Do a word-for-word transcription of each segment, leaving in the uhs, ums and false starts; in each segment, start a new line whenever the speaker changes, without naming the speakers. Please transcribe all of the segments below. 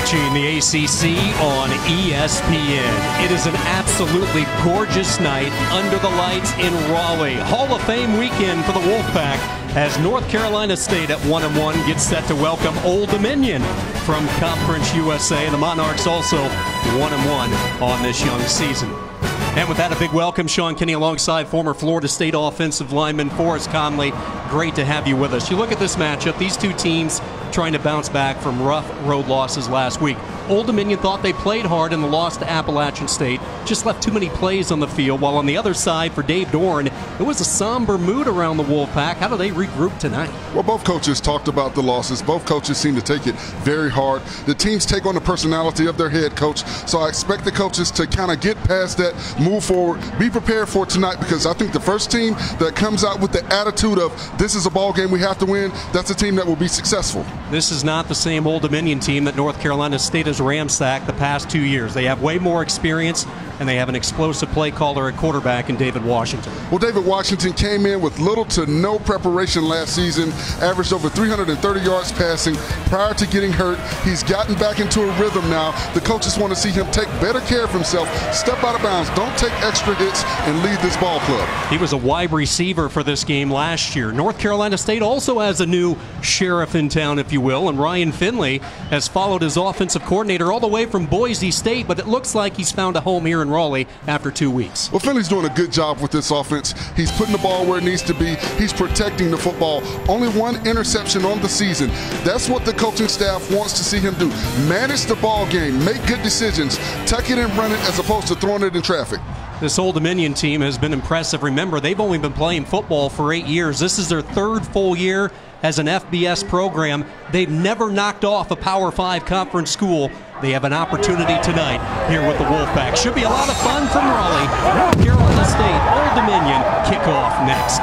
watching the A C C on E S P N. It is an absolutely gorgeous night under the lights in Raleigh. Hall of Fame weekend for the Wolfpack as North Carolina State at one and one gets set to welcome Old Dominion from Conference U S A. And the Monarchs also one and one on this young season. And with that, a big welcome, Sean Kinney, alongside former Florida State offensive lineman Forrest Conley. Great to have you with us. You look at this matchup, these two teams trying to bounce back from rough road losses last week. Old Dominion thought they played hard in the loss to Appalachian State, just left too many plays on the field, while on the other side for Dave Doeren, it was a somber mood around the Wolfpack. How do they regroup tonight?
Well, both coaches talked about the losses. Both coaches seem to take it very hard. The teams take on the personality of their head coach, so I expect the coaches to kind of get past that, move forward, be prepared for tonight, because I think the first team that comes out with the attitude of this is a ball game we have to win, that's a team that will be successful.
This is not the same Old Dominion team that North Carolina State has ransacked the past two years. They have way more experience, and they have an explosive play caller at quarterback in David Washington.
Well, David Washington came in with little to no preparation last season, averaged over three hundred thirty yards passing prior to getting hurt. He's gotten back into a rhythm now. The coaches want to see him take better care of himself, step out of bounds, don't take extra hits, and lead this ball club.
He was a wide receiver for this game last year. North Carolina State also has a new sheriff in town, if you will, and Carter-Finley has followed his offensive coordinator all the way from Boise State, but it looks like he's found a home here in Raleigh after two weeks.
Well, Finley's doing a good job with this offense. He's putting the ball where it needs to be. He's protecting the football. Only one interception on the season. That's what the coaching staff wants to see him do. Manage the ball game, make good decisions, tuck it and run it as opposed to throwing it in traffic.
This Old Dominion team has been impressive. Remember, they've only been playing football for eight years. This is their third full year as an F B S program. They've never knocked off a Power Five conference school. They have an opportunity tonight here with the Wolfpack. Should be a lot of fun from Raleigh. North Carolina State, Old Dominion, kickoff next.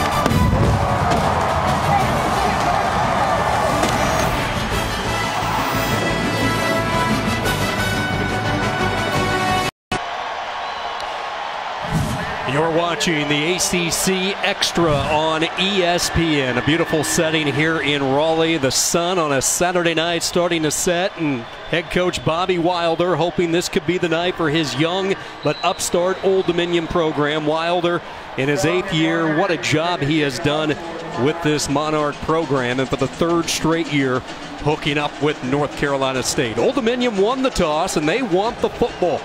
You're watching the A C C Extra on E S P N. A beautiful setting here in Raleigh. The sun on a Saturday night starting to set, and head coach Bobby Wilder hoping this could be the night for his young but upstart Old Dominion program. Wilder in his eighth year, what a job he has done with this Monarch program, and for the third straight year hooking up with North Carolina State. Old Dominion won the toss, and they want the football.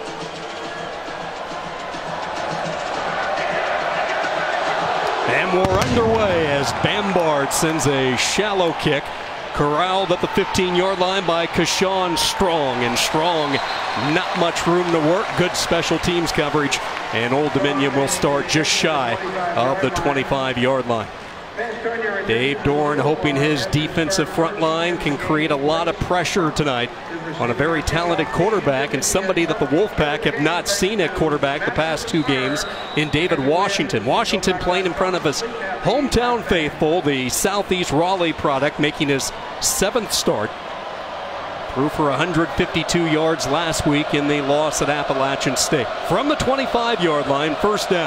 And we're underway as Bambard sends a shallow kick, corralled at the fifteen-yard line by Kashawn Strong. And Strong, not much room to work. Good special teams coverage. And Old Dominion will start just shy of the twenty-five-yard line. Dave Doeren hoping his defensive front line can create a lot of pressure tonight on a very talented quarterback, and somebody that the Wolfpack have not seen at quarterback the past two games in David Washington. Washington playing in front of his hometown faithful, the Southeast Raleigh product, making his seventh start. Threw for one hundred fifty-two yards last week in the loss at Appalachian State. From the twenty-five-yard line, first down.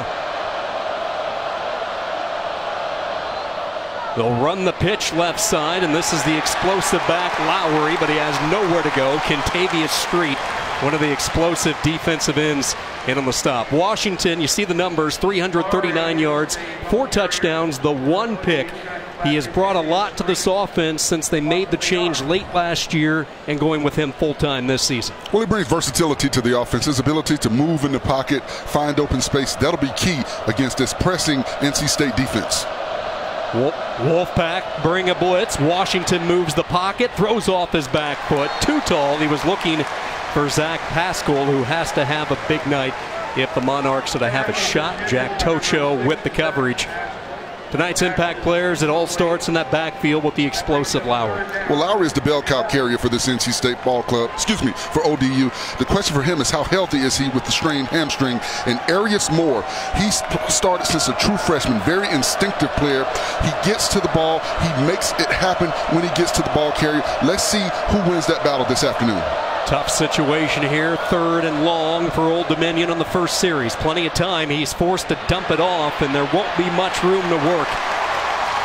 They'll run the pitch left side, and this is the explosive back, Lowry, but he has nowhere to go. Kentavious Street, one of the explosive defensive ends, in on the stop. Washington, you see the numbers, three hundred thirty-nine yards, four touchdowns, the one pick. He has brought a lot to this offense since they made the change late last year and going with him full-time this season.
Well, he brings versatility to the offense. His ability to move in the pocket, find open space, that'll be key against this pressing N C State defense.
Wolfpack bring a blitz. Washington moves the pocket, throws off his back foot. Too tall. He was looking for Zach Pascal, who has to have a big night if the Monarchs are to have a shot. Jack Tocho with the coverage. Tonight's impact players, it all starts in that backfield with the explosive Lowry.
Well, Lowry is the bell cow carrier for this N C State ball club, excuse me, for O D U. The question for him is how healthy is he with the strained hamstring? And Arius Moore, he's started since a true freshman, very instinctive player. He gets to the ball, he makes it happen when he gets to the ball carrier. Let's see who wins that battle this afternoon.
Tough situation here, third and long for Old Dominion on the first series. Plenty of time. He's forced to dump it off, and there won't be much room to work.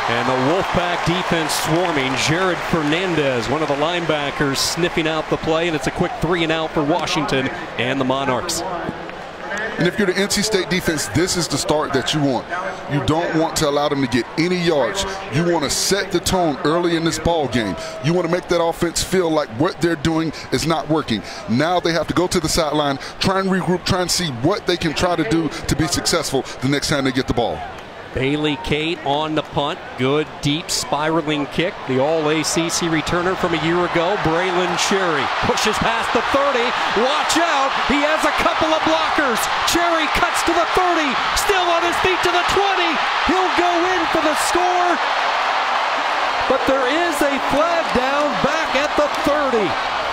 And the Wolfpack defense swarming. Jared Fernandez, one of the linebackers, sniffing out the play, and it's a quick three and out for Washington and the Monarchs.
And if you're the N C State defense, this is the start that you want. You don't want to allow them to get any yards. You want to set the tone early in this ball game. You want to make that offense feel like what they're doing is not working. Now they have to go to the sideline, try and regroup, try and see what they can try to do to be successful the next time they get the ball.
Bailey Kate on the punt. Good deep spiraling kick. The all A C C returner from a year ago, Braylon Cherry, pushes past the thirty. Watch out. He has a couple of blockers. Cherry cuts to the thirty. Still on his feet to the twenty. He'll go in for the score. But there is a flag down back at the thirty.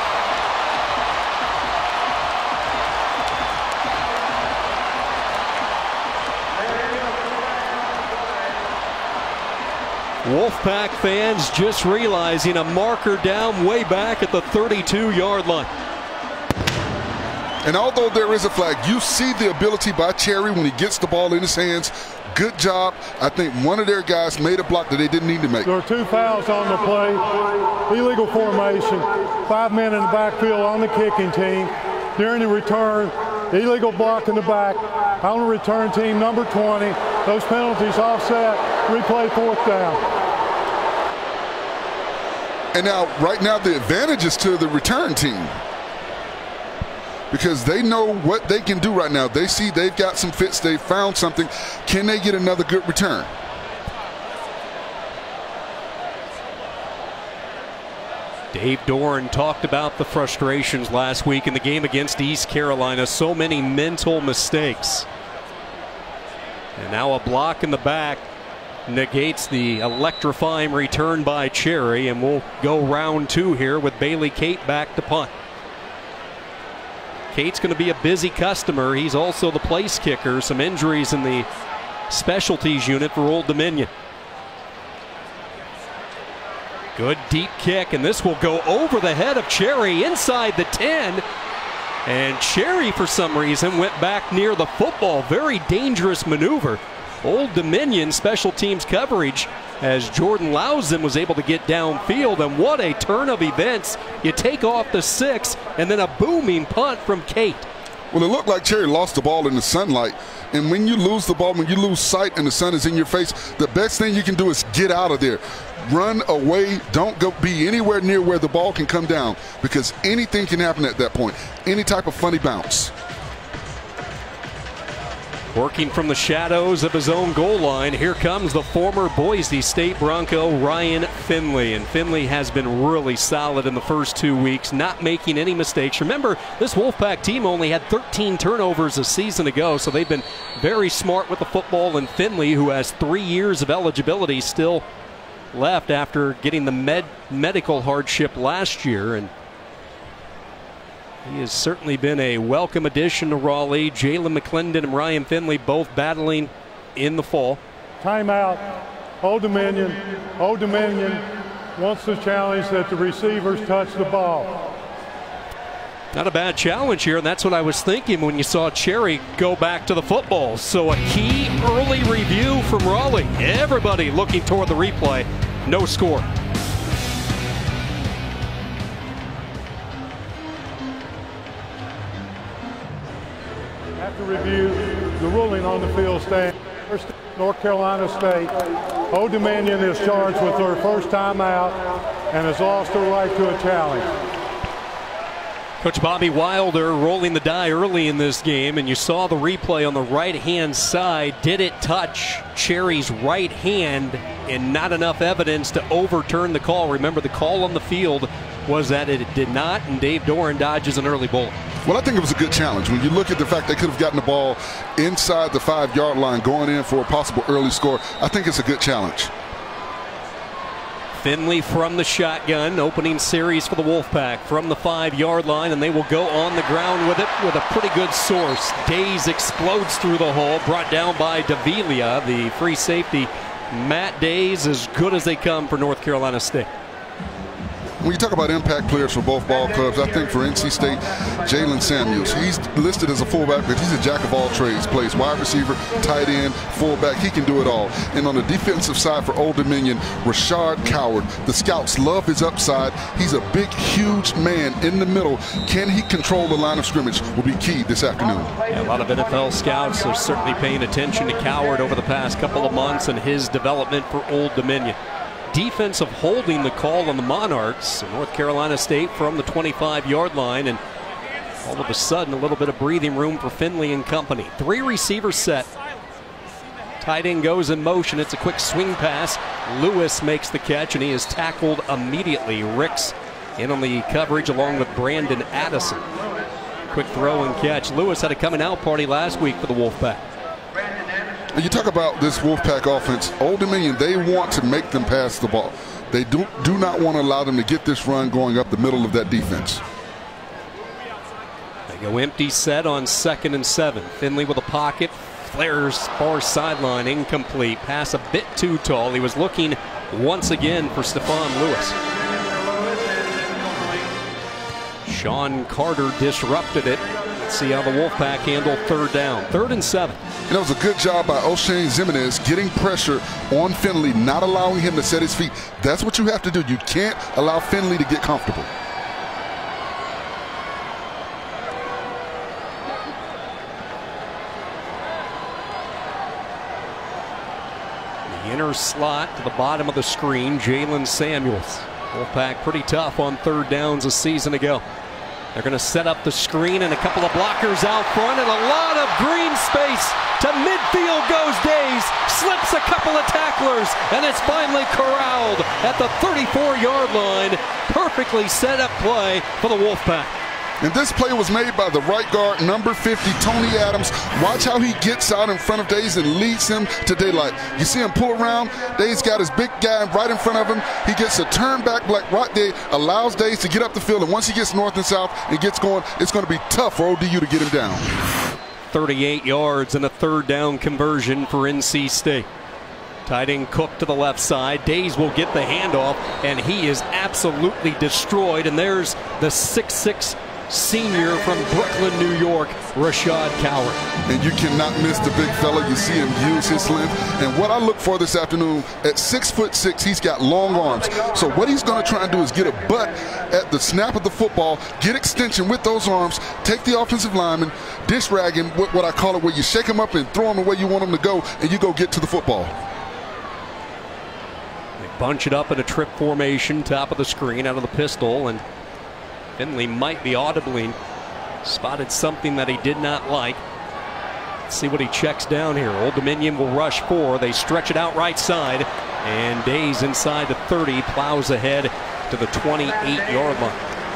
Wolfpack fans just realizing a marker down way back at the thirty-two yard line.
And although there is a flag, you see the ability by Cherry when he gets the ball in his hands. Good job. I think one of their guys made a block that they didn't need to make.
There are two fouls on the play. Illegal formation. Five men in the backfield on the kicking team. During the return, illegal block in the back. On the return team, number twenty. Those penalties offset. Replay fourth down.
And now, right now, the advantage is to the return team because they know what they can do right now. They see they've got some fits. They found something. Can they get another good return?
Dave Doran talked about the frustrations last week in the game against East Carolina. So many mental mistakes. And now a block in the back negates the electrifying return by Cherry, and we'll go round two here with Bailey Kate back to punt. Kate's going to be a busy customer. He's also the place kicker. Some injuries in the specialties unit for Old Dominion. Good deep kick, and this will go over the head of Cherry inside the ten. And Cherry, for some reason, went back near the football. Very dangerous maneuver. Old Dominion special teams coverage as Jordan Lauzon was able to get downfield, and what a turn of events. You take off the six, and then a booming punt from Kate.
Well, it looked like Cherry lost the ball in the sunlight, and when you lose the ball, when you lose sight and the sun is in your face, the best thing you can do is get out of there. Run away. Don't go be anywhere near where the ball can come down, because anything can happen at that point. Any type of funny bounce.
Working from the shadows of his own goal line, here comes the former Boise State Bronco, Ryan Finley. And Finley has been really solid in the first two weeks, not making any mistakes. Remember, this Wolfpack team only had thirteen turnovers a season ago, so they've been very smart with the football. And Finley, who has three years of eligibility still left after getting the med medical hardship last year, and he has certainly been a welcome addition to Raleigh. Jalen McClendon and Ryan Finley both battling in the fall.
Timeout. Old Dominion. Old Dominion wants to challenge that the receivers touch the ball.
Not a bad challenge here, and that's what I was thinking when you saw Cherry go back to the football. So a key early review from Raleigh. Everybody looking toward the replay. No score.
After review, the ruling on the field stand. First, North Carolina State. Old Dominion is charged with their first time out and has lost their right to a challenge.
Coach Bobby Wilder rolling the die early in this game, and you saw the replay on the right-hand side. Did it touch Cherry's right hand, and not enough evidence to overturn the call? Remember, the call on the field was that it did not, and Dave Doran dodges an early bullet.
Well, I think it was a good challenge. When you look at the fact they could have gotten the ball inside the five-yard line going in for a possible early score, I think it's a good challenge.
Finley from the shotgun, opening series for the Wolfpack from the five-yard line, and they will go on the ground with it with a pretty good source. Days explodes through the hole, brought down by Davila, the free safety. Matt Days, as good as they come for North Carolina State.
When you talk about impact players for both ball clubs, I think for N C State, Jalen Samuels. He's listed as a fullback, but he's a jack of all trades. Plays wide receiver, tight end, fullback. He can do it all. And on the defensive side for Old Dominion, Rashad Coward. The scouts love his upside. He's a big, huge man in the middle. Can he control the line of scrimmage will be key this afternoon.
Yeah, a lot of N F L scouts are certainly paying attention to Coward over the past couple of months and his development for Old Dominion. Defensive holding the call on the Monarchs, North Carolina State from the twenty-five yard line, and all of a sudden a little bit of breathing room for Finley and company. Three receivers set. Tight end goes in motion. It's a quick swing pass. Lewis makes the catch, and he is tackled immediately. Ricks in on the coverage along with Brandon Addison. Quick throw and catch. Lewis had a coming out party last week for the Wolfpack.
And you talk about this Wolfpack offense, Old Dominion, they want to make them pass the ball. They do, do not want to allow them to get this run going up the middle of that defense.
They go empty set on second and seven. Finley with a pocket, flares far sideline, incomplete. Pass a bit too tall. He was looking once again for Stephon Lewis. Sean Carter disrupted it. Let's see how the Wolfpack handle third down. Third and seven.
And that was a good job by O'Shane Jimenez getting pressure on Finley, not allowing him to set his feet. That's what you have to do. You can't allow Finley to get comfortable.
The inner slot to the bottom of the screen, Jalen Samuels. Wolfpack pretty tough on third downs a season ago. They're going to set up the screen and a couple of blockers out front and a lot of green space. To midfield goes Days, slips a couple of tacklers, and it's finally corralled at the thirty-four yard line. Perfectly set up play for the Wolfpack.
And this play was made by the right guard, number fifty, Tony Adams. Watch how he gets out in front of Days and leads him to daylight. You see him pull around. Days got his big guy right in front of him. He gets a turn back black right there, allows Days to get up the field. And once he gets north and south and gets going, it's going to be tough for O D U to get him down.
thirty-eight yards and a third down conversion for N C State. Tight end Cook to the left side. Days will get the handoff, and he is absolutely destroyed. And there's the six six senior from Brooklyn, New York, Rashad Coward.
And you cannot miss the big fella. You see him use his length. And what I look for this afternoon, at six foot six, he's got long arms. So what he's going to try and do is get a butt at the snap of the football, get extension with those arms, take the offensive lineman, dish rag him, what I call it, where you shake him up and throw him the way you want him to go, and you go get to the football.
They bunch it up in a trip formation, top of the screen, out of the pistol, and Finley might be audibly spotted something that he did not like. Let's see what he checks down here. Old Dominion will rush four. They stretch it out right side, and Days inside the thirty, plows ahead to the twenty-eight yard line.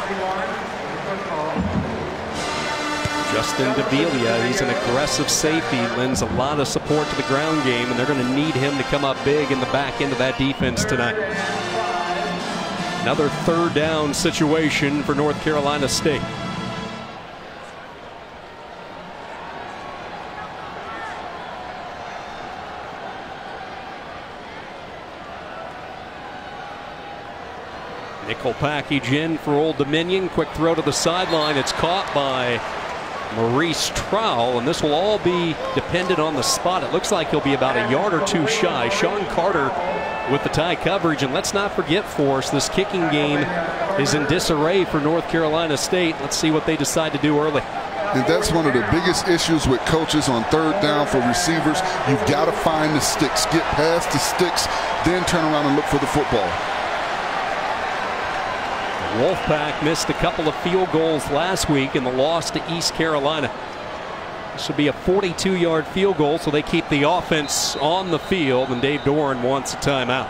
Justin Davila, he's an aggressive safety, lends a lot of support to the ground game, and they're going to need him to come up big in the back end of that defense tonight. Another third down situation for North Carolina State. Nickel package in for Old Dominion. Quick throw to the sideline. It's caught by Maurice Trowell, and this will all be dependent on the spot. It looks like he'll be about a yard or two shy. Sean Carter with the tie coverage, and let's not forget, Force, this kicking game is in disarray for North Carolina State. Let's see what they decide to do early.
And that's one of the biggest issues with coaches on third down for receivers. You've got to find the sticks, get past the sticks, then turn around and look for the football.
The Wolfpack missed a couple of field goals last week in the loss to East Carolina. This would be a forty-two yard field goal, so they keep the offense on the field, and Dave Doran wants a timeout.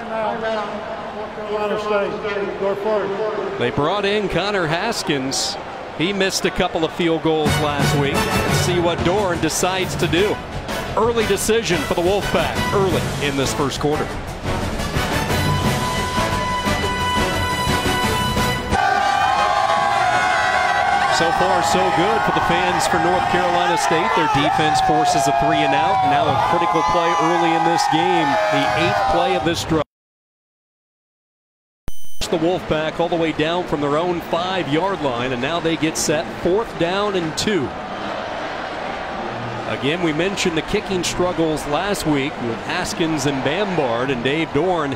They brought in Connor Haskins. He missed a couple of field goals last week. Let's see what Doran decides to do. Early decision for the Wolfpack early in this first quarter. So far, so good for the fans for North Carolina State. Their defense forces a three and out. Now a critical play early in this game. The eighth play of this drive. march the Wolfpack all the way down from their own five-yard line, and now they get set fourth down and two. Again, we mentioned the kicking struggles last week with Haskins and Bambard, and Dave Dorn,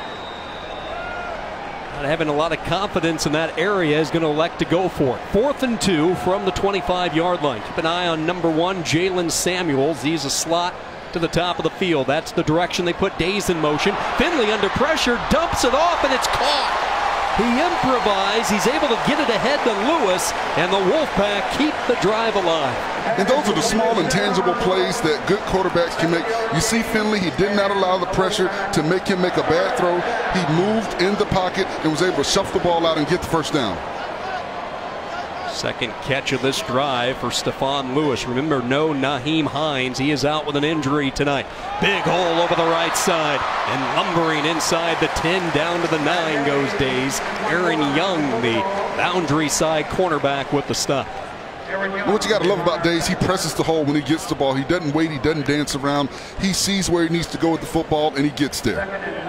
not having a lot of confidence in that area, is going to elect to go for it. Fourth and two from the twenty-five-yard line. Keep an eye on number one, Jalen Samuels. He's a slot to the top of the field. That's the direction they put Days in motion. Finley under pressure, dumps it off, and it's caught. He improvised. He's able to get it ahead to Lewis, and the Wolfpack keep the drive alive.
And those are the small intangible plays that good quarterbacks can make. You see Finley, he did not allow the pressure to make him make a bad throw. He moved in the pocket and was able to shuffle the ball out and get the first down.
Second catch of this drive for Stephon Lewis. Remember, no Naheem Hines. He is out with an injury tonight. Big hole over the right side, and lumbering inside the ten, down to the nine goes Days. Aaron Young, the boundary side cornerback, with the stop.
What you got to love about Days, he presses the hole when he gets the ball. He doesn't wait, he doesn't dance around. He sees where he needs to go with the football, and he gets there.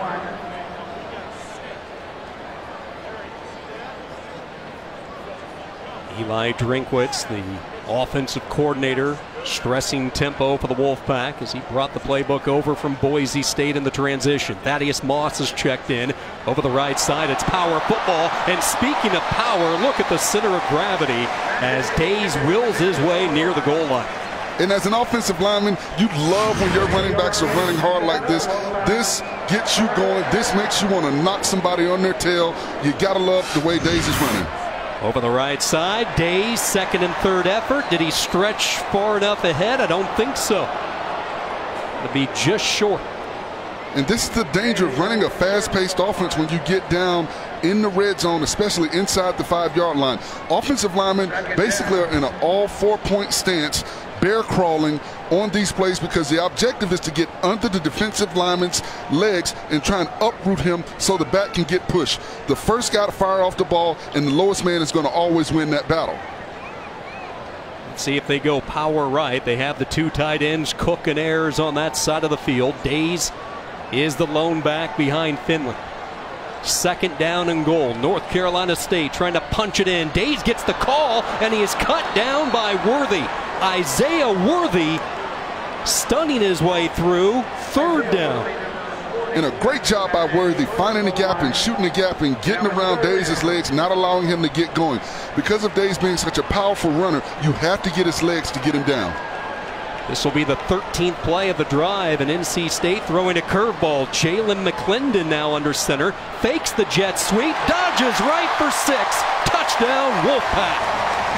Eli Drinkwitz, the offensive coordinator, stressing tempo for the Wolfpack as he brought the playbook over from Boise State in the transition. Thaddeus Moss is checked in over the right side. It's power football. And speaking of power, look at the center of gravity as Days wills his way near the goal line.
And as an offensive lineman, you love when your running backs are running hard like this. This gets you going. This makes you want to knock somebody on their tail. You got to love the way Days is running.
Over the right side, Days, second and third effort. Did he stretch far enough ahead? I don't think so. It'll be just short.
And this is the danger of running a fast-paced offense when you get down in the red zone, especially inside the five-yard line. Offensive linemen basically are in an all four-point stance, bear crawling on these plays because the objective is to get under the defensive lineman's legs and try and uproot him so the back can get pushed. The first guy to fire off the ball and the lowest man is going to always win that battle.
Let's see if they go power right. They have the two tight ends, Cook and Ayers, on that side of the field. Days is the lone back behind Finley. Second down and goal. North Carolina State trying to punch it in. Days gets the call, and he is cut down by Worthy. Isaiah Worthy stunning his way through. Third down.
And a great job by Worthy finding the gap and shooting the gap and getting around Days' legs, not allowing him to get going. Because of Days being such a powerful runner, you have to get his legs to get him down.
This will be the thirteenth play of the drive, and N C State throwing a curveball. Jalen McClendon now under center, fakes the jet sweep, dodges right for six. Touchdown, Wolfpack.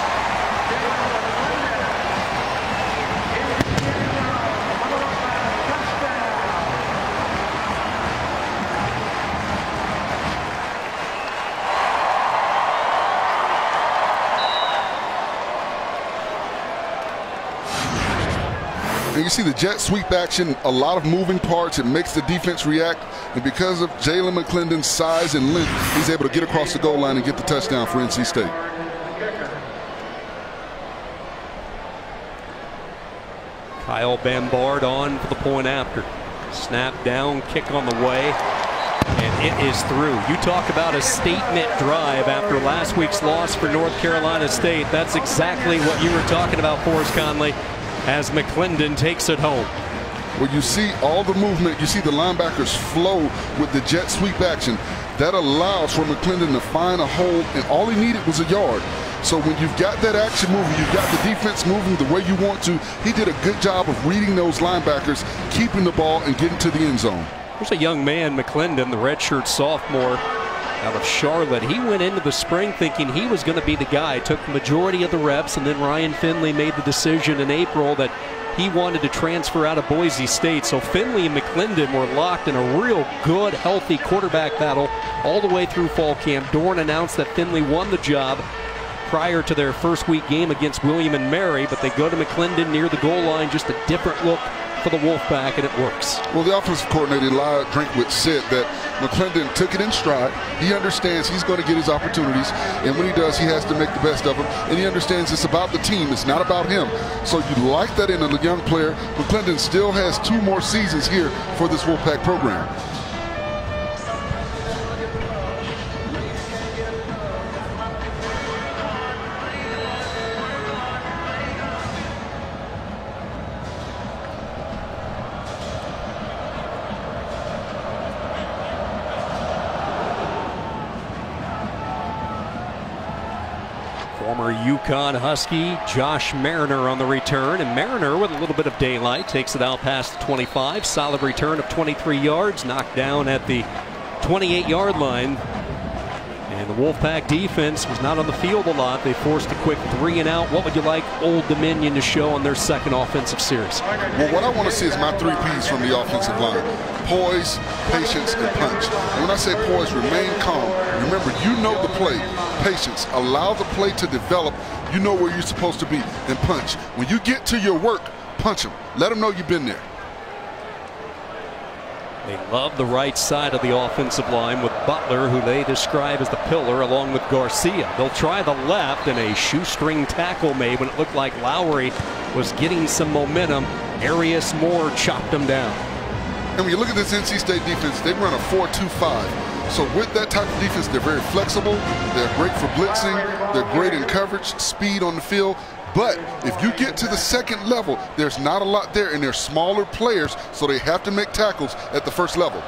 And you see the jet sweep action, a lot of moving parts. It makes the defense react. And because of Jalen McClendon's size and length, he's able to get across the goal line and get the touchdown for N C State.
Kyle Bambard on for the point after. Snap down, kick on the way, and it is through. You talk about a statement drive after last week's loss for North Carolina State. That's exactly what you were talking about, Forrest Conley, as McClendon takes it home.
Well, you see all the movement. You see the linebackers flow with the jet sweep action. That allows for McClendon to find a hole, and all he needed was a yard. So when you've got that action moving, you've got the defense moving the way you want to, he did a good job of reading those linebackers, keeping the ball, and getting to the end zone.
There's a young man, McClendon, the redshirt sophomore out of Charlotte. He went into the spring thinking he was going to be the guy. Took the majority of the reps, and then Ryan Finley made the decision in April that he wanted to transfer out of Boise State. So Finley and McClendon were locked in a real good, healthy quarterback battle all the way through fall camp. Dorn announced that Finley won the job prior to their first week game against William and Mary, but they go to McClendon near the goal line. Just a different look for the Wolfpack, and it works.
Well, the offensive coordinator, Eli Drinkwitz, said that McClendon took it in stride. He understands he's going to get his opportunities, and when he does, he has to make the best of them. And he understands it's about the team. It's not about him. So you like that in a young player. McClendon still has two more seasons here for this Wolfpack program.
Former UConn Husky Josh Mariner on the return, and Mariner with a little bit of daylight takes it out past the twenty-five. Solid return of twenty-three yards, knocked down at the twenty-eight yard line. And the Wolfpack defense was not on the field a lot. They forced a quick three and out. What would you like Old Dominion to show on their second offensive series?
Well, what I want to see is my three P's from the offensive line: poise, patience, and punch. And when I say poise, remain calm. Remember, you know the play. Patience, allow the play to develop. You know where you're supposed to be. And punch. When you get to your work, punch them. Let them know you've been there.
They love the right side of the offensive line with Butler, who they describe as the pillar, along with Garcia. They'll try the left, and a shoestring tackle made when it looked like Lowry was getting some momentum. Arius Moore chopped him down.
And when you look at this N C State defense, they run a four two five. So with that type of defense, they're very flexible. They're great for blitzing. They're great in coverage, speed on the field. But if you get to the second level, there's not a lot there, and they're smaller players, so they have to make tackles at the first level.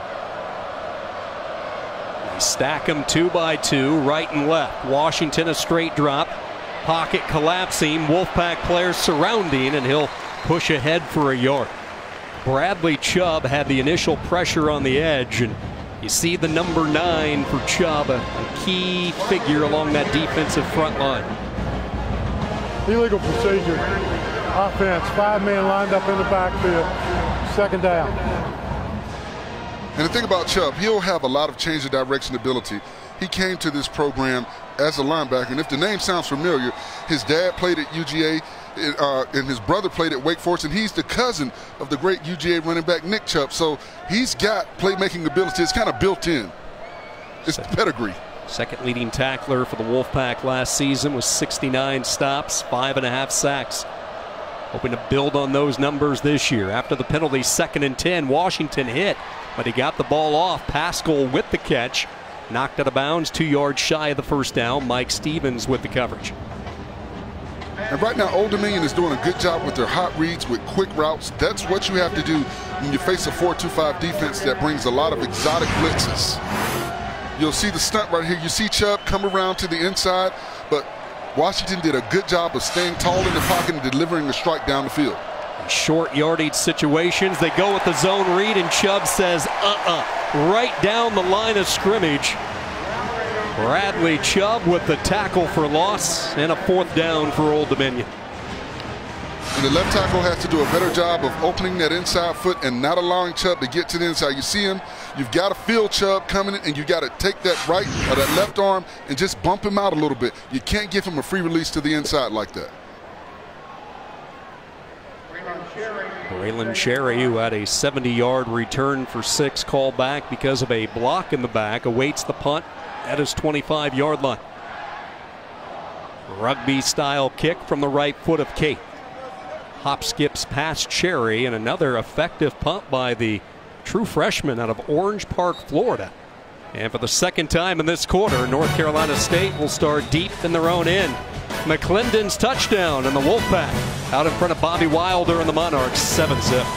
They stack them two by two, right and left. Washington a straight drop, pocket collapsing, Wolfpack players surrounding, and he'll push ahead for a yard. Bradley Chubb had the initial pressure on the edge, and you see the number nine for Chubb, a, a key figure along that defensive front line.
Illegal procedure. Offense, five men lined up in the backfield. Second down.
And the thing about Chubb, he'll have a lot of change of direction ability. He came to this program as a linebacker, and if the name sounds familiar, his dad played at U G A, uh, and his brother played at Wake Forest, and he's the cousin of the great U G A running back Nick Chubb. So he's got playmaking ability. It's kind of built in. It's pedigree.
Second leading tackler for the Wolfpack last season with sixty-nine stops, five and a half sacks. Hoping to build on those numbers this year. After the penalty, second and ten, Washington hit, but he got the ball off. Pascal with the catch, knocked out of bounds, two yards shy of the first down. Mike Stevens with the coverage.
And right now, Old Dominion is doing a good job with their hot reads, with quick routes. That's what you have to do when you face a four two five defense that brings a lot of exotic blitzes. You'll see the stunt right here. You see Chubb come around to the inside, but Washington did a good job of staying tall in the pocket and delivering a strike down the field.
Short yardage situations, they go with the zone read, and Chubb says, uh-uh, right down the line of scrimmage. Bradley Chubb with the tackle for loss and a fourth down for Old Dominion.
And the left tackle has to do a better job of opening that inside foot and not allowing Chubb to get to the inside. You see him, you've got to feel Chubb coming in, and you got to take that right or that left arm and just bump him out a little bit. You can't give him a free release to the inside like that.
Braylon Sherry, who had a seventy yard return for six, called back because of a block in the back, awaits the punt at his twenty-five yard line. Rugby style kick from the right foot of Kate. Hop skips past Cherry, and another effective punt by the true freshman out of Orange Park, Florida. And for the second time in this quarter, North Carolina State will start deep in their own end. McClendon's touchdown, and the Wolfpack out in front of Bobby Wilder and the Monarchs, seven zip.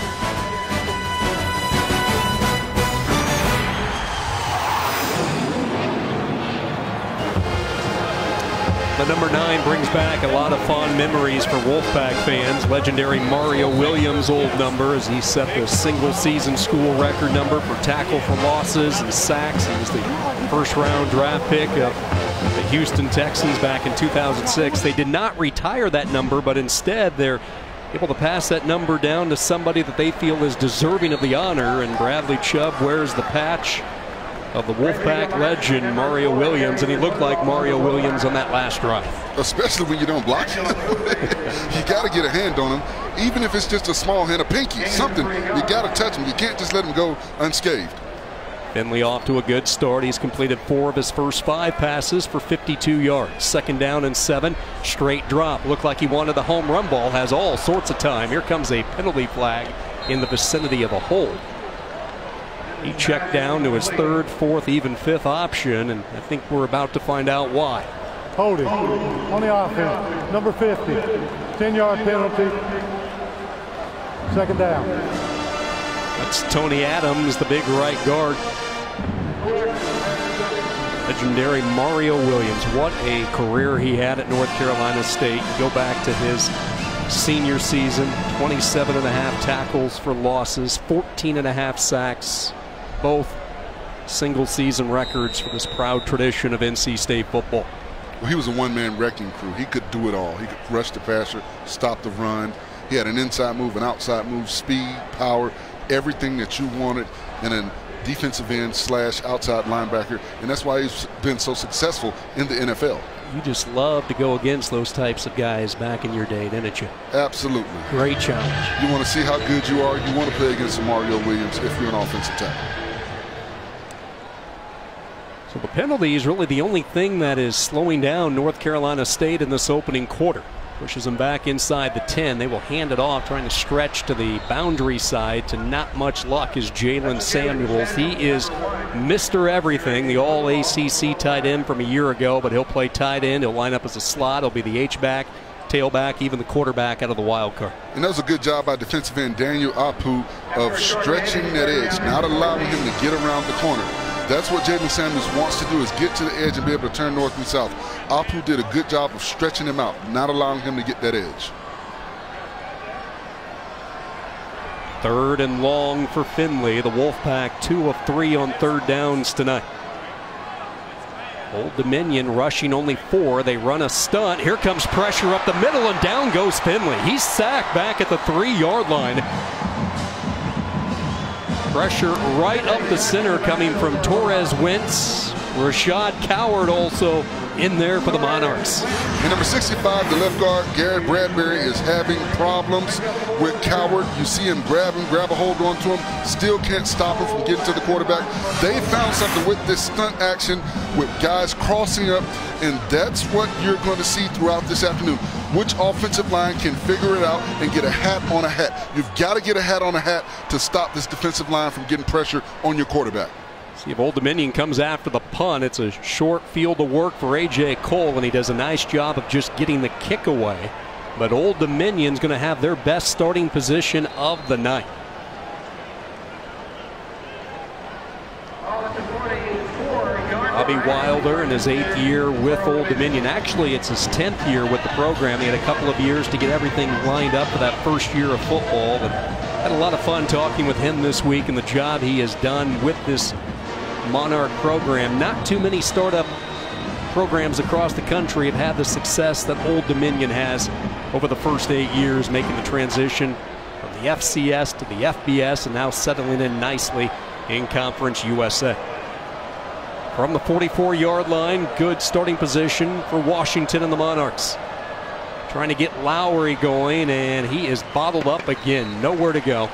The number nine brings back a lot of fond memories for Wolfpack fans. Legendary Mario Williams' old number, as he set the single season school record number for tackle for losses and sacks. He was the first round draft pick of the Houston Texans back in two thousand six. They did not retire that number, but instead they're able to pass that number down to somebody that they feel is deserving of the honor, and Bradley Chubb wears the patch of the Wolfpack legend Mario Williams, and he looked like Mario Williams on that last drive.
Especially when you don't block him. You got to get a hand on him, even if it's just a small hand, a pinky, something. You got to touch him. You can't just let him go unscathed.
Finley off to a good start. He's completed four of his first five passes for fifty-two yards. Second down and seven. Straight drop. Looked like he wanted the home run ball. Has all sorts of time. Here comes a penalty flag in the vicinity of a hold. He checked down to his third, fourth, even fifth option, and I think we're about to find out why.
Holding on the offense, number fifty, ten yard penalty, second down. That's
Tony Adams, the big right guard. The legendary Mario Williams. What a career he had at North Carolina State. Go back to his senior season, twenty-seven and a half tackles for losses, fourteen and a half sacks, both single season records for this proud tradition of N C State football.
Well, he was a one-man wrecking crew. He could do it all. He could rush the passer, stop the run. He had an inside move, an outside move, speed, power, everything that you wanted in a defensive end slash outside linebacker, and that's why he's been so successful in the N F L.
You just love to go against those types of guys back in your day, didn't you?
Absolutely.
Great challenge.
You want to see how good you are. You want to play against Mario Williams if you're an offensive tackle.
So the penalty is really the only thing that is slowing down North Carolina State in this opening quarter. Pushes them back inside the ten. They will hand it off, trying to stretch to the boundary side. To not much luck is Jalen Samuels. He is Mister Everything, the all A C C tight end from a year ago, but he'll play tight end. He'll line up as a slot. He'll be the H-back, tailback, even the quarterback out of the wild card.
And that was a good job by defensive end Daniel Apu of stretching that edge, not allowing him to get around the corner. That's what Jalen Samuels wants to do, is get to the edge and be able to turn north and south. Apu did a good job of stretching him out, not allowing him to get that edge.
Third and long for Finley. The Wolfpack two of three on third downs tonight. Old Dominion rushing only four. They run a stunt. Here comes pressure up the middle, and down goes Finley. He's sacked back at the three-yard line. Pressure right up the center coming from Torres Wentz. Rashad Coward also in there for the Monarchs.
And number sixty-five, the left guard, Garrett Bradbury, is having problems with Coward. You see him grab him, grab a hold onto him, still can't stop him from getting to the quarterback. They found something with this stunt action with guys crossing up, and that's what you're going to see throughout this afternoon. Which offensive line can figure it out and get a hat on a hat? You've got to get a hat on a hat to stop this defensive line from getting pressure on your quarterback.
See if Old Dominion comes after the punt. It's a short field of work for A J Cole, and he does a nice job of just getting the kick away. But Old Dominion's going to have their best starting position of the night. Bobby Wilder in his eighth year with Old Dominion. Actually, it's his tenth year with the program. He had a couple of years to get everything lined up for that first year of football. But had a lot of fun talking with him this week and the job he has done with this Monarch program. Not too many startup programs across the country have had the success that Old Dominion has over the first eight years, making the transition from the F C S to the F B S and now settling in nicely in Conference U S A. From the forty-four-yard line, good starting position for Washington and the Monarchs. Trying to get Lowry going, and he is bottled up again. Nowhere to go.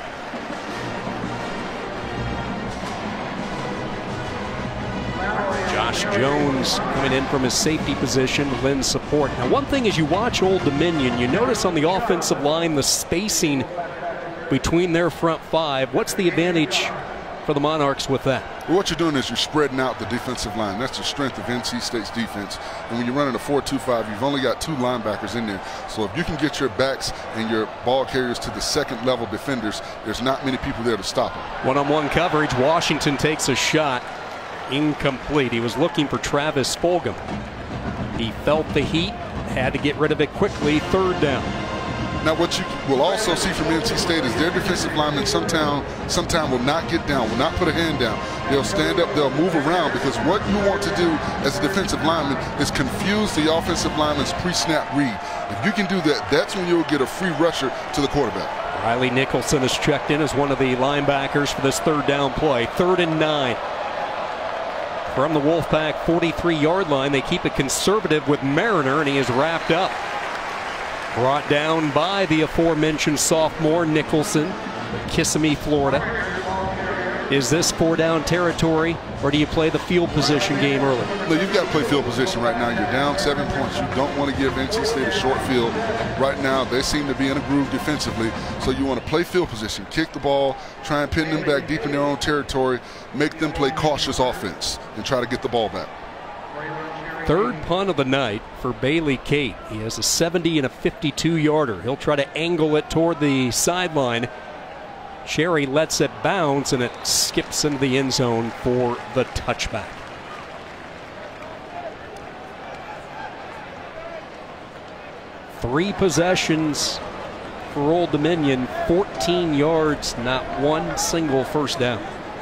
Josh Jones coming in from his safety position, lends support. Now, one thing as you watch Old Dominion, you notice on the offensive line the spacing between their front five. What's the advantage for the Monarchs with that?
Well, what you're doing is you're spreading out the defensive line. That's the strength of N C State's defense. And when you're running a four two five, you've only got two linebackers in there. So if you can get your backs and your ball carriers to the second level defenders, there's not many people there to stop them.
One-on-one coverage. Washington takes a shot. Incomplete. He was looking for Travis Fulgham. He felt the heat, had to get rid of it quickly. Third down.
Now, what you will also see from N C State is their defensive linemen sometime, sometime will not get down, will not put a hand down. They'll stand up, they'll move around, because what you want to do as a defensive lineman is confuse the offensive lineman's pre-snap read. If you can do that, that's when you'll get a free rusher to the quarterback.
Riley Nicholson is checked in as one of the linebackers for this third down play. Third and nine. From the Wolfpack forty-three-yard line, they keep it conservative with Mariner, and he is wrapped up. Brought down by the aforementioned sophomore Nicholson, Kissimmee, Florida. Is this four down territory, or do you play the field position game early?
No, you've got to play field position right now. You're down seven points. You don't want to give N C State a short field. Right now, they seem to be in a groove defensively, so you want to play field position. Kick the ball, try and pin them back deep in their own territory, make them play cautious offense, and try to get the ball back.
Third punt of the night for Bailey Cate. He has a seventy and a fifty-two-yarder. He'll try to angle it toward the sideline. Cherry lets it bounce, and it skips into the end zone for the touchback. Three possessions for Old Dominion, fourteen yards, not one single first down.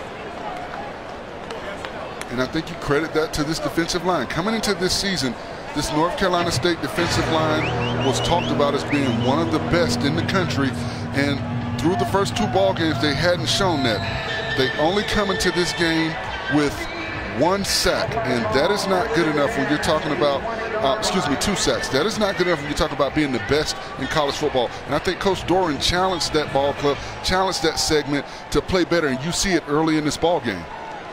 And I think you credit that to this defensive line. Coming into this season, this North Carolina State defensive line was talked about as being one of the best in the country. And through the first two ball games, they hadn't shown that. They only come into this game with one sack, and that is not good enough when you're talking about, uh, excuse me, two sacks. That is not good enough when you talk about being the best in college football. And I think Coach Doran challenged that ball club, challenged that segment to play better, and you see it early in this ball game.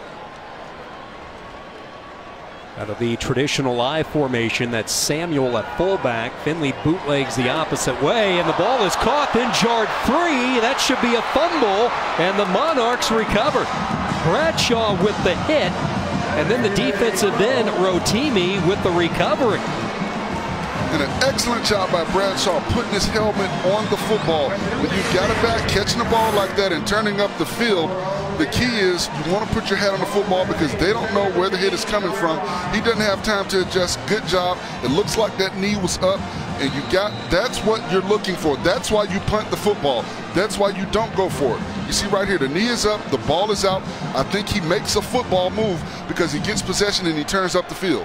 Out of the traditional I formation, that's Samuel at fullback. Finley bootlegs the opposite way, and the ball is caught in yard three. That should be a fumble, and the Monarchs recover. Bradshaw with the hit, and then the defensive end, Rotimi, with the recovery.
And an excellent job by Bradshaw putting his helmet on the football. When you've got a back catching the ball like that and turning up the field, the key is you want to put your hat on the football because they don't know where the hit is coming from. He doesn't have time to adjust. Good job. It looks like that knee was up, and you got, that's what you're looking for. That's why you punt the football. That's why you don't go for it. You see right here, the knee is up, the ball is out. I think he makes a football move because he gets possession and he turns up the field.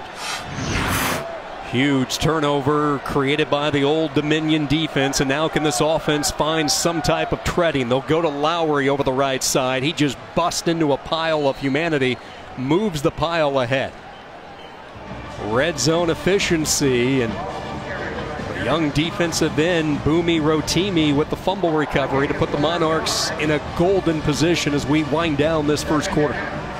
Huge turnover created by the Old Dominion defense, and now can this offense find some type of treading? They'll go to Lowry over the right side. He just busts into a pile of humanity, moves the pile ahead. Red zone efficiency, and the young defensive end, Boomy Rotimi, with the fumble recovery to put the Monarchs in a golden position as we wind down this first quarter.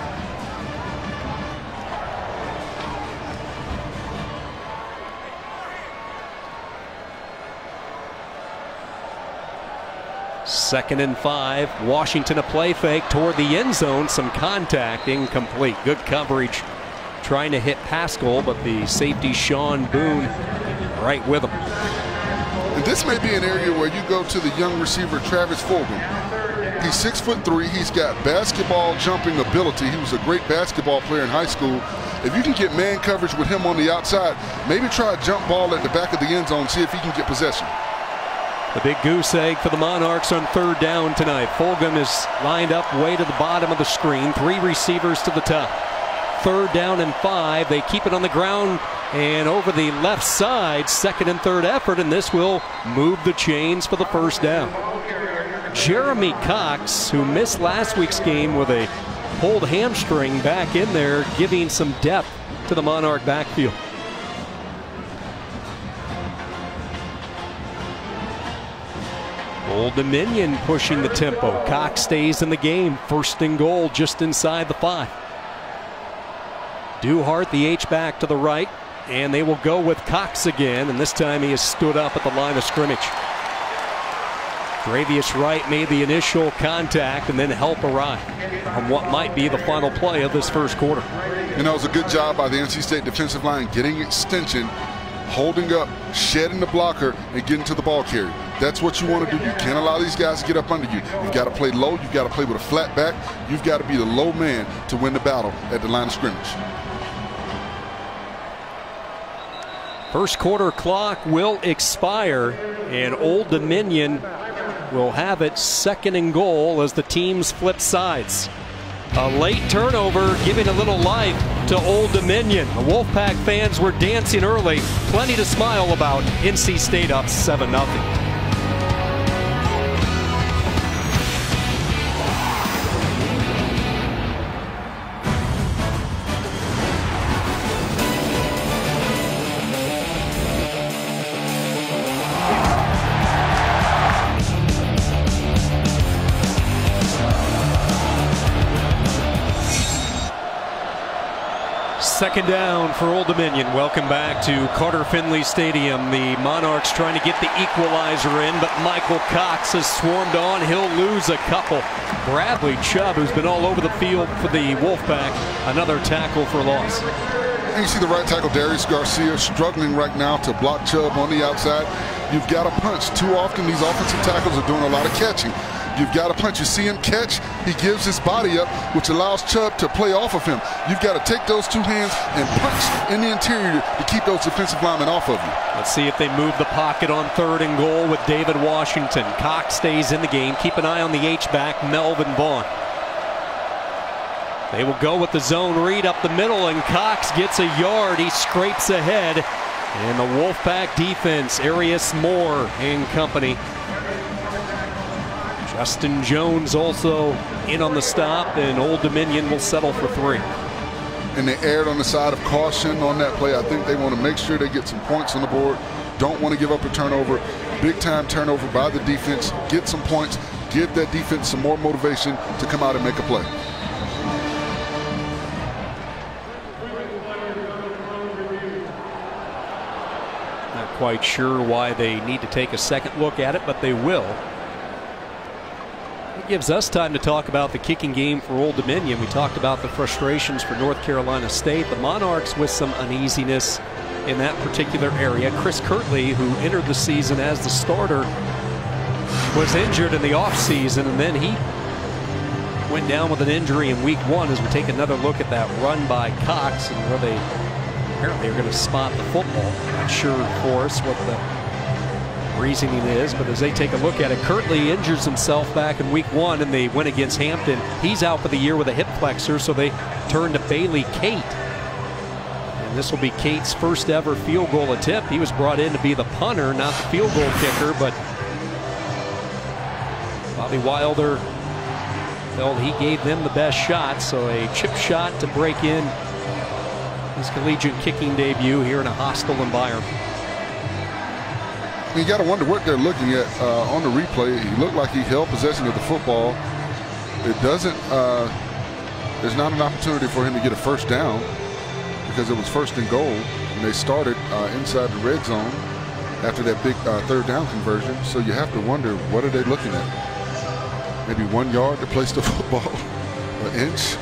Second and five. Washington a play fake toward the end zone. Some contact, incomplete. Good coverage trying to hit Pascal, but the safety Sean Boone right with him.
And this may be an area where you go to the young receiver Travis Fulgham. He's six foot three. He's got basketball jumping ability. He was a great basketball player in high school. If you can get man coverage with him on the outside, maybe try a jump ball at the back of the end zone, see if he can get possession.
The big goose egg for the Monarchs on third down tonight. Fulgham is lined up way to the bottom of the screen. Three receivers to the top. Third down and five. They keep it on the ground and over the left side. Second and third effort, and this will move the chains for the first down. Jeremy Cox, who missed last week's game with a pulled hamstring, back in there, giving some depth to the Monarch backfield. Old Dominion pushing the tempo. Cox stays in the game. First and goal just inside the five. Duhart, the H-back to the right, and they will go with Cox again, and this time he has stood up at the line of scrimmage. Dravius Wright made the initial contact and then help arrive on what might be the final play of this first quarter.
And that was a good job by the N C State defensive line, getting extension, holding up, shedding the blocker, and getting to the ball carrier. That's what you want to do. You can't allow these guys to get up under you. You've got to play low. You've got to play with a flat back. You've got to be the low man to win the battle at the line of scrimmage.
First quarter clock will expire, and Old Dominion will have it second and goal as the teams flip sides. A late turnover giving a little life to Old Dominion. The Wolfpack fans were dancing early. Plenty to smile about. N C State up seven nothing. Second down for Old Dominion. Welcome back to Carter-Finley Stadium. The Monarchs trying to get the equalizer in, but Michael Cox has swarmed on. He'll lose a couple. Bradley Chubb, who's been all over the field for the Wolfpack, another tackle for loss.
And you see the right tackle, Darius Garcia, struggling right now to block Chubb on the outside. You've got to punch. Too often these offensive tackles are doing a lot of catching. You've got to punch. You see him catch, he gives his body up, which allows Chubb to play off of him. You've got to take those two hands and punch in the interior to keep those defensive linemen off of you.
Let's see if they move the pocket on third and goal with David Washington. Cox stays in the game. Keep an eye on the H-back, Melvin Vaughn. They will go with the zone read up the middle, and Cox gets a yard. He scrapes ahead. And the Wolfpack defense, Arius Moore and company. Justin Jones also in on the stop, and Old Dominion will settle for three.
And they erred on the side of caution on that play. I think they want to make sure they get some points on the board. Don't want to give up a turnover. Big time turnover by the defense. Get some points. Give that defense some more motivation to come out and make a play.
Not quite sure why they need to take a second look at it, but they will. It gives us time to talk about the kicking game for Old Dominion. We talked about the frustrations for North Carolina State. The Monarchs with some uneasiness in that particular area. Chris Kirtley, who entered the season as the starter, was injured in the offseason, and then he went down with an injury in week one. As we take another look at that run by Cox and where they apparently are going to spot the football. Not sure for us what the reasoning is, but as they take a look at it, Kirtley injures himself back in week one, and they went against Hampton. He's out for the year with a hip flexor, so they turn to Bailey Cate. And this will be Cate's first ever field goal attempt. He was brought in to be the punter, not the field goal kicker, but Bobby Wilder felt he gave them the best shot, so a chip shot to break in his collegiate kicking debut here in a hostile environment.
You got to wonder what they're looking at uh, on the replay. He looked like he held possession of the football. It doesn't, uh, there's not an opportunity for him to get a first down because it was first and goal. And they started uh, inside the red zone after that big uh, third down conversion. So you have to wonder, what are they looking at? Maybe one yard to place the football, an inch.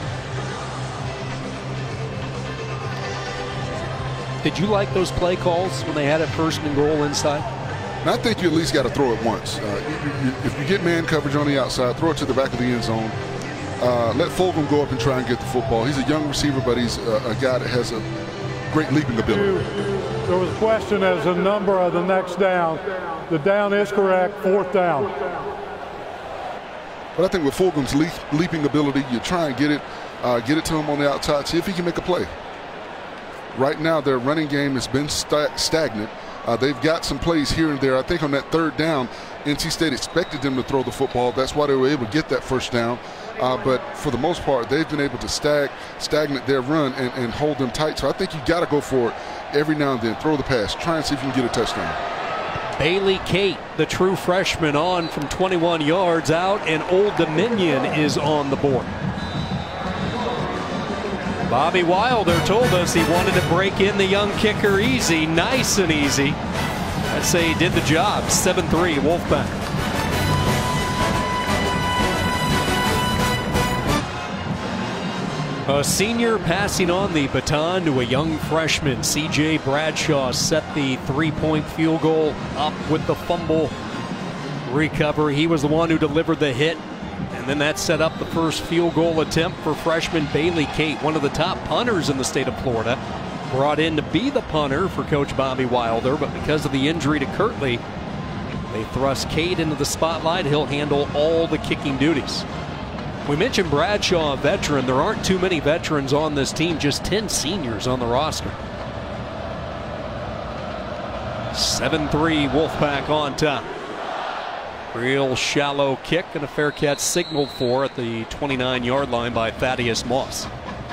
Did you like those play calls when they had it first and goal inside?
And I think you at least got to throw it once. Uh, you, you, if you get man coverage on the outside, throw it to the back of the end zone. Uh, let Fulgham go up and try and get the football. He's a young receiver, but he's a, a guy that has a great leaping ability.
There was a question as a number of the next down. The down is correct, fourth down.
But I think with Fulgham's leap, leaping ability, you try and get it, uh, get it to him on the outside, see if he can make a play. Right now, their running game has been st stagnant. Uh, they've got some plays here and there. I think on that third down, N C State expected them to throw the football. That's why they were able to get that first down. Uh, but for the most part, they've been able to stag stagnate their run and, and hold them tight. So I think you got to go for it every now and then. Throw the pass. Try and see if you can get a touchdown.
Bailey Cate, the true freshman, on from twenty-one yards out, and Old Dominion is on the board. Bobby Wilder told us he wanted to break in the young kicker easy, nice and easy. I'd say he did the job. seven three Wolfpack. A senior passing on the baton to a young freshman. C J Bradshaw set the three-point field goal up with the fumble recovery. He was the one who delivered the hit. And then that set up the first field goal attempt for freshman Bailey Cate, one of the top punters in the state of Florida. Brought in to be the punter for Coach Bobby Wilder, but because of the injury to Kirtley, they thrust Cate into the spotlight. He'll handle all the kicking duties. We mentioned Bradshaw, a veteran. There aren't too many veterans on this team, just ten seniors on the roster. seven three Wolfpack on top. Real shallow kick, and a fair catch signaled for at the twenty-nine yard line by Thaddeus Moss.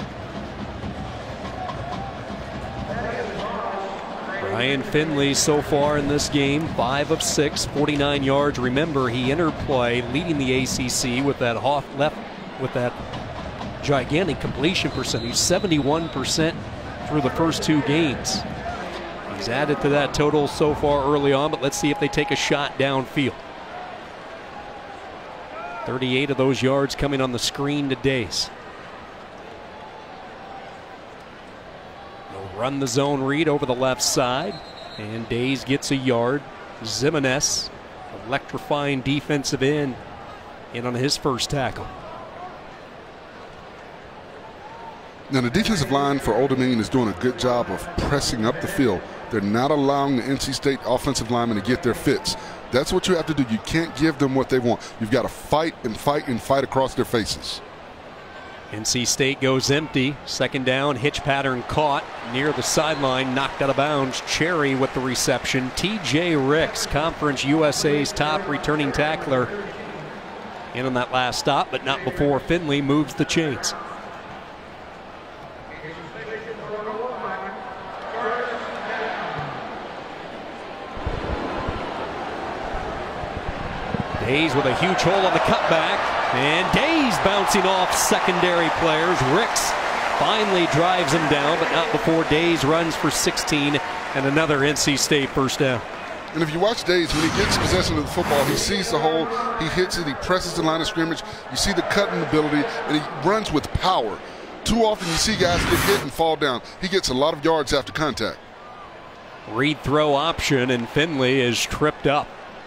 Carter-Finley so far in this game, five of six, forty-nine yards. Remember, he entered play leading the A C C with that off left, with that gigantic completion percentage, seventy-one percent through the first two games. He's added to that total so far early on, but let's see if they take a shot downfield. thirty-eight of those yards coming on the screen to Days. They'll run the zone read over the left side, and Days gets a yard. Zimenez, electrifying defensive end in on his first tackle.
Now, the defensive line for Old Dominion is doing a good job of pressing up the field. They're not allowing the N C State offensive linemen to get their fits. That's what you have to do. You can't give them what they want. You've got to fight and fight and fight across their faces.
N C State goes empty. Second down, hitch pattern caught near the sideline, knocked out of bounds. Cherry with the reception. T J Ricks, Conference U S A's top returning tackler, in on that last stop, but not before Finley moves the chains. Days with a huge hole on the cutback, and Days bouncing off secondary players. Ricks finally drives him down, but not before Days runs for sixteen and another N C State first down.
And if you watch Days, when he gets possession of the football, he sees the hole, he hits it, he presses the line of scrimmage. You see the cutting ability, and he runs with power. Too often you see guys get hit and fall down. He gets a lot of yards after contact.
Read throw option, and Finley is tripped up.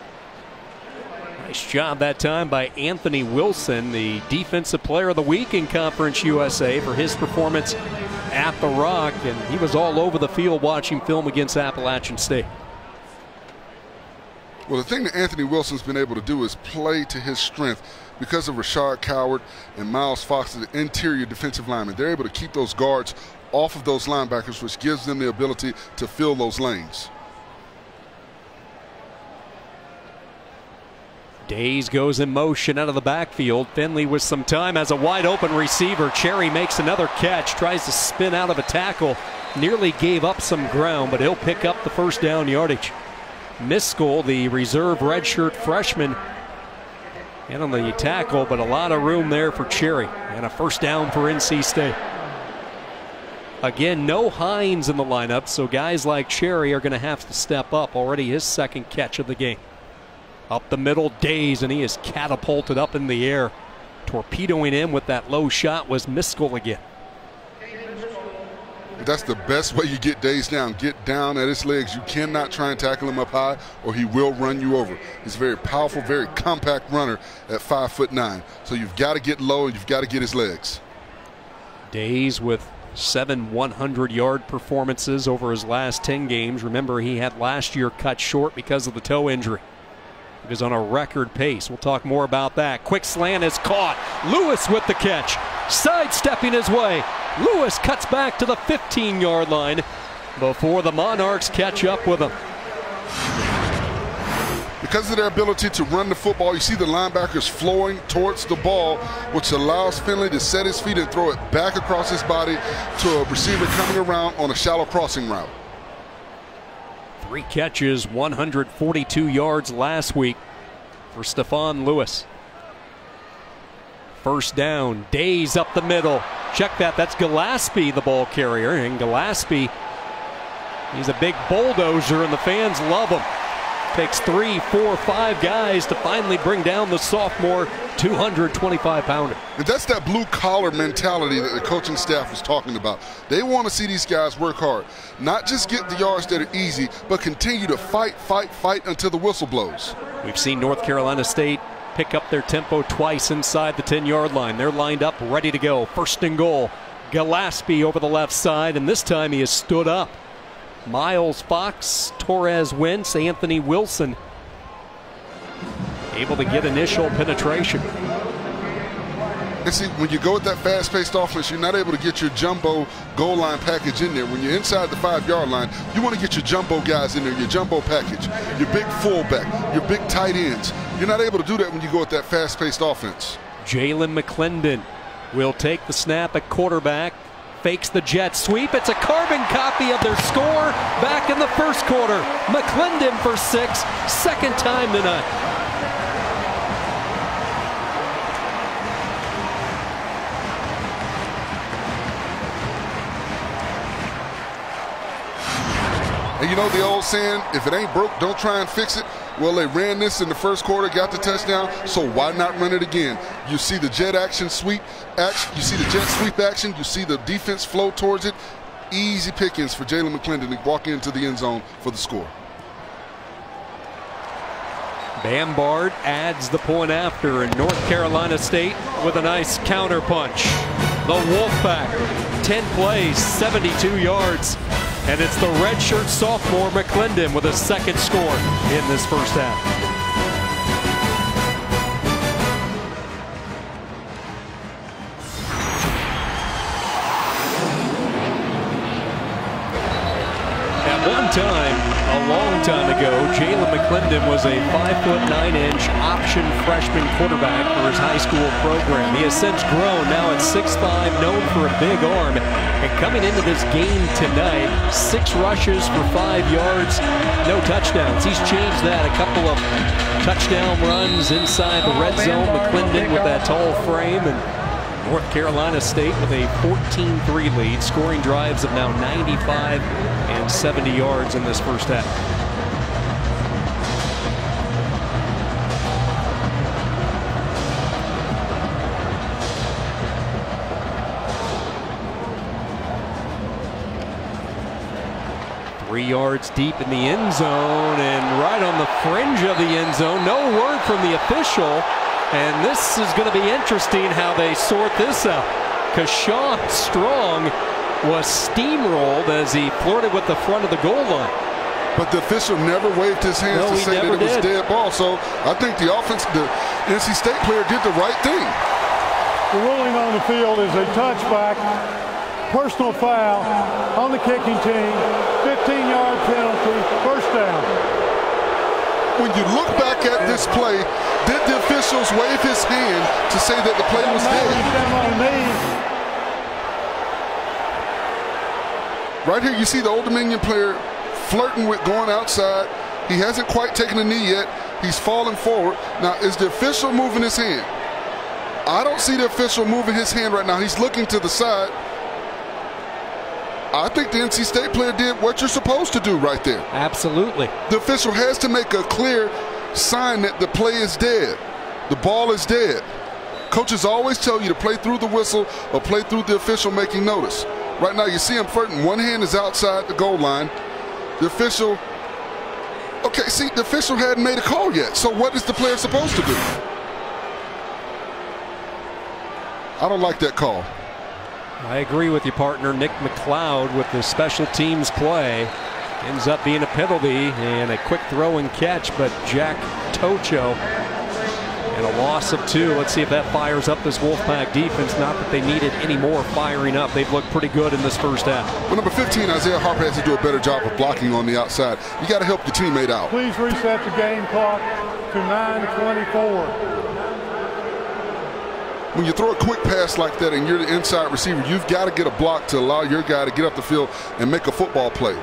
Nice job that time by Anthony Wilson, the Defensive Player of the Week in Conference U S A for his performance at the Rock, and he was all over the field watching film against Appalachian State.
Well, the thing that Anthony Wilson's been able to do is play to his strength because of Rashard Coward and Miles Fox, the interior defensive linemen. They're able to keep those guards off of those linebackers, which gives them the ability to fill those lanes.
Days goes in motion out of the backfield. Finley with some time has a wide open receiver. Cherry makes another catch, tries to spin out of a tackle, nearly gave up some ground, but he'll pick up the first down yardage. Miskell, the reserve redshirt freshman, in on the tackle, but a lot of room there for Cherry, and a first down for N C State. Again, no Hines in the lineup, so guys like Cherry are going to have to step up. Already his second catch of the game. Up the middle, Days, and he is catapulted up in the air. Torpedoing him with that low shot was Miskell again.
That's the best way you get Days down. Get down at his legs. You cannot try and tackle him up high, or he will run you over. He's a very powerful, very compact runner at five foot nine. So you've got to get low, and you've got to get his legs.
Days with seven hundred yard performances over his last ten games. Remember, he had last year cut short because of the toe injury. He was on a record pace. We'll talk more about that. Quick slant is caught. Lewis with the catch. Sidestepping his way. Lewis cuts back to the fifteen yard line before the Monarchs catch up with him.
Because of their ability to run the football, you see the linebackers flowing towards the ball, which allows Finley to set his feet and throw it back across his body to a receiver coming around on a shallow crossing route.
Three catches, one hundred forty-two yards last week for Stephon Lewis. First down, Days up the middle. Check that, that's Gillespie, the ball carrier. And Gillespie, he's a big bulldozer, and the fans love him. Takes three, four, five guys to finally bring down the sophomore two hundred twenty-five pounder.
And that's that blue-collar mentality that the coaching staff was talking about. They want to see these guys work hard. Not just get the yards that are easy, but continue to fight, fight, fight until the whistle blows.
We've seen North Carolina State pick up their tempo twice inside the ten yard line. They're lined up, ready to go. First and goal. Gillespie over the left side, and this time he has stood up. Miles Fox, Torres Wentz, Anthony Wilson able to get initial penetration.
And see, when you go with that fast-paced offense, you're not able to get your jumbo goal line package in there. When you're inside the five yard line, you want to get your jumbo guys in there, your jumbo package, your big fullback, your big tight ends. You're not able to do that when you go with that fast-paced offense.
Jalen McClendon will take the snap at quarterback. Fakes the jet sweep. It's a carbon copy of their score back in the first quarter. McClendon for six, second time tonight.
And you know the old saying, if it ain't broke, don't try and fix it. Well, they ran this in the first quarter, got the touchdown, so why not run it again? You see the jet action sweep, action, you see the jet sweep action, you see the defense flow towards it. Easy pickings for Jalen McClendon to walk into the end zone for the score.
Bambard adds the point after, and North Carolina State with a nice counter punch. The Wolfpack, ten plays, seventy-two yards, and it's the redshirt sophomore McClendon with a second score in this first half. Time, a long time ago, Jalen McClendon was a five foot nine inch option freshman quarterback for his high school program. He has since grown, now at six five, known for a big arm. And coming into this game tonight, six rushes for five yards, no touchdowns. He's changed that. A couple of touchdown runs inside the red zone. McClendon with that tall frame, and North Carolina State with a fourteen three lead, scoring drives of now ninety-five and seventy yards in this first half. Three yards deep in the end zone, and right on the fringe of the end zone. No word from the official. And this is going to be interesting how they sort this out. Kashawn Strong was steamrolled as he flirted with the front of the goal line.
But the official never waved his hands
no,
to say that it was
did.
dead ball. So I think the offense, the N C State player did the right thing.
The ruling on the field is a touchback, personal foul on the kicking team, fifteen yard penalty, first down.
When you look back at this play, did the officials wave his hand to say that the play was dead? Right here, you see the Old Dominion player flirting with going outside. He hasn't quite taken a knee yet. He's falling forward. Now, is the official moving his hand? I don't see the official moving his hand right now. He's looking to the side. I think the N C State player did what you're supposed to do right there.
Absolutely.
The official has to make a clear sign that the play is dead. The ball is dead. Coaches always tell you to play through the whistle or play through the official making notice. Right now, you see him flirting. One hand is outside the goal line. The official, okay, see, the official hadn't made a call yet. So what is the player supposed to do? I don't like that call.
I agree with you, partner. Nick McLeod with the special teams play. Ends up being a penalty and a quick throw and catch, but Jack Tocho and a loss of two. Let's see if that fires up this Wolfpack defense. Not that they needed any more firing up. They've looked pretty good in this first half. Well,
number fifteen, Isaiah Harper, has to do a better job of blocking on the outside. You got to help your teammate out.
Please reset the game clock to nine twenty-four.
When you throw a quick pass like that and you're the inside receiver, you've got to get a block to allow your guy to get up the field and make a football play.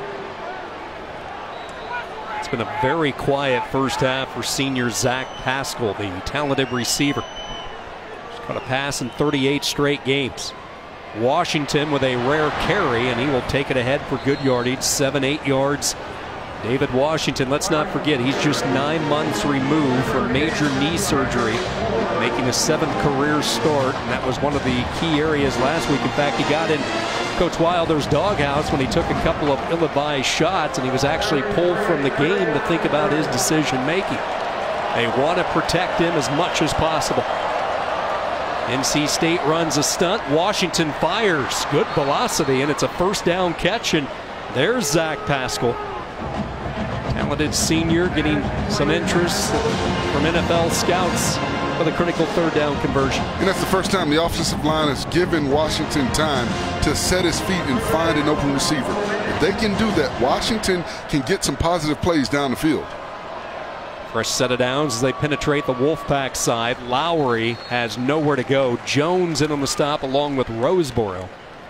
It's been a very quiet first half for senior Zach Pascal, the talented receiver. He's got a pass in thirty-eight straight games. Washington with a rare carry, and he will take it ahead for good yardage, seven, eight yards. David Washington, let's not forget, he's just nine months removed from major knee surgery, making a seventh career start, and that was one of the key areas last week. In fact, he got in Coach Wilder's doghouse when he took a couple of ill-advised shots, and he was actually pulled from the game to think about his decision making. They want to protect him as much as possible. N C State runs a stunt. Washington fires. Good velocity, and it's a first down catch, and there's Zach Pascal. Talented senior getting some interest from N F L scouts with a critical third down conversion.
And that's the first time the offensive line has given Washington time to set his feet and find an open receiver. If they can do that, Washington can get some positive plays down the field.
Fresh set of downs as they penetrate the Wolfpack side. Lowry has nowhere to go. Jones in on the stop along with Roseboro.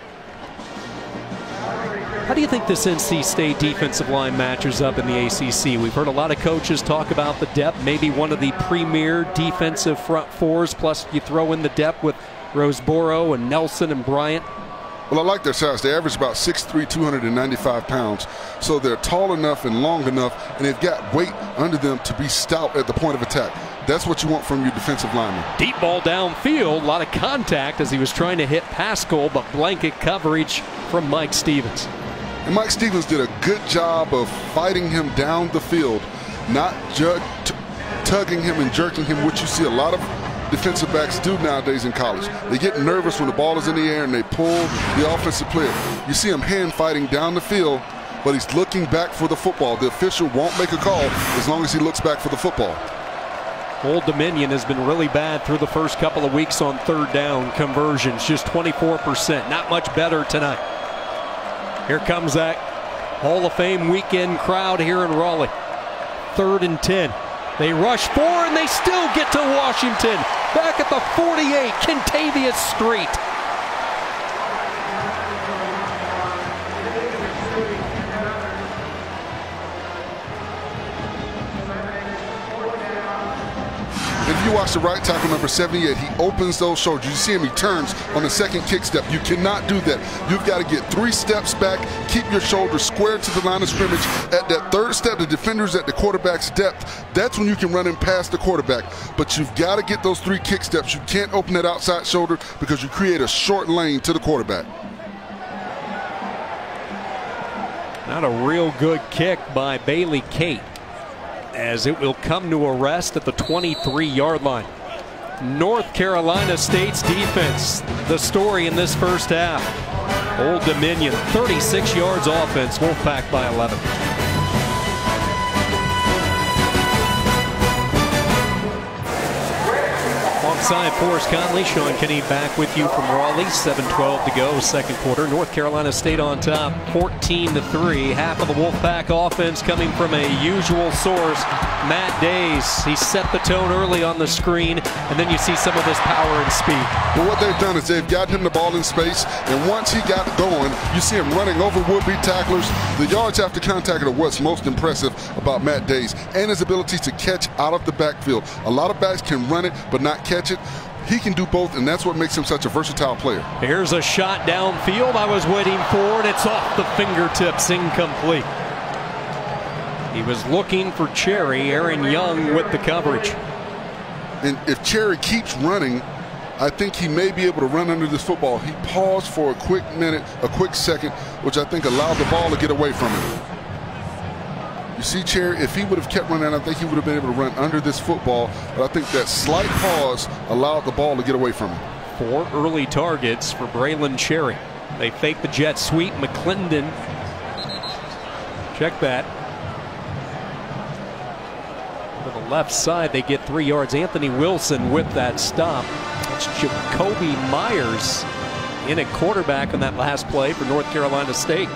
How do you think this N C State defensive line matches up in the A C C? We've heard a lot of coaches talk about the depth, maybe one of the premier defensive front fours, plus you throw in the depth with Roseboro and Nelson and Bryant.
Well, I like their size. They average about six three, two hundred ninety-five pounds. So they're tall enough and long enough, and they've got weight under them to be stout at the point of attack. That's what you want from your defensive lineman.
Deep ball downfield, a lot of contact as he was trying to hit Pascal, but blanket coverage from Mike Stevens.
And Mike Stevens did a good job of fighting him down the field, not just tugging him and jerking him, which you see a lot of defensive backs do nowadays in college. They get nervous when the ball is in the air and they pull the offensive player. You see him hand fighting down the field, but he's looking back for the football. The official won't make a call as long as he looks back for the football.
Old Dominion has been really bad through the first couple of weeks on third down conversions, just twenty-four percent. Not much better tonight. Here comes that Hall of Fame weekend crowd here in Raleigh. Third and ten. They rush four and they still get to Washington. Back at the forty-eight, Kentavious Street.
If you watch the right tackle, number seventy-eight, he opens those shoulders. You see him, he turns on the second kick step. You cannot do that. You've got to get three steps back, keep your shoulders square to the line of scrimmage. At that third step, the defender's at the quarterback's depth. That's when you can run in past the quarterback. But you've got to get those three kick steps. You can't open that outside shoulder because you create a short lane to the quarterback.
Not a real good kick by Bailey Kate, as it will come to a rest at the twenty-three yard line. North Carolina State's defense, the story in this first half. Old Dominion, thirty-six yards offense, Wolfpack by eleven. Alongside Forrest Conley, Sean Kinney back with you from Raleigh. seven twelve to go, second quarter. North Carolina State on top, fourteen to three. Half of the Wolfpack offense coming from a usual source, Matt Days. He set the tone early on the screen, and then you see some of his power and speed.
Well, what they've done is they've gotten him the ball in space, and once he got going, you see him running over would-be tacklers. The yards after contact are what's most impressive about Matt Days, and his ability to catch out of the backfield. A lot of backs can run it, but not catch it. He can do both, and that's what makes him such a versatile player.
Here's a shot downfield I was waiting for, and it's off the fingertips, incomplete. He was looking for Cherry. Aaron Young with the coverage.
And if Cherry keeps running, I think he may be able to run under this football. He paused for a quick minute, a quick second, which I think allowed the ball to get away from him. You see, Cherry, if he would have kept running, I think he would have been able to run under this football. But I think that slight pause allowed the ball to get away from him.
Four early targets for Braylon Cherry. They fake the jet sweep. McClendon. Check that. To the left side, they get three yards. Anthony Wilson with that stop. It's Jacoby Myers in at quarterback on that last play for North Carolina State.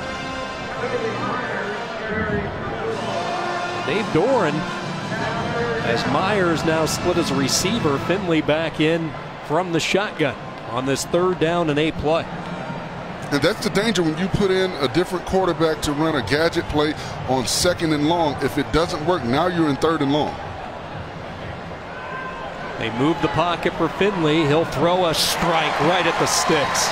Dave Doran, as Myers now split as a receiver. Finley back in from the shotgun on this third down and eight play.
And that's the danger when you put in a different quarterback to run a gadget play on second and long. If it doesn't work, now you're in third and long.
They move the pocket for Finley. He'll throw a strike right at the sticks.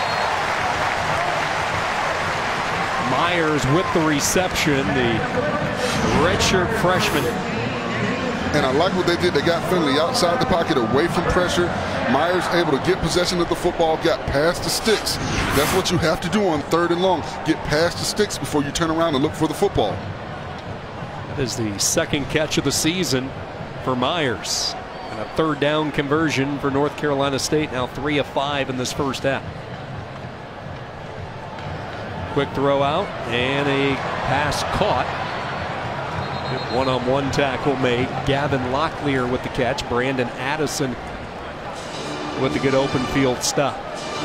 Myers with the reception, the redshirt freshman.
And I like what they did. They got Finley outside the pocket, away from pressure. Myers able to get possession of the football, got past the sticks. That's what you have to do on third and long. Get past the sticks before you turn around and look for the football.
That is the second catch of the season for Myers. And a third down conversion for North Carolina State, now three of five in this first half. Quick throw out and a pass caught. One-on-one tackle made. Gavin Locklear with the catch. Brandon Addison with a good open field stop.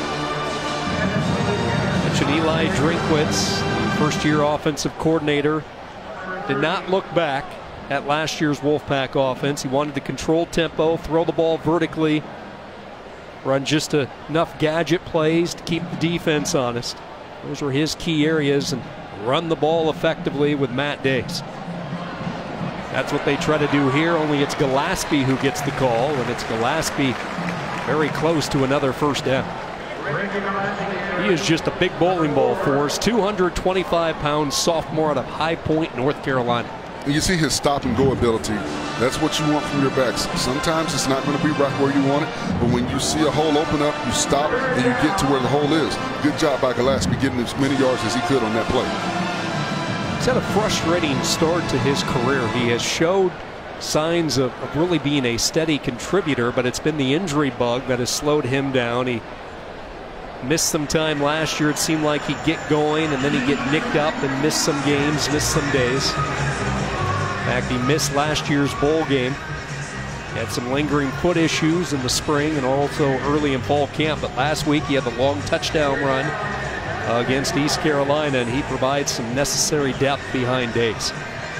Mentioned Eli Drinkwitz, the first-year offensive coordinator, did not look back at last year's Wolfpack offense. He wanted to control tempo, throw the ball vertically, run just enough gadget plays to keep the defense honest. Those were his key areas, and run the ball effectively with Matt Days. That's what they try to do here, only it's Gillespie who gets the call, and it's Gillespie very close to another first down. He is just a big bowling ball for us. two hundred twenty-five pound sophomore out of High Point, North Carolina.
And you see his stop and go ability. That's what you want from your backs. Sometimes it's not going to be right where you want it, but when you see a hole open up, you stop and you get to where the hole is. Good job by Gillespie getting as many yards as he could on that play.
He's had a frustrating start to his career. He has showed signs of, of really being a steady contributor, but it's been the injury bug that has slowed him down. He missed some time last year. It seemed like he'd get going and then he'd get nicked up and miss some games, miss some days. In fact, he missed last year's bowl game. He had some lingering foot issues in the spring and also early in fall camp, but last week he had the long touchdown run against East Carolina, and he provides some necessary depth behind Days.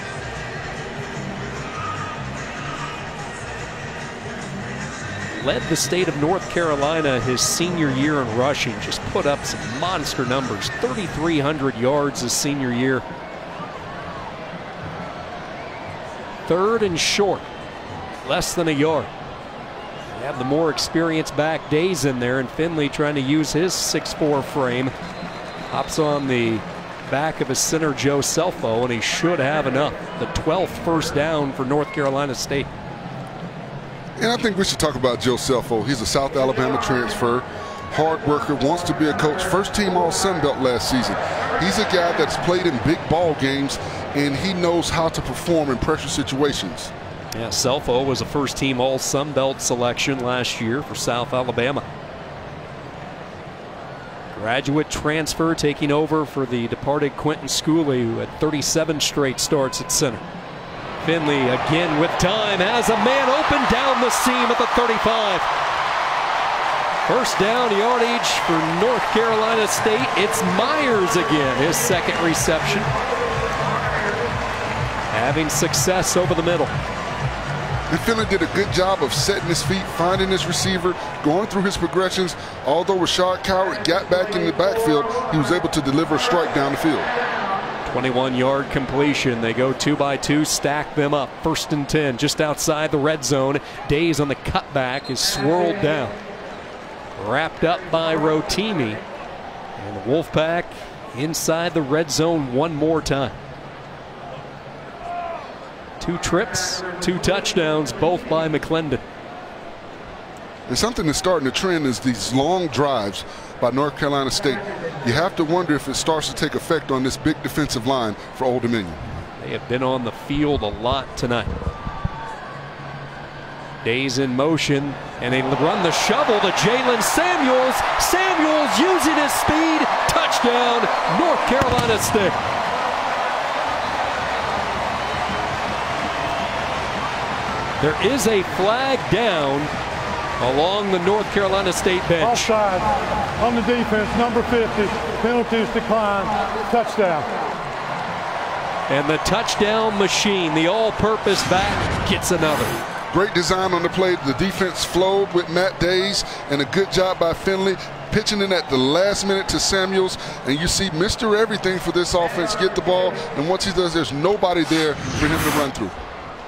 Led the state of North Carolina his senior year in rushing, just put up some monster numbers, thirty-three hundred yards his senior year. Third and short, less than a yard. You have the more experienced back Days in there, and Finley trying to use his six four frame. Hops on the back of his center, Joe Selfo, and he should have enough. The twelfth first down for North Carolina State.
And I think we should talk about Joe Selfo. He's a South Alabama transfer, hard worker, wants to be a coach. First team All Sun Belt last season. He's a guy that's played in big ball games, and he knows how to perform in pressure situations.
Yeah, Selfo was a first team All Sun Belt selection last year for South Alabama. Graduate transfer taking over for the departed Quentin Schooley, who had thirty-seven straight starts at center. Finley again with time, has a man open down the seam at the thirty-five. First down yardage for North Carolina State. It's Myers again, his second reception. Having success over the middle.
And Finley did a good job of setting his feet, finding his receiver, going through his progressions. Although Rashad Coward got back in the backfield, he was able to deliver a strike down the field.
twenty-one yard completion. They go two by two, stack them up. First and ten, just outside the red zone. Days on the cutback is swirled down. Wrapped up by Rotimi. And the Wolfpack inside the red zone one more time. Two trips, two touchdowns, both by McClendon.
And something that's starting to trend is these long drives by North Carolina State. You have to wonder if it starts to take effect on this big defensive line for Old Dominion.
They have been on the field a lot tonight. Days in motion, and they run the shovel to Jalen Samuels. Samuels using his speed. Touchdown, North Carolina State. There is a flag down along the North Carolina State bench.
Offside on the defense, number fifty. Penalties decline. Touchdown.
And the touchdown machine, the all-purpose back, gets another.
Great design on the play. The defense flowed with Matt Days, and a good job by Finley, pitching in at the last minute to Samuels. And you see Mister Everything for this offense get the ball, and once he does, there's nobody there for him to run through.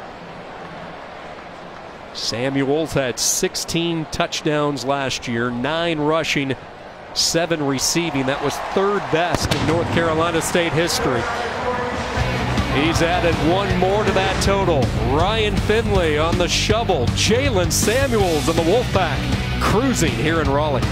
Samuels had sixteen touchdowns last year, nine rushing, seven receiving. That was third best in North Carolina State history. He's added one more to that total. Ryan Finley on the shovel. Jalen Samuels and the Wolfpack cruising here in Raleigh.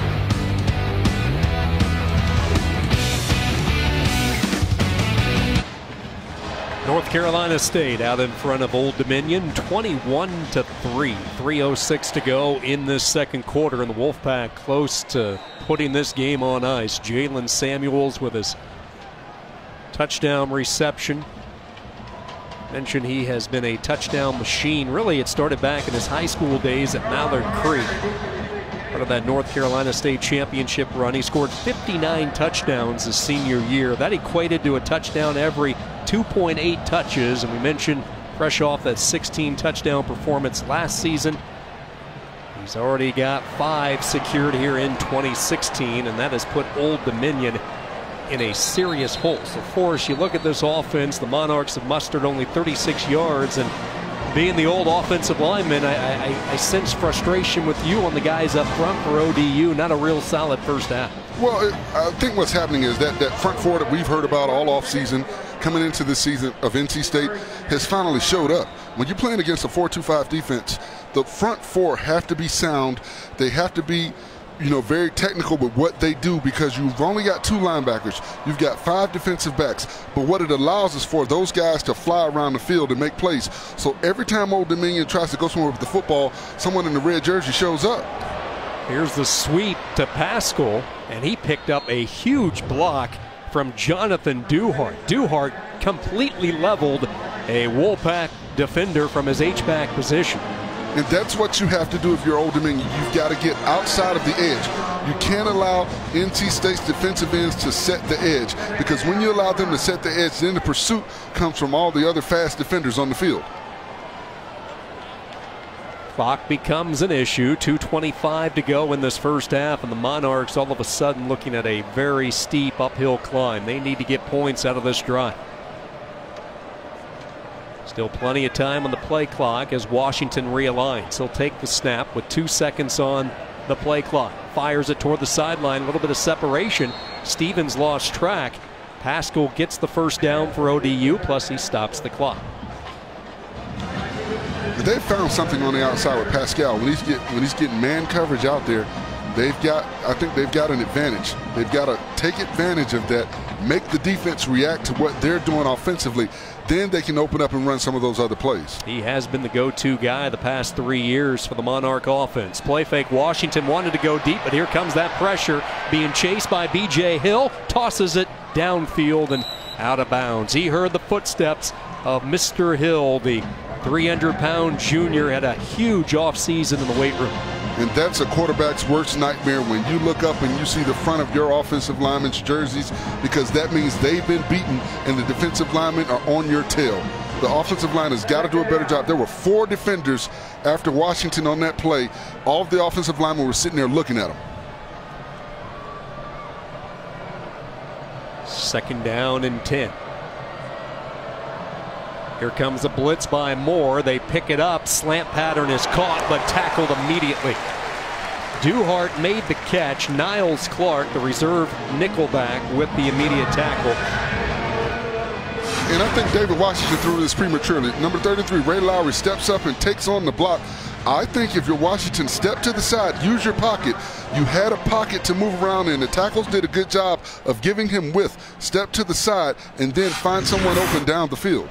North Carolina State out in front of Old Dominion, twenty-one to three. three oh six to go in this second quarter, and the Wolfpack close to putting this game on ice. Jalen Samuels with his touchdown reception. Mentioned he has been a touchdown machine. Really, it started back in his high school days at Mallard Creek. Part of that North Carolina State championship run. He scored fifty-nine touchdowns his senior year. That equated to a touchdown every two point eight touches, and we mentioned fresh off that sixteen touchdown performance last season. He's already got five secured here in twenty sixteen, and that has put Old Dominion in a serious hole. So, Forrest, you look at this offense, the Monarchs have mustered only thirty-six yards, and being the old offensive lineman, I, I, I sense frustration with you on the guys up front for O D U. Not a real solid first half.
Well, I think what's happening is that that front four that we've heard about all offseason coming into this season of N C State has finally showed up. When you're playing against a four two five defense, the front four have to be sound. They have to be you know, very technical with what they do, because you've only got two linebackers. You've got five defensive backs. But what it allows is for those guys to fly around the field and make plays. So every time Old Dominion tries to go somewhere with the football, someone in the red jersey shows up.
Here's the sweep to Pascal, and he picked up a huge block from Jonathan Duhart. Duhart completely leveled a Wolfpack defender from his H-back position.
And that's what you have to do if you're Old Dominion. You've got to get outside of the edge. You can't allow N C State's defensive ends to set the edge, because when you allow them to set the edge, then the pursuit comes from all the other fast defenders on the field.
Clock becomes an issue. two twenty-five to go in this first half, and the Monarchs all of a sudden looking at a very steep uphill climb. They need to get points out of this drive. Still plenty of time on the play clock as Washington realigns. He'll take the snap with two seconds on the play clock. Fires it toward the sideline. A little bit of separation. Stevens lost track. Pascal gets the first down for O D U, plus he stops the clock.
They've found something on the outside with Pascal. When he's, get, when he's getting man coverage out there, they've got, I think they've got an advantage. They've got to take advantage of that, make the defense react to what they're doing offensively. Then they can open up and run some of those other plays.
He has been the go-to guy the past three years for the Monarch offense. Play fake. Washington wanted to go deep, but here comes that pressure. Being chased by B J Hill. Tosses it downfield and out of bounds. He heard the footsteps of Mister Hill. The three hundred pound junior had a huge offseason in the weight room.
And that's a quarterback's worst nightmare, when you look up and you see the front of your offensive linemen's jerseys, because that means they've been beaten and the defensive linemen are on your tail. The offensive line has got to do a better job. There were four defenders after Washington on that play. All of the offensive linemen were sitting there looking at them.
Second down and ten. Here comes a blitz by Moore. They pick it up. Slant pattern is caught, but tackled immediately. Duhart made the catch. Niles Clark, the reserve nickelback, with the immediate tackle.
And I think David Washington threw this prematurely. Number thirty-three, Ray Lowry, steps up and takes on the block. I think if you're Washington, step to the side, use your pocket. You had a pocket to move around in. The tackles did a good job of giving him width. Step to the side and then find someone open down the field.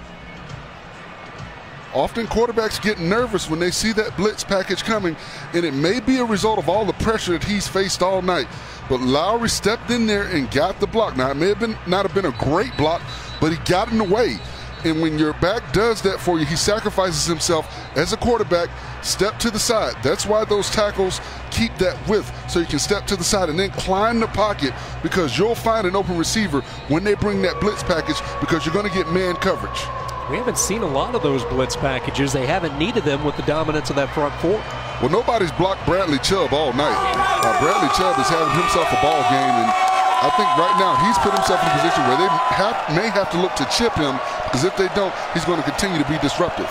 Often quarterbacks get nervous when they see that blitz package coming, and it may be a result of all the pressure that he's faced all night. But Lowry stepped in there and got the block. Now, it may have been not have been a great block, but he got in the way. And when your back does that for you, he sacrifices himself as a quarterback. Step to the side. That's why those tackles keep that width, so you can step to the side and then climb the pocket, because you'll find an open receiver when they bring that blitz package, because you're going to get man coverage.
We haven't seen a lot of those blitz packages. They haven't needed them with the dominance of that front four.
Well, nobody's blocked Bradley Chubb all night. Uh, Bradley Chubb is having himself a ball game, and I think right now he's put himself in a position where they have, may have to look to chip him, because if they don't, he's going to continue to be disruptive.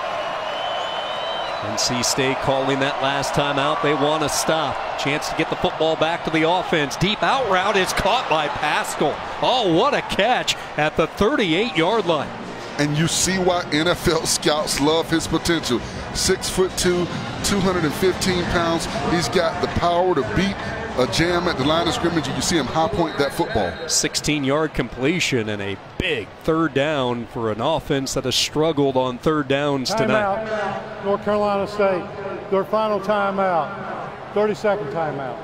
N C State calling that last time out. They want to stop. Chance to get the football back to the offense. Deep out route is caught by Pascal. Oh, what a catch at the thirty-eight yard line.
And you see why N F L scouts love his potential. Six foot two, two hundred fifteen pounds. He's got the power to beat a jam at the line of scrimmage, and you see him high point that football.
sixteen yard completion and a big third down for an offense that has struggled on third downs tonight.
Timeout, North Carolina State. Their final timeout. thirty second timeout.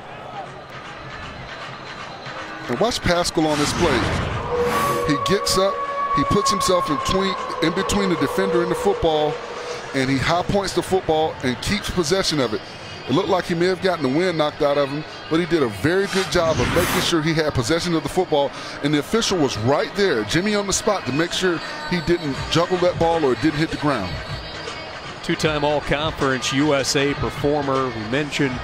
And watch Pascal on this play. He gets up. He puts himself in between, in between the defender and the football, and he high points the football and keeps possession of it. It looked like he may have gotten the wind knocked out of him, but he did a very good job of making sure he had possession of the football, and the official was right there, Jimmy on the spot, to make sure he didn't juggle that ball or it didn't hit the ground.
Two-time All-Conference U S A performer. We mentioned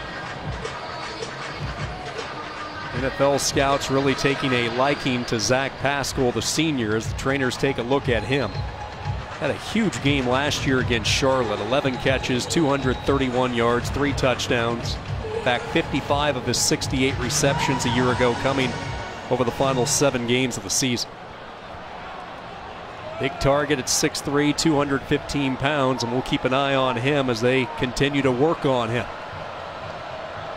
N F L scouts really taking a liking to Zach Pascal, the senior, as the trainers take a look at him. Had a huge game last year against Charlotte. eleven catches, two hundred thirty-one yards, three touchdowns. In fact, fifty-five of his sixty-eight receptions a year ago coming over the final seven games of the season. Big target at six three, two hundred fifteen pounds, and we'll keep an eye on him as they continue to work on him.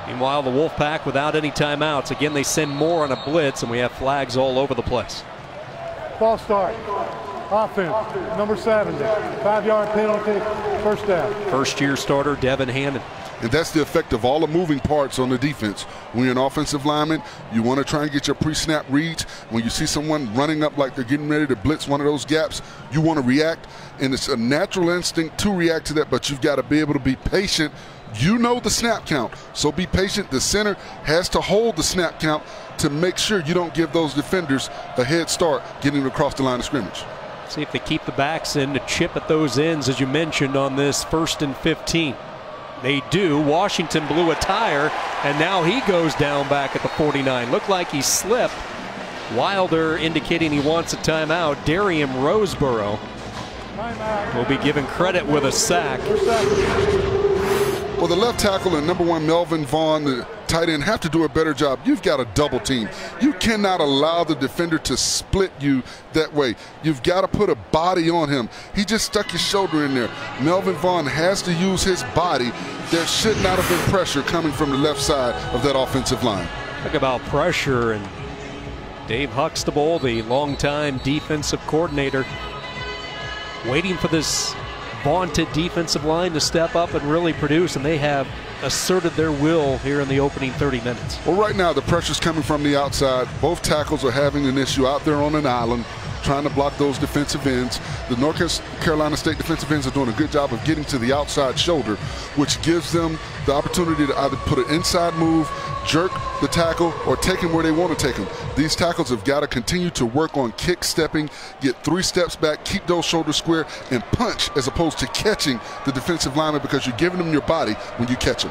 Meanwhile, the Wolfpack without any timeouts. Again, they send more on a blitz, and we have flags all over the place.
False start. Offense, number seventy. Five-yard penalty, first down.
First-year starter, Devin Hannon.
And that's the effect of all the moving parts on the defense. When you're an offensive lineman, you want to try and get your pre-snap reads. When you see someone running up like they're getting ready to blitz one of those gaps, you want to react. And it's a natural instinct to react to that, but you've got to be able to be patient. You know the snap count, so be patient. The center has to hold the snap count to make sure you don't give those defenders a head start getting across the line of scrimmage.
See if they keep the backs in to chip at those ends, as you mentioned, on this first and fifteen. They do. Washington blew a tire, and now he goes down back at the forty-nine. Looked like he slipped. Wilder indicating he wants a timeout. Darian Roseborough will be given credit with a sack.
Well, the left tackle and number one Melvin Vaughn, the tight end, have to do a better job. You've got a double team. You cannot allow the defender to split you that way. You've got to put a body on him. He just stuck his shoulder in there. Melvin Vaughn has to use his body. There should not have been pressure coming from the left side of that offensive line.
Talk about pressure, and Dave Huxtable, the longtime defensive coordinator, waiting for this vaunted defensive line to step up and really produce, and they have asserted their will here in the opening thirty minutes.
Well, right now the pressure's coming from the outside. Both tackles are having an issue out there on an island trying to block those defensive ends. The North Carolina State defensive ends are doing a good job of getting to the outside shoulder, which gives them the opportunity to either put an inside move, jerk the tackle, or take him where they want to take him. These tackles have got to continue to work on kick stepping, get three steps back, keep those shoulders square, and punch as opposed to catching the defensive lineman, because you're giving them your body when you catch them.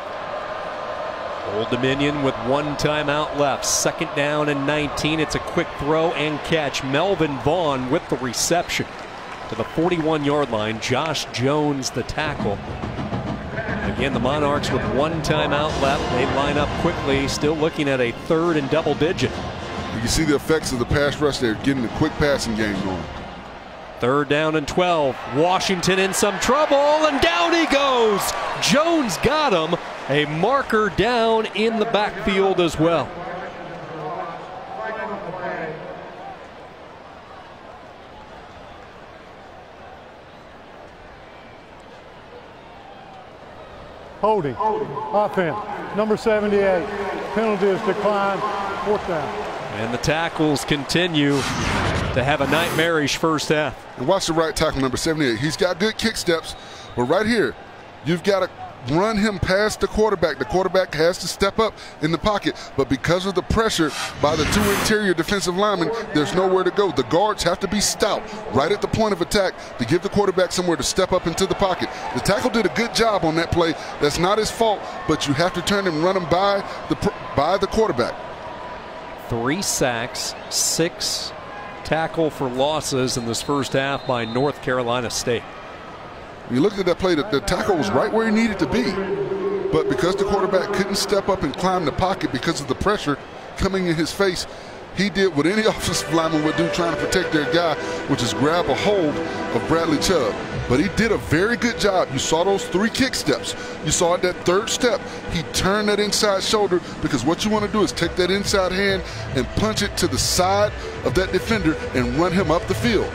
Old Dominion with one timeout left. Second down and nineteen. It's a quick throw and catch. Melvin Vaughn with the reception to the forty-one yard line. Josh Jones the tackle. Again, the Monarchs with one timeout left. They line up quickly, still looking at a third and double digit.
You see the effects of the pass rush there, getting the quick passing game going.
Third down and twelve. Washington in some trouble, and down he goes. Jones got him. A marker down in the backfield as well.
Holding. Offense. Number seventy-eight. Penalty is declined. Fourth down.
And the tackles continue to have a nightmarish first half.
And watch the right tackle, number seventy-eight. He's got good kick steps, but right here, you've got to run him past the quarterback. The quarterback has to step up in the pocket, but because of the pressure by the two interior defensive linemen, there's nowhere to go. The guards have to be stout right at the point of attack to give the quarterback somewhere to step up into the pocket. The tackle did a good job on that play. That's not his fault, but you have to turn and run him by the, by the quarterback.
Three sacks, six tackle for losses in this first half by North Carolina State.
You looked at that play, the, the tackle was right where he needed to be. But because the quarterback couldn't step up and climb the pocket because of the pressure coming in his face, he did what any offensive lineman would do trying to protect their guy, which is grab a hold of Bradley Chubb. But he did a very good job. You saw those three kick steps. You saw at that third step, he turned that inside shoulder, because what you want to do is take that inside hand and punch it to the side of that defender and run him up the field.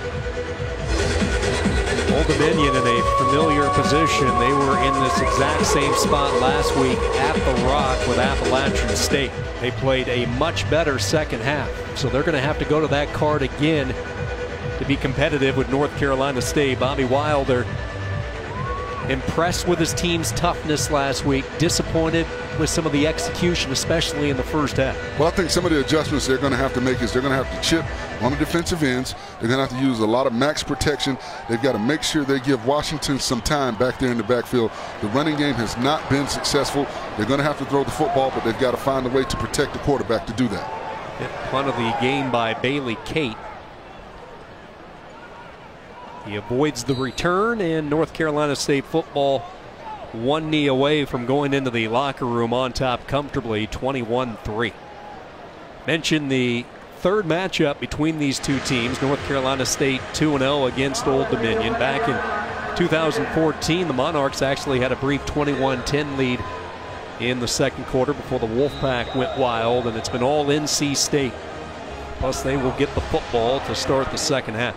Old Dominion in a familiar position. They were in this exact same spot last week at the Rock with Appalachian State. They played a much better second half, so they're going to have to go to that card again to be competitive with North Carolina State. Bobby Wilder impressed with his team's toughness last week, disappointed with some of the execution, especially in the first half.
Well, I think some of the adjustments they're going to have to make is they're going to have to chip on the defensive ends. They're going to have to use a lot of max protection. They've got to make sure they give Washington some time back there in the backfield. The running game has not been successful. They're going to have to throw the football, but they've got to find a way to protect the quarterback to do that.
Hit punt of the game by Bailey Kate. He avoids the return, and North Carolina State football one knee away from going into the locker room on top comfortably, twenty-one three. Mentioned the third matchup between these two teams. North Carolina State two and oh against Old Dominion. Back in two thousand fourteen, the Monarchs actually had a brief twenty-one ten lead in the second quarter before the Wolfpack went wild, and it's been all N C State. Plus, they will get the football to start the second half.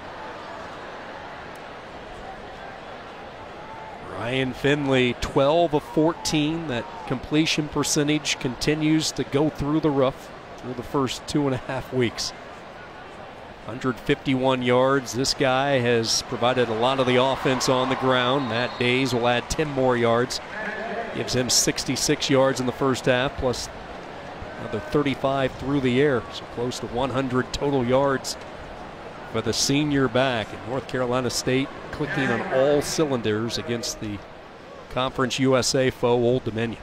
Carter-Finley, twelve of fourteen. That completion percentage continues to go through the roof through the first two and a half weeks. one hundred fifty-one yards. This guy has provided a lot of the offense on the ground. Matt Days will add ten more yards. Gives him sixty-six yards in the first half, plus another thirty-five through the air. So close to one hundred total yards for the senior back. And North Carolina State clicking on all cylinders against the Conference U S A foe, Old Dominion.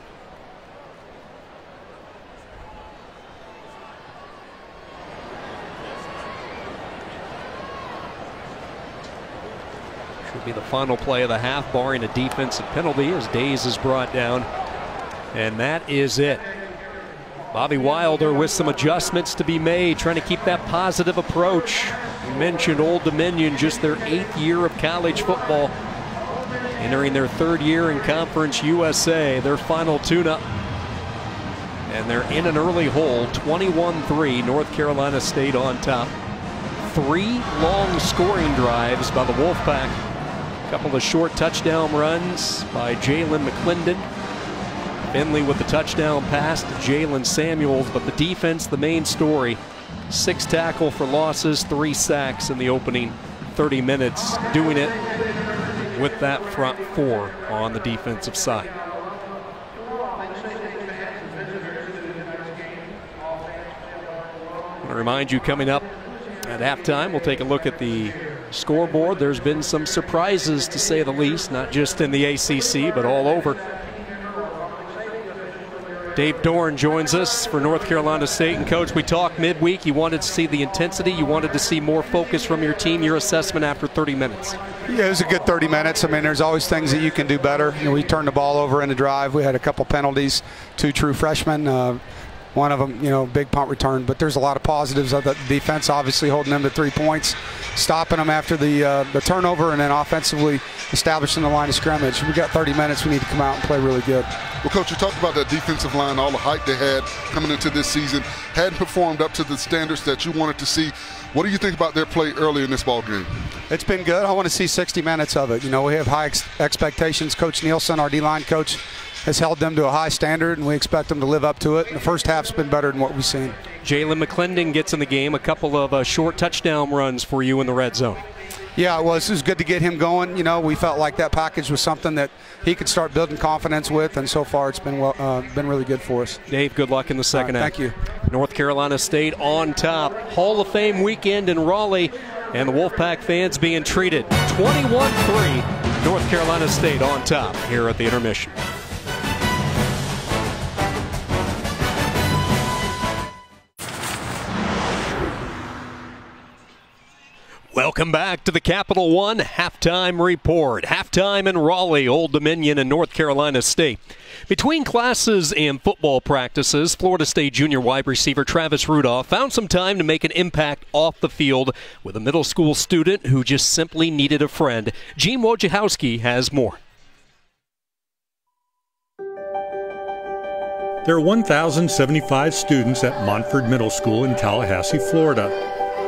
Should be the final play of the half, barring a defensive penalty, as Days is brought down. And that is it. Bobby Wilder with some adjustments to be made, trying to keep that positive approach. You mentioned Old Dominion, just their eighth year of college football, entering their third year in Conference U S A, their final tune-up. And they're in an early hole, twenty-one three, North Carolina State on top. Three long scoring drives by the Wolfpack. A couple of short touchdown runs by Jalen McClendon. Finley with the touchdown pass to Jalen Samuels, but the defense, the main story. Six tackle for losses, three sacks in the opening thirty minutes, doing it with that front four on the defensive side. I want to remind you, coming up at halftime, we'll take a look at the scoreboard. There's been some surprises, to say the least, not just in the A C C, but all over. Dave Dorn joins us for North Carolina State. And Coach, we talked midweek. You wanted to see the intensity. You wanted to see more focus from your team. Your assessment after thirty minutes.
Yeah, it was a good thirty minutes. I mean, there's always things that you can do better. You know, we turned the ball over in the drive. We had a couple penalties, two true freshmen. Uh, one of them, you know, big punt return. But there's a lot of positives of the defense, obviously holding them to three points, stopping them after the uh, the turnover, and then offensively establishing the line of scrimmage. We got thirty minutes. We need to come out and play really good.
Well, Coach, you talked about that defensive line, all the hype they had coming into this season, hadn't performed up to the standards that you wanted to see. What do you think about their play early in this ball game?
It's been good. I want to see sixty minutes of it. You know, we have high ex expectations. Coach Nielsen, our D-line coach, has held them to a high standard, and we expect them to live up to it. And the first half's been better than what we've seen.
Jalen McClendon gets in the game. A couple of uh, short touchdown runs for you in the red zone.
Yeah, it was. It was good to get him going. You know, we felt like that package was something that he could start building confidence with, and so far it's been well, uh, been really good for us.
Dave, good luck in the second
right,
half.
Thank you.
North Carolina State on top. Hall of Fame weekend in Raleigh, and the Wolfpack fans being treated. twenty-one three, North Carolina State on top here at the intermission. Welcome back to the Capital One Halftime Report. Halftime in Raleigh, Old Dominion, and North Carolina State. Between classes and football practices, Florida State junior wide receiver Travis Rudolph found some time to make an impact off the field with a middle school student who just simply needed a friend. Gene Wojciechowski has more.
There are one thousand seventy-five students at Montford Middle School in Tallahassee, Florida.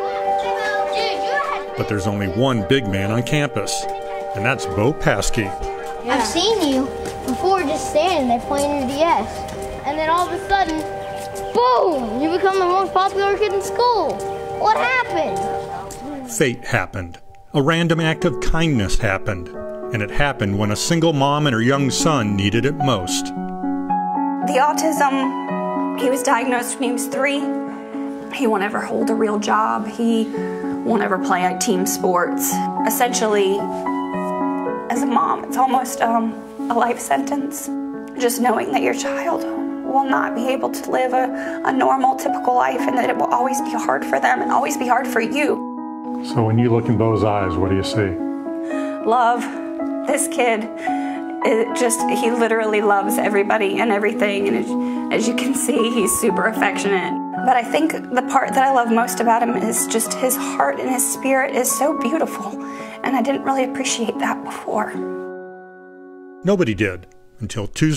But there's only one big man on campus, and that's Bo Paskey.
Yeah. I've seen you before just standing there playing your D S, and then all of a sudden, boom, you become the most popular kid in school. What happened?
Fate happened. A random act of kindness happened, and it happened when a single mom and her young son needed it most.
The autism, he was diagnosed when he was three. He won't ever hold a real job. He won't ever play like team sports. Essentially, as a mom, it's almost um, a life sentence. Just knowing that your child will not be able to live a, a normal, typical life, and that it will always be hard for them and always be hard for you.
So when you look in Bo's eyes, what do you see?
Love. This kid, it just, he literally loves everybody and everything, and as you can see, he's super affectionate. But I think the part that I love most about him is just his heart and his spirit is so beautiful, and I didn't really appreciate that before.
Nobody did, until Tuesday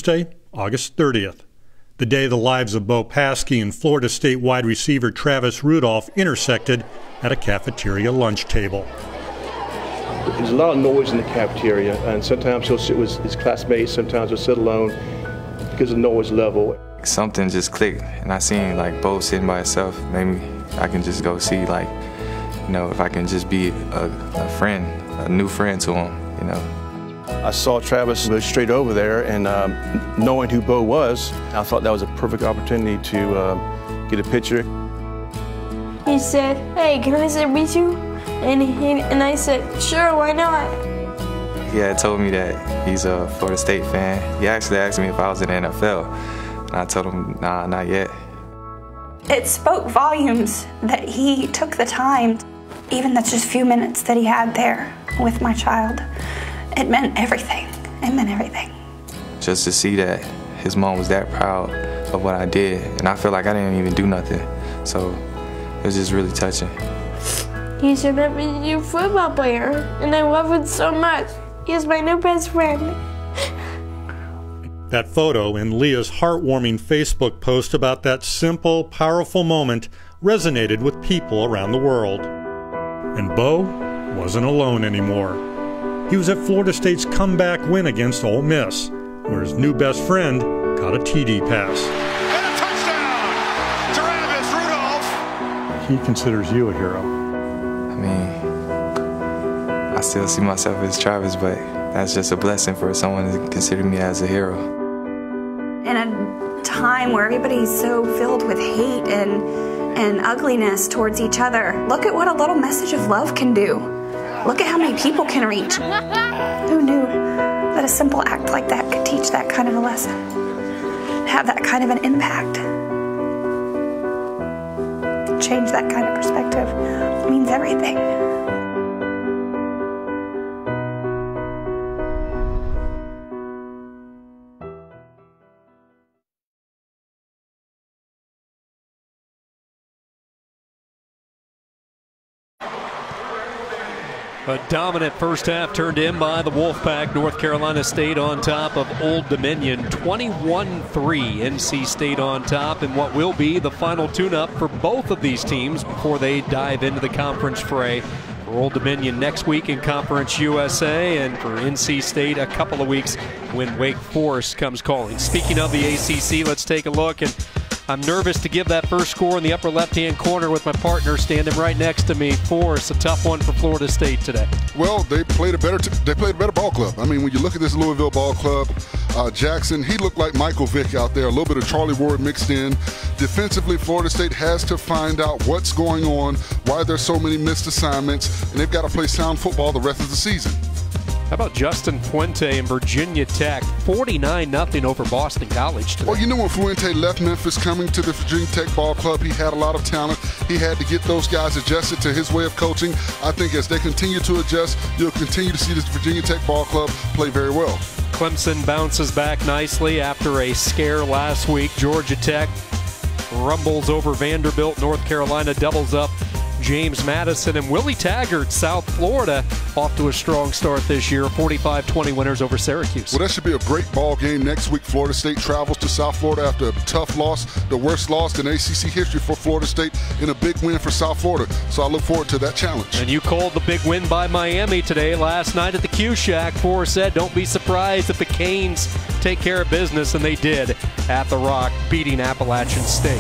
August thirtieth, the day the lives of Bo Paskey and Florida State wide receiver Travis Rudolph intersected at a cafeteria lunch table.
There's a lot of noise in the cafeteria, and sometimes he'll sit with his classmates, sometimes he'll sit alone because of the noise level.
Something just clicked, and I seen like Bo sitting by himself. Maybe I can just go see, like, you know, if I can just be a, a friend, a new friend to him, you know.
I saw Travis go straight over there, and um, knowing who Bo was, I thought that was a perfect opportunity to uh, get a picture.
He said, "Hey, can I sit with you?" And, he, and I said, "Sure, why not?"
He had told me that he's a Florida State fan. He actually asked me if I was in the N F L, and I told him, nah, not yet.
It spoke volumes that he took the time, even that's just a few minutes that he had there with my child. It meant everything. It meant everything.
Just to see that his mom was that proud of what I did, and I feel like I didn't even do nothing. So it was just really touching.
He said, "I'm a new football player, and I love it so much. He's my new best friend."
That photo in Leah's heartwarming Facebook post about that simple, powerful moment resonated with people around the world. And Bo wasn't alone anymore. He was at Florida State's comeback win against Ole Miss, where his new best friend caught a T D pass.
And a touchdown! Travis Rudolph!
He considers you a hero.
I mean, I still see myself as Travis, but that's just a blessing for someone to consider me as a hero.
In a time where everybody's so filled with hate and, and ugliness towards each other, look at what a little message of love can do. Look at how many people can reach. Who knew that a simple act like that could teach that kind of a lesson? Have that kind of an impact? Change that kind of perspective. It means everything.
A dominant first half turned in by the Wolfpack. North Carolina State on top of Old Dominion. twenty-one three. N C State on top in what will be the final tune-up for both of these teams before they dive into the conference fray. For Old Dominion next week in Conference U S A, and for N C State a couple of weeks when Wake Forest comes calling. Speaking of the A C C, let's take a look. And I'm nervous to give that first score in the upper left-hand corner with my partner standing right next to me. Forrest, a tough one for Florida State today.
Well, they played a better. T they played a better ball club. I mean, when you look at this Louisville ball club, uh, Jackson, he looked like Michael Vick out there. A little bit of Charlie Ward mixed in. Defensively, Florida State has to find out what's going on, why there's so many missed assignments, and they've got to play sound football the rest of the season.
How about Justin Fuente and Virginia Tech? forty-nine nothing over Boston College today.
Well, you know, when Fuente left Memphis coming to the Virginia Tech ball club, he had a lot of talent. He had to get those guys adjusted to his way of coaching. I think as they continue to adjust, you'll continue to see this Virginia Tech ball club play very well.
Clemson bounces back nicely after a scare last week. Georgia Tech rumbles over Vanderbilt. North Carolina doubles up James Madison, and Willie Taggart, South Florida, off to a strong start this year. forty-five twenty winners over Syracuse.
Well, that should be a great ball game next week. Florida State travels to South Florida after a tough loss, the worst loss in A C C history for Florida State, in a big win for South Florida. So I look forward to that challenge.
And you called the big win by Miami today, last night at the Q-Shack. Forrest said, don't be surprised if the Canes take care of business, and they did at the Rock, beating Appalachian State.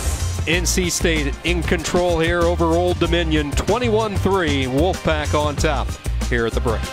N C State in control here over Old Dominion, twenty-one three. Wolfpack on top here at the break.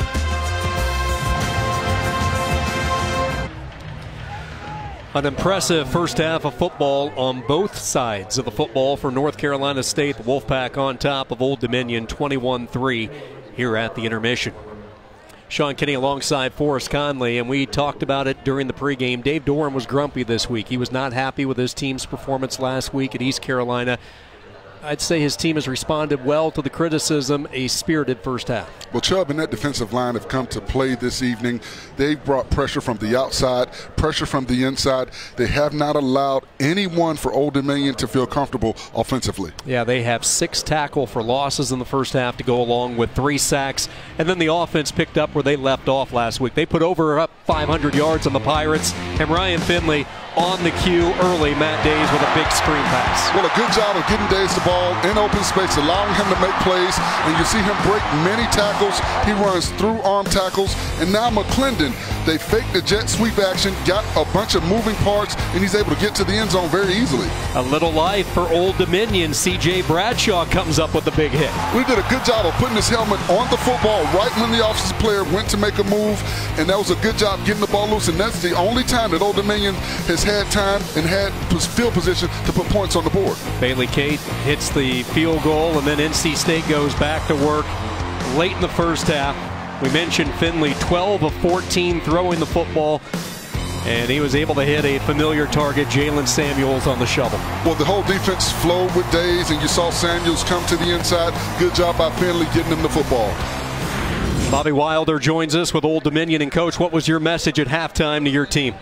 An impressive first half of football on both sides of the football for North Carolina State. The Wolfpack on top of Old Dominion, twenty-one three here at the intermission. Sean Kinney alongside Forrest Conley, and we talked about it during the pregame. Dave Doran was grumpy this week. He was not happy with his team's performance last week at East Carolina. I'd say his team has responded well to the criticism, a spirited first half.
Well, Chubb and that defensive line have come to play this evening. They've brought pressure from the outside, pressure from the inside. They have not allowed anyone for Old Dominion to feel comfortable offensively.
Yeah, they have six tackle for losses in the first half to go along with three sacks. And then the offense picked up where they left off last week. They put over up five hundred yards on the Pirates, and Ryan Finley on the cue early. Matt Days with a big screen pass.
Well, a good job of getting Days the ball in open space, allowing him to make plays, and you see him break many tackles. He runs through arm tackles, and now McClendon, they faked the jet sweep action, got a bunch of moving parts, and he's able to get to the end zone very easily.
A little life for Old Dominion. C J Bradshaw comes up with a big hit.
We did a good job of putting his helmet on the football right when the offensive player went to make a move, and that was a good job getting the ball loose, and that's the only time that Old Dominion has had time and had field position to put points on the board.
Bailey Cate hits the field goal, and then N C State goes back to work late in the first half. We mentioned Finley, twelve of fourteen throwing the football, and he was able to hit a familiar target, Jalen Samuels, on the shovel.
Well, the whole defense flowed with Days, and you saw Samuels come to the inside. Good job by Finley getting him the football.
Bobby Wilder joins us with Old Dominion. And Coach, what was your message at halftime to your team?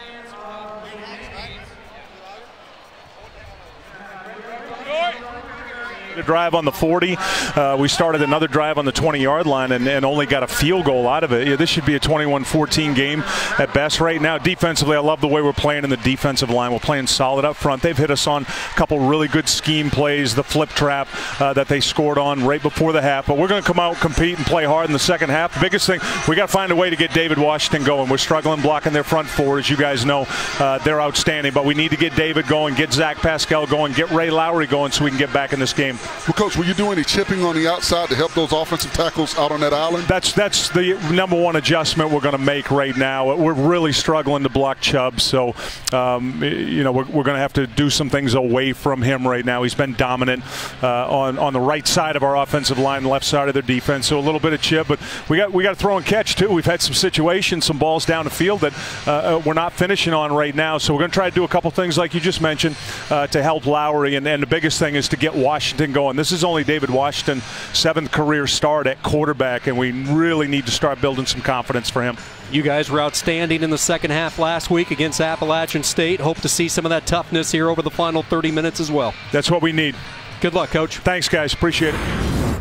A drive on the forty. Uh, we started another drive on the twenty yard line and, and only got a field goal out of it. Yeah, this should be a twenty-one fourteen game at best right now. Defensively, I love the way we're playing in the defensive line. We're playing solid up front. They've hit us on a couple really good scheme plays, the flip trap uh, that they scored on right before the half. But we're going to come out, compete, and play hard in the second half. The biggest thing, we got to find a way to get David Washington going. We're struggling blocking their front four. As you guys know, uh, they're outstanding. But we need to get David going, get Zach Pascal going, get Ray Lowry going so we can get back in this game.
Well, Coach, will you do any chipping on the outside to help those offensive tackles out on that island?
That's that's the number one adjustment we're going to make right now. We're really struggling to block Chubb, so um, you know we're, we're going to have to do some things away from him right now. He's been dominant uh, on on the right side of our offensive line, left side of their defense. So a little bit of chip, but we got we got to throw and catch too. We've had some situations, some balls down the field that uh, we're not finishing on right now. So we're going to try to do a couple things like you just mentioned uh, to help Lowry, and, and the biggest thing is to get Washington going. This is only David Washington's seventh career start at quarterback, and we really need to start building some confidence for him.
You guys were outstanding in the second half last week against Appalachian State. Hope to see some of that toughness here over the final thirty minutes as well.
That's what we need.
Good luck, Coach.
Thanks, guys. Appreciate it.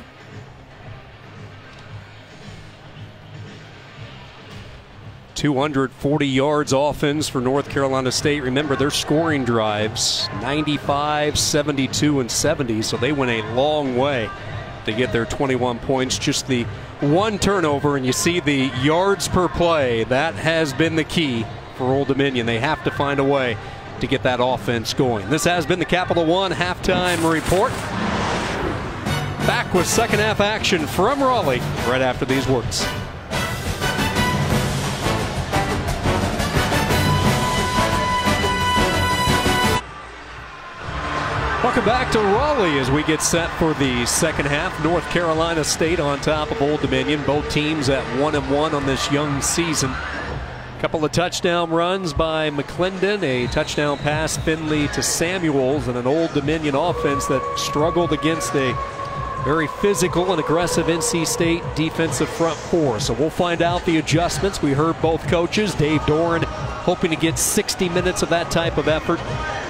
two hundred forty yards offense for North Carolina State. Remember, their scoring drives ninety-five, seventy-two, and seventy, so they went a long way to get their twenty-one points. Just the one turnover, and you see the yards per play. That has been the key for Old Dominion. They have to find a way to get that offense going. This has been the Capital One halftime report. Back with second half action from Raleigh right after these words. Welcome back to Raleigh as we get set for the second half. North Carolina State on top of Old Dominion. Both teams at one and one on this young season. A couple of touchdown runs by McClendon, a touchdown pass Finley to Samuels, and an Old Dominion offense that struggled against a very physical and aggressive N C State defensive front four. So we'll find out the adjustments. We heard both coaches. Dave Doran hoping to get sixty minutes of that type of effort.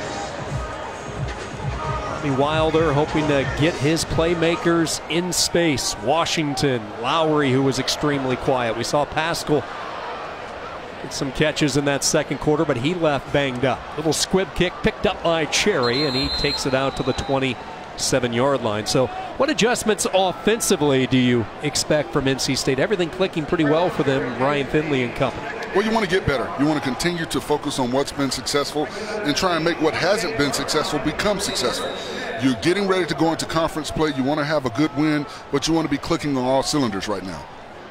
Wilder hoping to get his playmakers in space. Washington, Lowry, who was extremely quiet. We saw Pascal get some catches in that second quarter, but he left banged up. Little squib kick picked up by Cherry, and he takes it out to the twenty-seven yard line. So what adjustments offensively do you expect from N C State? Everything clicking pretty well for them, Ryan Finley and company.
Well, you want to get better. You want to continue to focus on what's been successful and try and make what hasn't been successful become successful. You're getting ready to go into conference play. You want to have a good win, but you want to be clicking on all cylinders right now.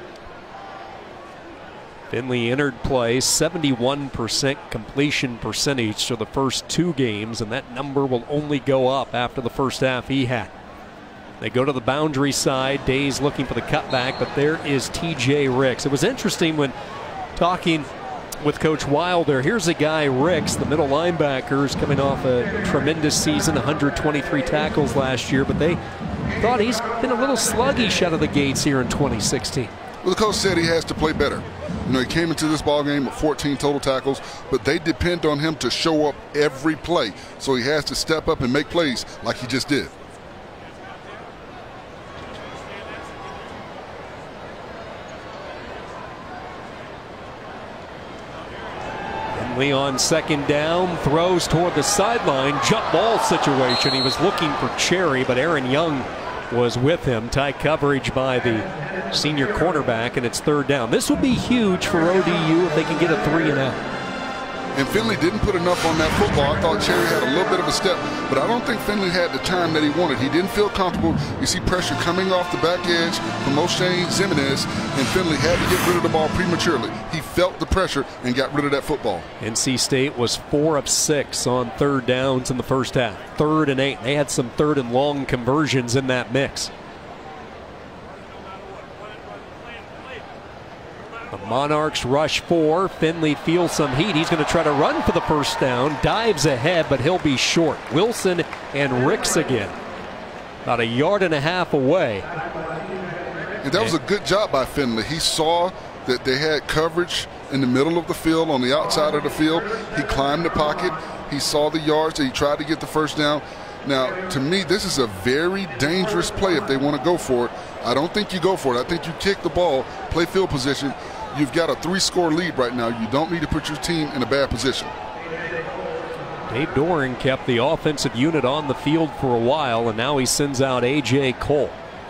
Finley entered play, seventy-one percent completion percentage for the first two games, and that number will only go up after the first half he had. They go to the boundary side. Days looking for the cutback, but there is T J Ricks. It was interesting when talking with Coach Wilder. Here's a guy, Ricks, the middle linebacker, is coming off a tremendous season, one hundred twenty-three tackles last year, but they thought he's been a little sluggish out of the gates here in twenty sixteen.
Well, the coach said he has to play better. You know, he came into this ball game with fourteen total tackles, but they depend on him to show up every play. So he has to step up and make plays like he just did.
Finley on second down, throws toward the sideline, jump ball situation. He was looking for Cherry, but Aaron Young was with him. Tight coverage by the senior cornerback, and it's third down. This would be huge for O D U if they can get a three and out.
And Finley didn't put enough on that football. I thought Cherry had a little bit of a step, but I don't think Finley had the time that he wanted. He didn't feel comfortable. You see pressure coming off the back edge from O'Shane Zimenez, and Finley had to get rid of the ball prematurely. He felt the pressure and got rid of that football.
N C State was four of six on third downs in the first half. Third and eight. They had some third and long conversions in that mix. The Monarchs rush four. Finley feels some heat. He's going to try to run for the first down. Dives ahead, but he'll be short. Wilson and Ricks again. About a yard and a half away.
And that was a good job by Finley. He saw that they had coverage in the middle of the field, on the outside of the field. He climbed the pocket. He saw the yards. He tried to get the first down. Now, to me, this is a very dangerous play if they want to go for it. I don't think you go for it. I think you kick the ball, play field position. You've got a three-score lead right now. You don't need to put your team in a bad position.
Dave Doran kept the offensive unit on the field for a while, and now he sends out A J Cole.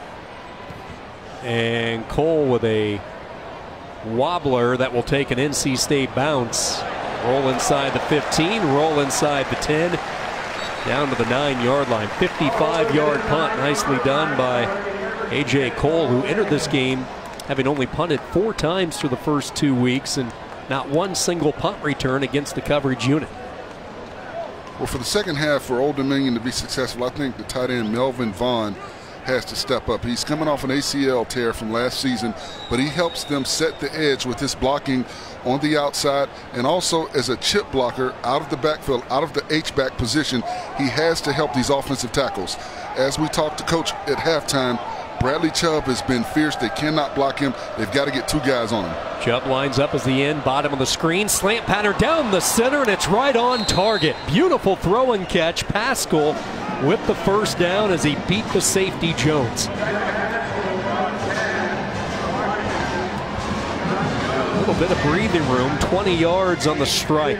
And Cole with a wobbler that will take an N C State bounce. Roll inside the fifteen, roll inside the ten, down to the nine-yard line. fifty-five yard punt, nicely done by A J Cole, who entered this game having only punted four times through the first two weeks and not one single punt return against the coverage unit.
Well, for the second half, for Old Dominion to be successful, I think the tight end Melvin Vaughn has to step up. He's coming off an A C L tear from last season, but he helps them set the edge with his blocking on the outside, and also as a chip blocker out of the backfield, out of the H-back position. He has to help these offensive tackles. As we talked to Coach at halftime, Bradley Chubb has been fierce. They cannot block him. They've got to get two guys on him.
Chubb lines up as the end, bottom of the screen, slant pattern down the center, and it's right on target. Beautiful throw and catch. Pascal with the first down as he beat the safety Jones. A little bit of breathing room, twenty yards on the strike.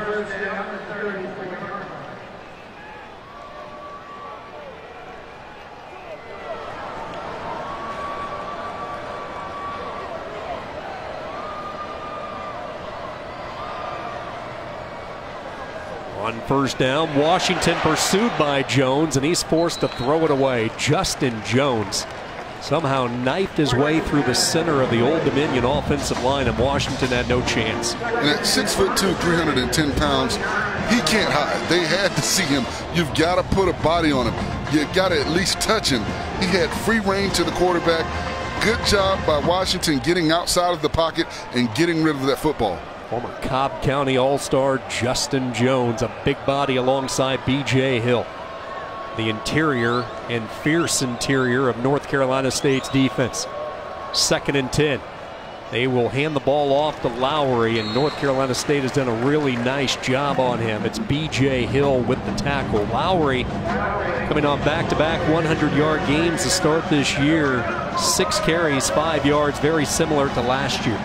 On first down, Washington pursued by Jones, and he's forced to throw it away. Justin Jones somehow knifed his way through the center of the Old Dominion offensive line, and Washington had no chance.
And at six foot two, three hundred ten pounds, he can't hide. They had to see him. You've got to put a body on him. You got to at least touch him. He had free reign to the quarterback. Good job by Washington getting outside of the pocket and getting rid of that football.
Former Cobb County All-Star Justin Jones, a big body alongside B J Hill. The interior and fierce interior of North Carolina State's defense. Second and ten. They will hand the ball off to Lowry, and North Carolina State has done a really nice job on him. It's B J Hill with the tackle. Lowry coming off back-to-back hundred yard games to start this year. Six carries, five yards, very similar to last year.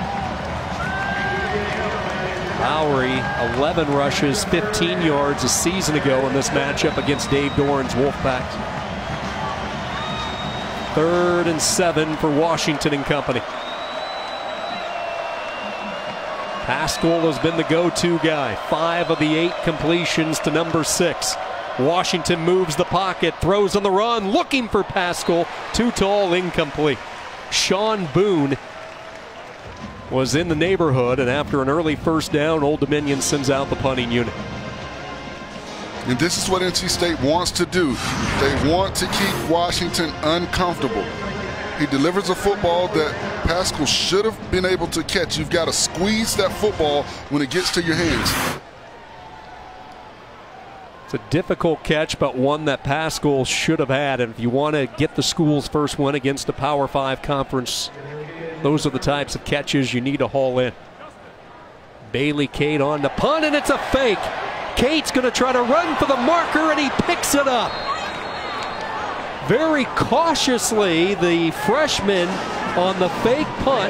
Lowry, eleven rushes, fifteen yards a season ago in this matchup against Dave Doran's Wolfpack. Third and seven for Washington and company. Pascal has been the go-to guy. Five of the eight completions to number six. Washington moves the pocket, throws on the run, looking for Pascal. Too tall, incomplete. Sean Boone was in the neighborhood, and after an early first down, Old Dominion sends out the punting unit.
And this is what N C State wants to do. They want to keep Washington uncomfortable. He delivers a football that Pascal should have been able to catch. You've got to squeeze that football when it gets to your hands.
It's a difficult catch, but one that Pascal should have had. And if you want to get the school's first win against a Power Five conference, those are the types of catches you need to haul in. Bailey Cate on the punt, and it's a fake. Cate's going to try to run for the marker, and he picks it up. Very cautiously, the freshman on the fake punt.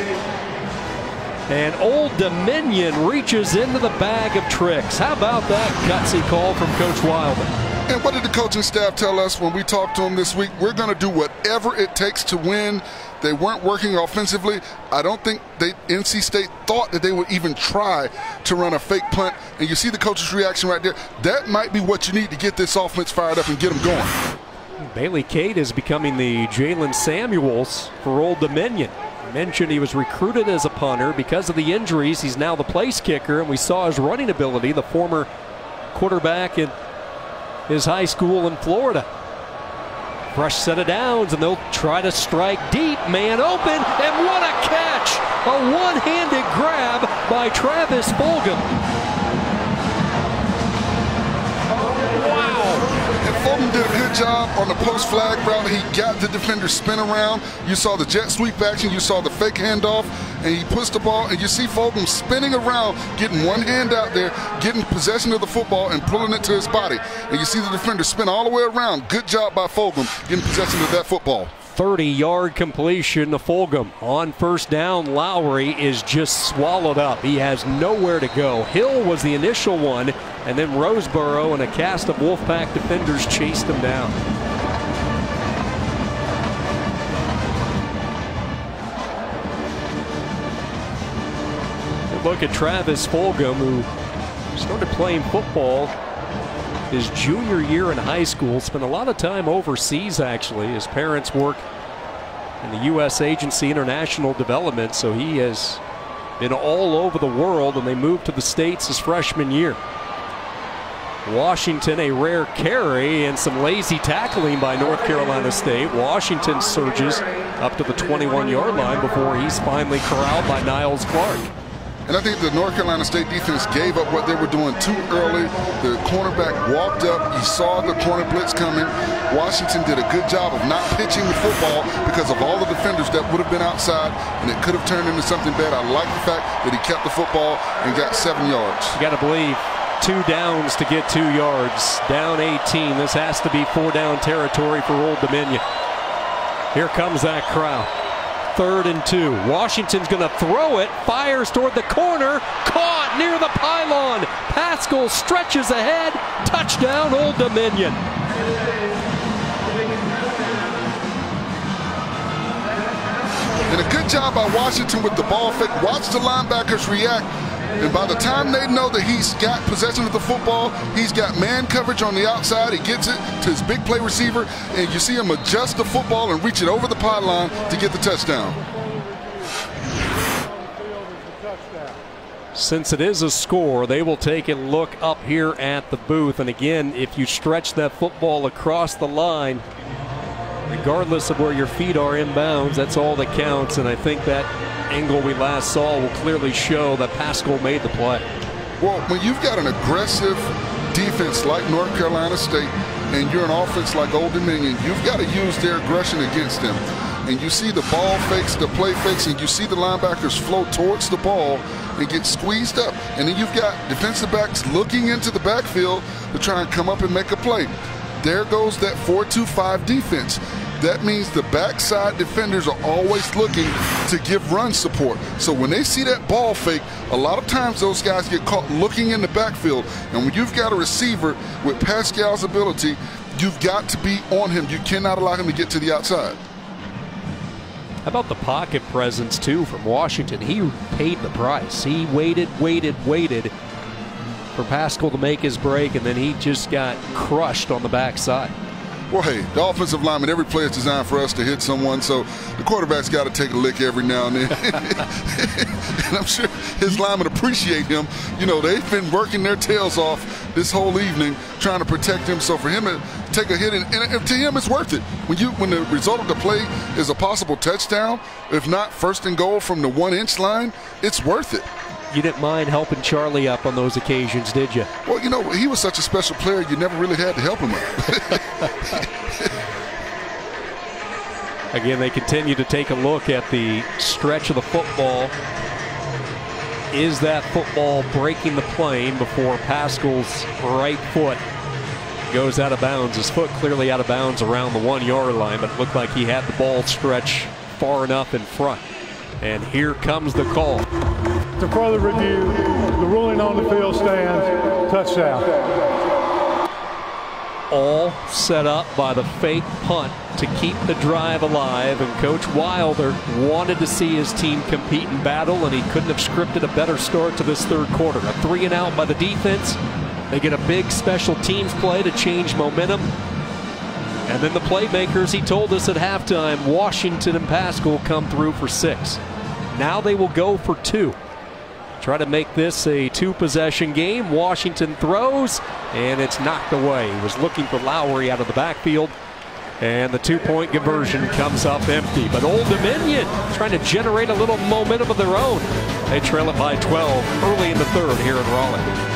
And Old Dominion reaches into the bag of tricks. How about that gutsy call from Coach Wildman?
And what did the coaching staff tell us when we talked to them this week? We're going to do whatever it takes to win. They weren't working offensively. I don't think they, N C State thought that they would even try to run a fake punt. And you see the coach's reaction right there. That might be what you need to get this offense fired up and get them going.
Bailey Cate is becoming the Jalen Samuels for Old Dominion. I mentioned he was recruited as a punter. Because of the injuries, he's now the place kicker, and we saw his running ability, the former quarterback in his high school in Florida. Fresh set of downs, and they'll try to strike deep. Man open, and what a catch! A one-handed grab by Travis Fulgham.
Fulgham did a good job on the post flag route. He got the defender spin around. You saw the jet sweep action. You saw the fake handoff, and he puts the ball, and you see Fulgham spinning around, getting one hand out there, getting possession of the football and pulling it to his body. And you see the defender spin all the way around. Good job by Fulgham getting possession of that football.
thirty yard completion to Fulgham. On first down, Lowry is just swallowed up. He has nowhere to go. Hill was the initial one, and then Roseboro and a cast of Wolfpack defenders chased him down. Good look at Travis Fulgham, who started playing football his junior year in high school. Spent a lot of time overseas, actually. His parents work in the U S Agency International Development, so he has been all over the world, and they moved to the States his freshman year. Washington, a rare carry and some lazy tackling by North Carolina State. Washington surges up to the twenty-one yard line before he's finally corralled by Niles Clark.
And I think the North Carolina State defense gave up what they were doing too early. The cornerback walked up. He saw the corner blitz coming. Washington did a good job of not pitching the football because of all the defenders that would have been outside, and it could have turned into something bad. I like the fact that he kept the football and got seven yards.
You got to believe two downs to get two yards. Down eighteen. This has to be four down territory for Old Dominion. Here comes that crowd. Third and two. Washington's going to throw it. Fires toward the corner. Caught near the pylon. Pascal stretches ahead. Touchdown, Old Dominion.
And a good job by Washington with the ball fake. Watch the linebackers react. And by the time they know that he's got possession of the football, he's got man coverage on the outside. He gets it to his big play receiver, and you see him adjust the football and reach it over the pylon to get the touchdown.
Since it is a score, they will take a look up here at the booth. And again, if you stretch that football across the line, regardless of where your feet are inbounds, that's all that counts. And I think that angle we last saw will clearly show that Pascal made the play.
Well, when you've got an aggressive defense like North Carolina State and you're an offense like Old Dominion, you've got to use their aggression against them. And you see the ball fakes, the play fakes, and you see the linebackers flow towards the ball and get squeezed up. And then you've got defensive backs looking into the backfield to try and come up and make a play. There goes that four two five defense. That means the backside defenders are always looking to give run support. So when they see that ball fake, a lot of times those guys get caught looking in the backfield. And when you've got a receiver with Pascal's ability, you've got to be on him. You cannot allow him to get to the outside.
How about the pocket presence, too, from Washington? He paid the price. He waited, waited, waited for Pascal to make his break, and then he just got crushed on the backside.
Well, hey, the offensive lineman, every play is designed for us to hit someone, so the quarterback's got to take a lick every now and then. And I'm sure his linemen appreciate him. You know, they've been working their tails off this whole evening trying to protect him. So for him to take a hit, and, and to him, it's worth it. When you when the result of the play is a possible touchdown, if not first and goal from the one-inch line, it's worth it.
You didn't mind helping Charlie up on those occasions, did you?
Well, you know, he was such a special player, you never really had to help him up.
Again, they continue to take a look at the stretch of the football. Is that football breaking the plane before Pascal's right foot goes out of bounds? His foot clearly out of bounds around the one-yard line, but it looked like he had the ball stretched far enough in front. And here comes the call.
To further review, the ruling on the field stands, touchdown.
All set up by the fake punt to keep the drive alive, and Coach Wilder wanted to see his team compete and battle, and he couldn't have scripted a better start to this third quarter. A three and out by the defense. They get a big special teams play to change momentum. And then the playmakers, he told us at halftime, Washington and Pascal come through for six. Now they will go for two. Try to make this a two-possession game. Washington throws, and it's knocked away. He was looking for Lowry out of the backfield, and the two-point conversion comes up empty. But Old Dominion trying to generate a little momentum of their own. They trail it by twelve early in the third here in Raleigh.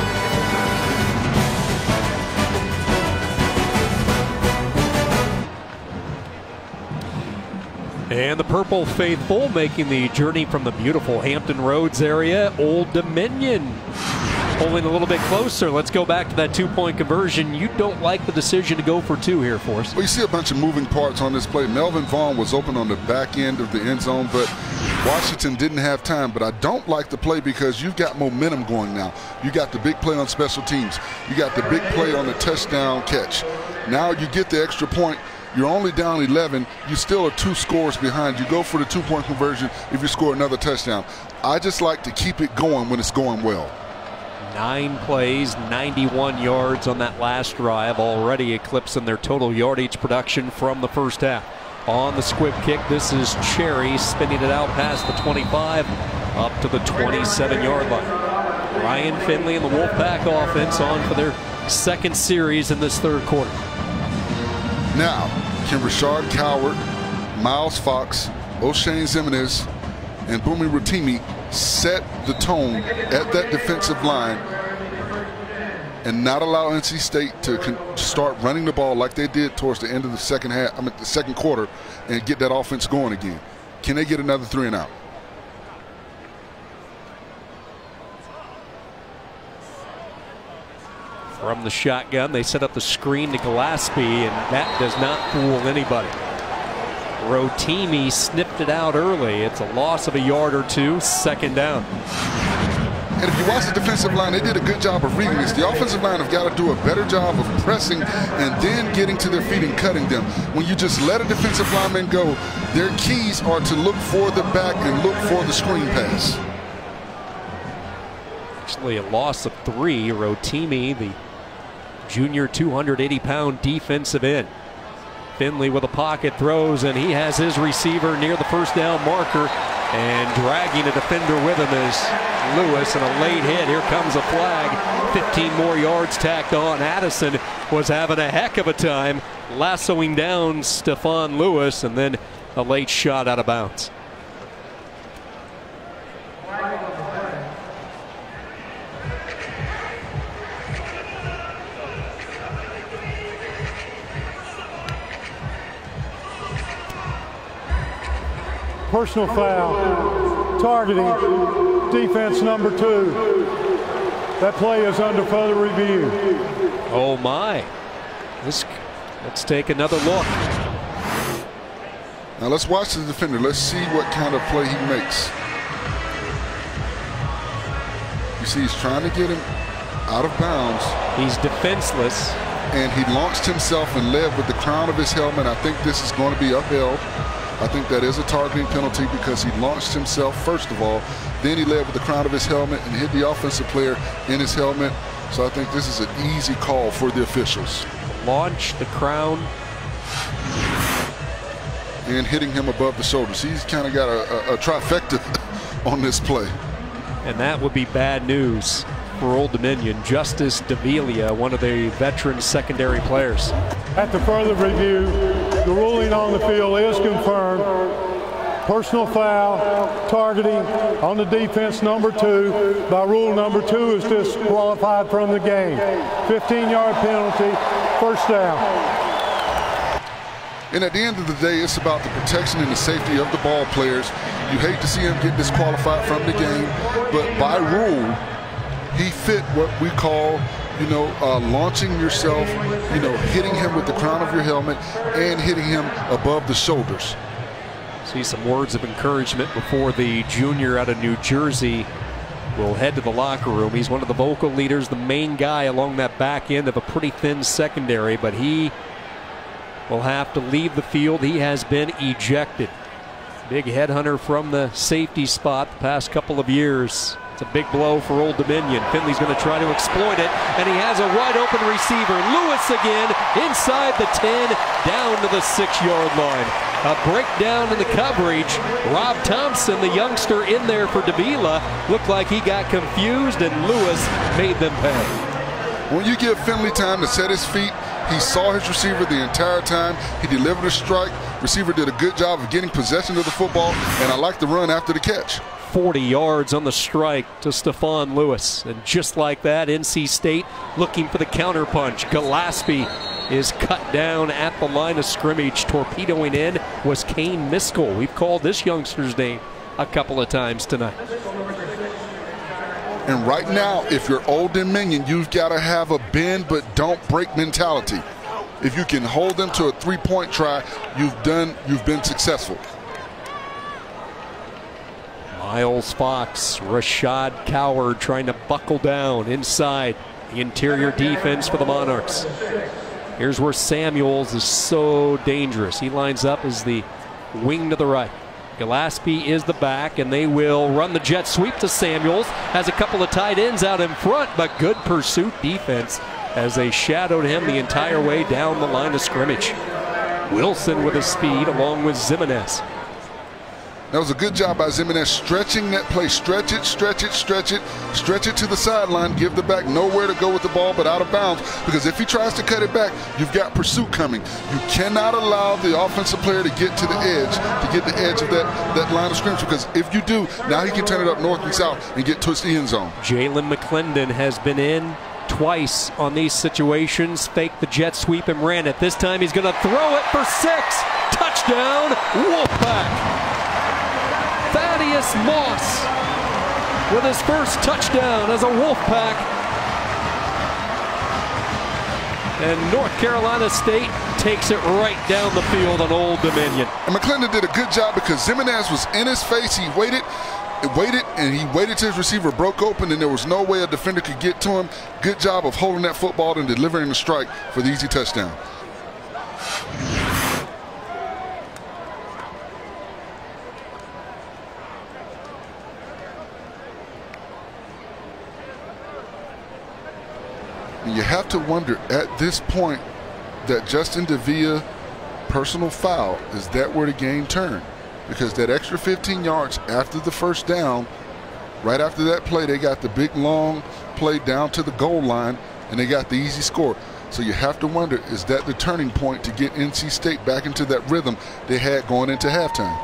And the Purple Faithful making the journey from the beautiful Hampton Roads area. Old Dominion pulling a little bit closer. Let's go back to that two-point conversion. You don't like the decision to go for two here for us.
Well, you see a bunch of moving parts on this play. Melvin Vaughn was open on the back end of the end zone, but Washington didn't have time. But I don't like the play because you've got momentum going now. You got the big play on special teams. You got the big play on the touchdown catch. Now you get the extra point. You're only down eleven. You still are two scores behind. You go for the two-point conversion if you score another touchdown. I just like to keep it going when it's going well.
Nine plays, ninety-one yards on that last drive, already eclipsing their total yardage production from the first half. On the squib kick, this is Cherry spinning it out past the twenty-five, up to the twenty-seven-yard line. Ryan Finley and the Wolfpack offense on for their second series in this third quarter.
Now, can Rashard Coward, Miles Fox, O'Shane Zimenez, and Bumi Rotimi set the tone at that defensive line and not allow N C State to start running the ball like they did towards the end of the second half, I mean the second quarter, and get that offense going again? Can they get another three and out?
From the shotgun, they set up the screen to Gillespie, and that does not fool anybody. Rotimi snipped it out early. It's a loss of a yard or two, second down.
And if you watch the defensive line, they did a good job of reading this. The offensive line have got to do a better job of pressing and then getting to their feet and cutting them. When you just let a defensive lineman go, their keys are to look for the back and look for the screen pass.
Actually, a loss of three. Rotimi, the junior two hundred eighty pound defensive end. Finley with a pocket throws, and he has his receiver near the first down marker, and dragging a defender with him is Lewis, and a late hit. Here comes a flag. fifteen more yards tacked on. Addison was having a heck of a time lassoing down Stephon Lewis, and then a late shot out of bounds.
Personal foul, targeting, defense number two. That play is under further review.
Oh my. This, let's take another look.
Now let's watch the defender. Let's see what kind of play he makes. You see he's trying to get him out of bounds.
He's defenseless.
And he launched himself and led with the crown of his helmet. I think this is going to be upheld. I think that is a targeting penalty because he launched himself first of all, then he led with the crown of his helmet and hit the offensive player in his helmet. So I think this is an easy call for the officials.
launch, the crown.
And hitting him above the shoulders. He's kind of got a, a, a trifecta on this play.
And that would be bad news for Old Dominion. Justice Davila, one of the veteran secondary players.
After further review, the ruling on the field is confirmed. Personal foul, targeting on the defense, number two. By rule, number two is disqualified from the game. fifteen yard penalty, first down.
And at the end of the day, it's about the protection and the safety of the ball players. You hate to see him get disqualified from the game, but by rule, he fit what we call, you know, uh, launching yourself, you know, hitting him with the crown of your helmet and hitting him above the shoulders.
See some words of encouragement before the junior out of New Jersey will head to the locker room. He's one of the vocal leaders, the main guy along that back end of a pretty thin secondary, but he will have to leave the field. He has been ejected. Big headhunter from the safety spot the past couple of years. It's a big blow for Old Dominion. Finley's going to try to exploit it, and he has a wide open receiver. Lewis again inside the ten, down to the six yard line. A breakdown in the coverage. Rob Thompson, the youngster in there for Davila, looked like he got confused, and Lewis made them pay.
When you give Finley time to set his feet, he saw his receiver the entire time. He delivered a strike. Receiver did a good job of getting possession of the football, and I like the run after the catch.
forty yards on the strike to Stephon Lewis. And just like that, N C State looking for the counterpunch. Gillespie is cut down at the line of scrimmage. Torpedoing in was Kane Miskell. We've called this youngster's name a couple of times tonight.
And right now, if you're Old Dominion, you've got to have a bend but don't break mentality. If you can hold them to a three-point try, you've done, you've been successful.
Miles Fox, Rashad Coward trying to buckle down inside the interior defense for the Monarchs. Here's where Samuels is so dangerous. He lines up as the wing to the right. Gillespie is the back, and they will run the jet sweep to Samuels. Has a couple of tight ends out in front, but good pursuit defense as they shadowed him the entire way down the line of scrimmage. Wilson with his speed along with Zimenez.
That was a good job by Zimenez stretching that play. Stretch it, stretch it, stretch it, stretch it to the sideline. Give the back nowhere to go with the ball but out of bounds, because if he tries to cut it back, you've got pursuit coming. You cannot allow the offensive player to get to the edge, to get the edge of that, that line of scrimmage, because if you do, now he can turn it up north and south and get towards the end zone.
Jalen McClendon has been in twice on these situations. Faked the jet sweep and ran it. This time he's going to throw it for six. Touchdown, Wolfpack. Thaddeus Moss with his first touchdown as a Wolfpack. And North Carolina State takes it right down the field on Old Dominion.
And McClendon did a good job because Zimenez was in his face. He waited, waited, and he waited till his receiver broke open, and there was no way a defender could get to him. Good job of holding that football and delivering the strike for the easy touchdown. You have to wonder at this point that Justin Davila personal foul, is that where the game turned? Because that extra fifteen yards after the first down, right after that play, they got the big long play down to the goal line and they got the easy score. So you have to wonder, is that the turning point to get N C State back into that rhythm they had going into halftime?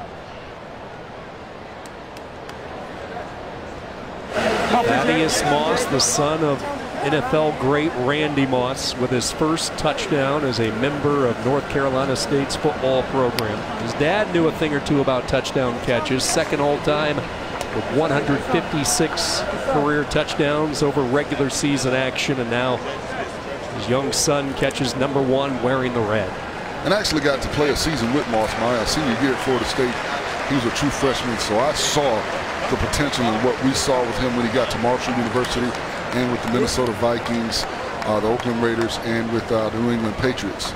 Thaddeus Moss, the son of N F L great Randy Moss, with his first touchdown as a member of North Carolina State's football program. His dad knew a thing or two about touchdown catches, second all-time with one hundred fifty-six career touchdowns over regular season action, and now his young son catches number one wearing the red.
And I actually got to play a season with Moss my senior year at Florida State. He was a true freshman, so I saw the potential in what we saw with him when he got to Marshall University and with the Minnesota Vikings, uh, the Oakland Raiders, and with uh, the New England Patriots.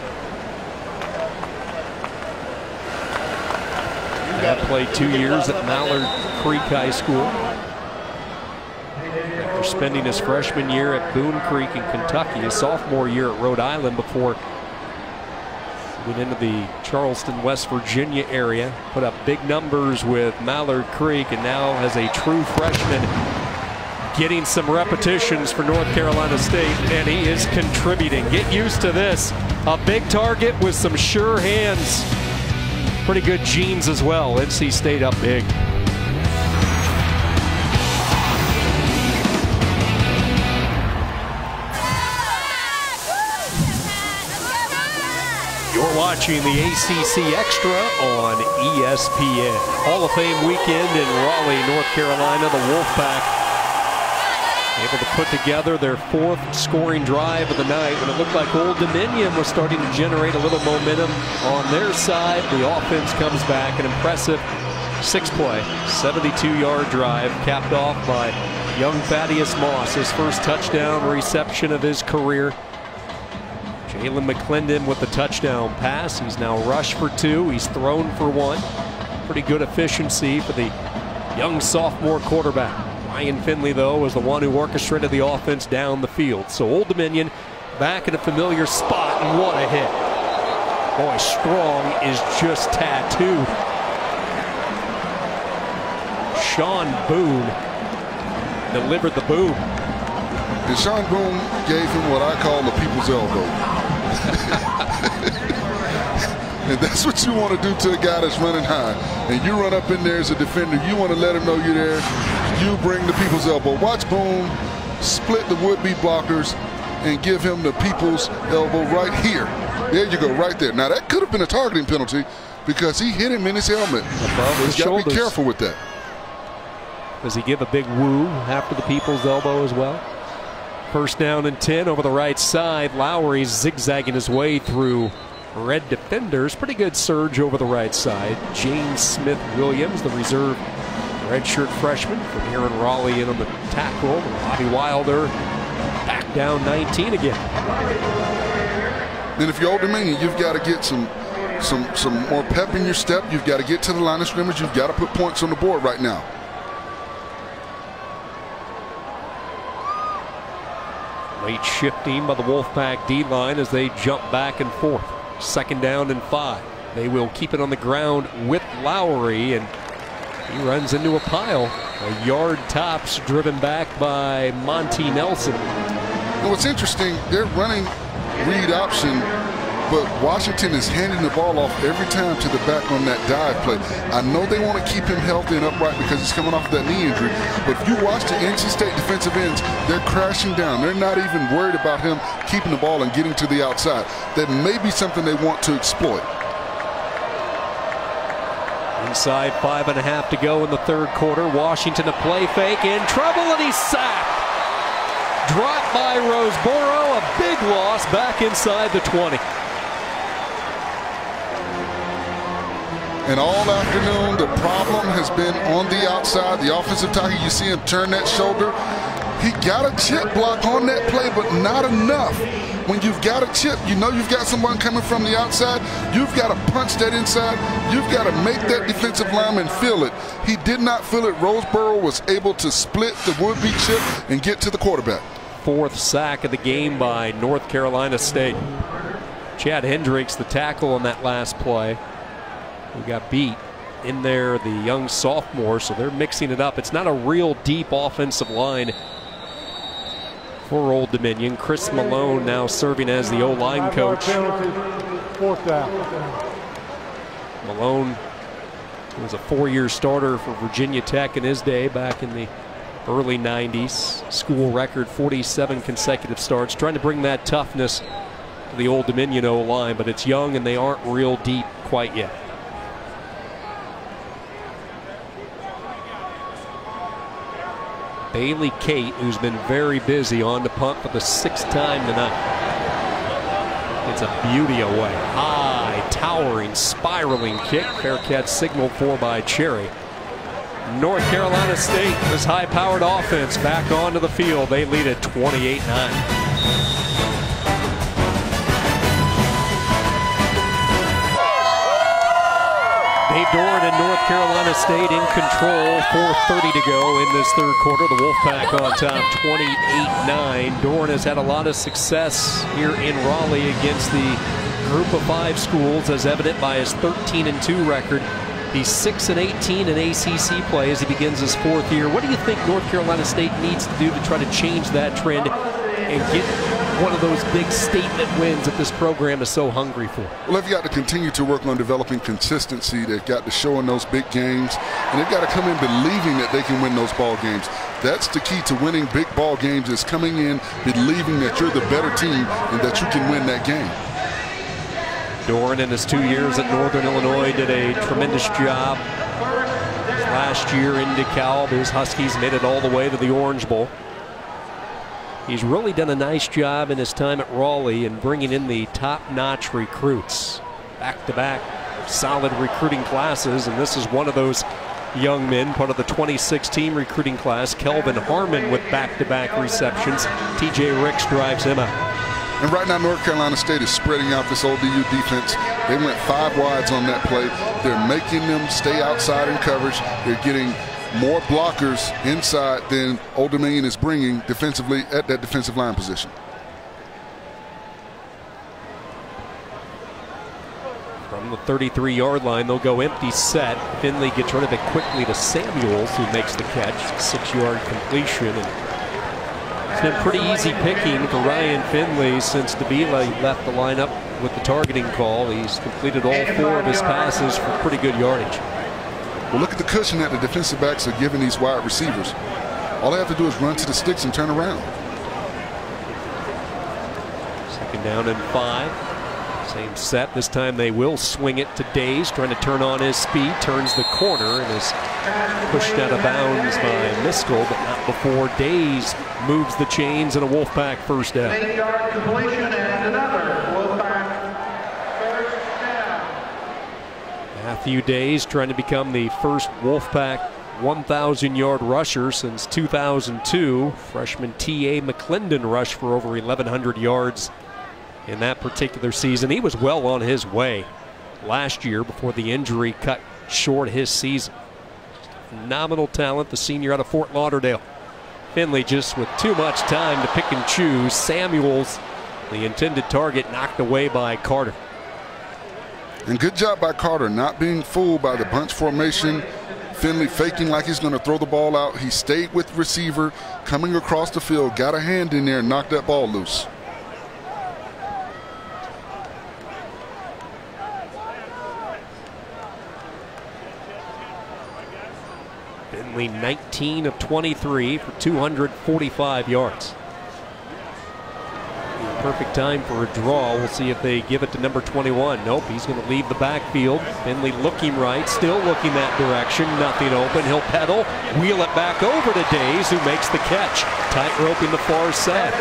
Dad played two years at Mallard Creek High School. spending his freshman year at Boone Creek in Kentucky, his sophomore year at Rhode Island before went into the Charleston, West Virginia area, put up big numbers with Mallard Creek, and now as a true freshman getting some repetitions for North Carolina State, and he is contributing. Get used to this. A big target with some sure hands. Pretty good genes as well. N C State up big. You're watching the A C C Extra on E S P N. Hall of Fame weekend in Raleigh, North Carolina. The Wolfpack able to put together their fourth scoring drive of the night when it looked like Old Dominion was starting to generate a little momentum on their side. The offense comes back, an impressive six-play, seventy-two yard drive capped off by young Thaddeus Moss, his first touchdown reception of his career. Jalen McClendon with the touchdown pass. He's now rushed for two. He's thrown for one. Pretty good efficiency for the young sophomore quarterback. Carter-Finley, though, was the one who orchestrated the offense down the field. So Old Dominion back in a familiar spot, and what a hit. Boy, Strong is just tattooed. Sean Boone delivered the boom.
And Sean Boone gave him what I call the people's elbow. And that's what you want to do to a guy that's running high. And you run up in there as a defender. You want to let him know you're there. You bring the people's elbow. Watch Boone split the would-be blockers and give him the people's elbow right here. There you go, right there. Now, that could have been a targeting penalty because he hit him in his helmet. He's got to be careful with that.
Does he give a big woo after the people's elbow as well? First down and ten over the right side. Lowry zigzagging his way through red defenders. Pretty good surge over the right side. James Smith-Williams, the reserve redshirt freshman from here in Raleigh, in on the tackle. Bobby Wilder back down nineteen again.
And if you're Old Dominion, you've got to get some, some, some more pep in your step. You've got to get to the line of scrimmage. You've got to put points on the board right now.
Late shifting by the Wolfpack D-line as they jump back and forth. Second down and five. They will keep it on the ground with Lowry, and he runs into a pile. A yard tops, driven back by Monty Nelson.
And what's interesting, they're running read option, but Washington is handing the ball off every time to the back on that dive play. I know they want to keep him healthy and upright because he's coming off that knee injury, but if you watch the N C State defensive ends, they're crashing down. They're not even worried about him keeping the ball and getting to the outside. That may be something they want to exploit.
Inside five and a half to go in the third quarter. Washington a play fake, in trouble, and he's sacked. Dropped by Roseboro, a big loss back inside the twenty.
And all afternoon, the problem has been on the outside. The offensive tackle, you see him turn that shoulder. He got a chip block on that play, but not enough. When you've got a chip, you know you've got someone coming from the outside. You've got to punch that inside. You've got to make that defensive lineman feel it. He did not feel it. Roseboro was able to split the would-be chip and get to the quarterback.
Fourth sack of the game by North Carolina State. Chad Hendricks, the tackle on that last play, who got beat in there, the young sophomore, so they're mixing it up. It's not a real deep offensive line for Old Dominion. Chris Malone now serving as the O-line coach.
Fourth down.
Malone was a four-year starter for Virginia Tech in his day back in the early nineties. School record forty-seven consecutive starts, trying to bring that toughness to the Old Dominion O-line, but it's young and they aren't real deep quite yet. Bailey Kate, who's been very busy, on the punt for the sixth time tonight. It's a beauty away. High, towering, spiraling kick. Bearcats signaled for by Cherry. North Carolina State, this high-powered offense, back onto the field. They lead at twenty-eight nine. Dave Doran and North Carolina State in control. four thirty to go in this third quarter. The Wolfpack on top, twenty-eight nine. Doran has had a lot of success here in Raleigh against the group of five schools, as evident by his thirteen and two record. He's six and eighteen in A C C play as he begins his fourth year. What do you think North Carolina State needs to do to try to change that trend and get one of those big statement wins that this program is so hungry for?
Well, they've got to continue to work on developing consistency. They've got to show in those big games, and they've got to come in believing that they can win those ball games. That's the key to winning big ball games, is coming in believing that you're the better team and that you can win that game.
Doran, in his two years at Northern Illinois, did a tremendous job. Last year in DeKalb, his Huskies made it all the way to the Orange Bowl. He's really done a nice job in his time at Raleigh in bringing in the top-notch recruits. Back-to-back solid recruiting classes, and this is one of those young men, part of the twenty sixteen recruiting class. Kelvin Harmon with back-to-back receptions. T J Ricks drives him out.
And right now, North Carolina State is spreading out this O D U defense. They went five wides on that play. They're making them stay outside in coverage. They're getting more blockers inside than Old Dominion is bringing defensively at that defensive line position.
From the thirty-three yard line, they'll go empty set. Finley gets rid of it quickly to Samuels, who makes the catch. six yard completion. And it's been pretty easy picking for Ryan Finley since Davila left the lineup with the targeting call. He's completed all four of his passes for pretty good yardage.
Well, look at the cushion that the defensive backs are giving these wide receivers. All they have to do is run to the sticks and turn around.
Second down and five. Same set. This time they will swing it to Days, trying to turn on his speed. Turns the corner and is pushed out of bounds by Miskell, but not before Days moves the chains and a Wolfpack first down.
eight yard completion and another Wolfpack first down.
Matthew Days trying to become the first Wolfpack one thousand yard rusher since two thousand two. Freshman T A McClendon rushed for over eleven hundred yards in that particular season. He was well on his way last year before the injury cut short his season. Phenomenal talent, the senior out of Fort Lauderdale. Finley just with too much time to pick and choose. Samuels, the intended target, knocked away by Carter.
And good job by Carter, not being fooled by the bunch formation. Finley faking like he's going to throw the ball out. He stayed with receiver, coming across the field, got a hand in there and knocked that ball loose.
Finley nineteen of twenty-three for two hundred forty-five yards. Perfect time for a draw. We'll see if they give it to number twenty-one. Nope, he's going to leave the backfield. Finley looking right, still looking that direction. Nothing open. He'll pedal, wheel it back over to Days, who makes the catch. Tight roping the far side.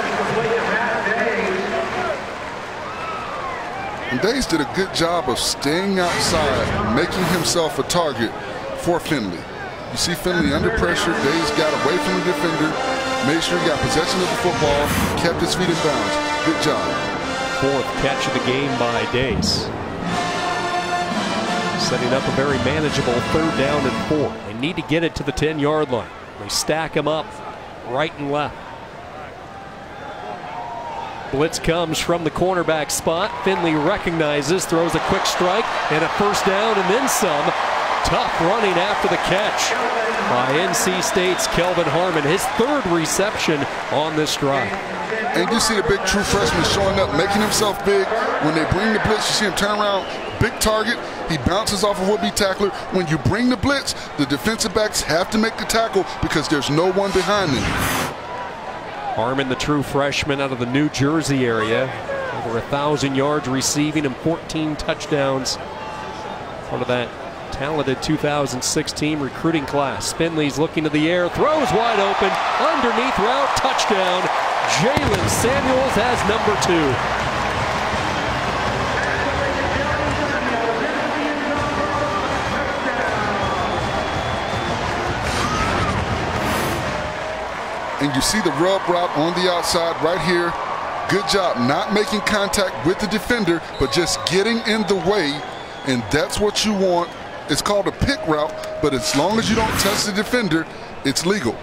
And Days did a good job of staying outside, making himself a target for Finley. You see Finley under pressure. Days got away from the defender, made sure he got possession of the football, kept his feet in bounds. Good job.
Fourth catch of the game by Days. Setting up a very manageable third down and four. They need to get it to the ten yard line. They stack him up right and left. Blitz comes from the cornerback spot. Finley recognizes, throws a quick strike, and a first down and then some. Tough running after the catch by N C State's Kelvin Harmon. His third reception on this drive.
And you see the big true freshman showing up, making himself big. When they bring the blitz, you see him turn around, big target. He bounces off of would-be tackler. When you bring the blitz, the defensive backs have to make the tackle because there's no one behind them.
Harmon, the true freshman out of the New Jersey area. Over a thousand yards receiving and fourteen touchdowns. Part of that talented two thousand sixteen recruiting class. Finley's looking to the air, throws wide open, underneath route, touchdown. Jalen Samuels has number two.
And you see the rub route on the outside right here. Good job not making contact with the defender, but just getting in the way. And that's what you want It's called a pick route, but as long as you don't touch the defender, it's legal.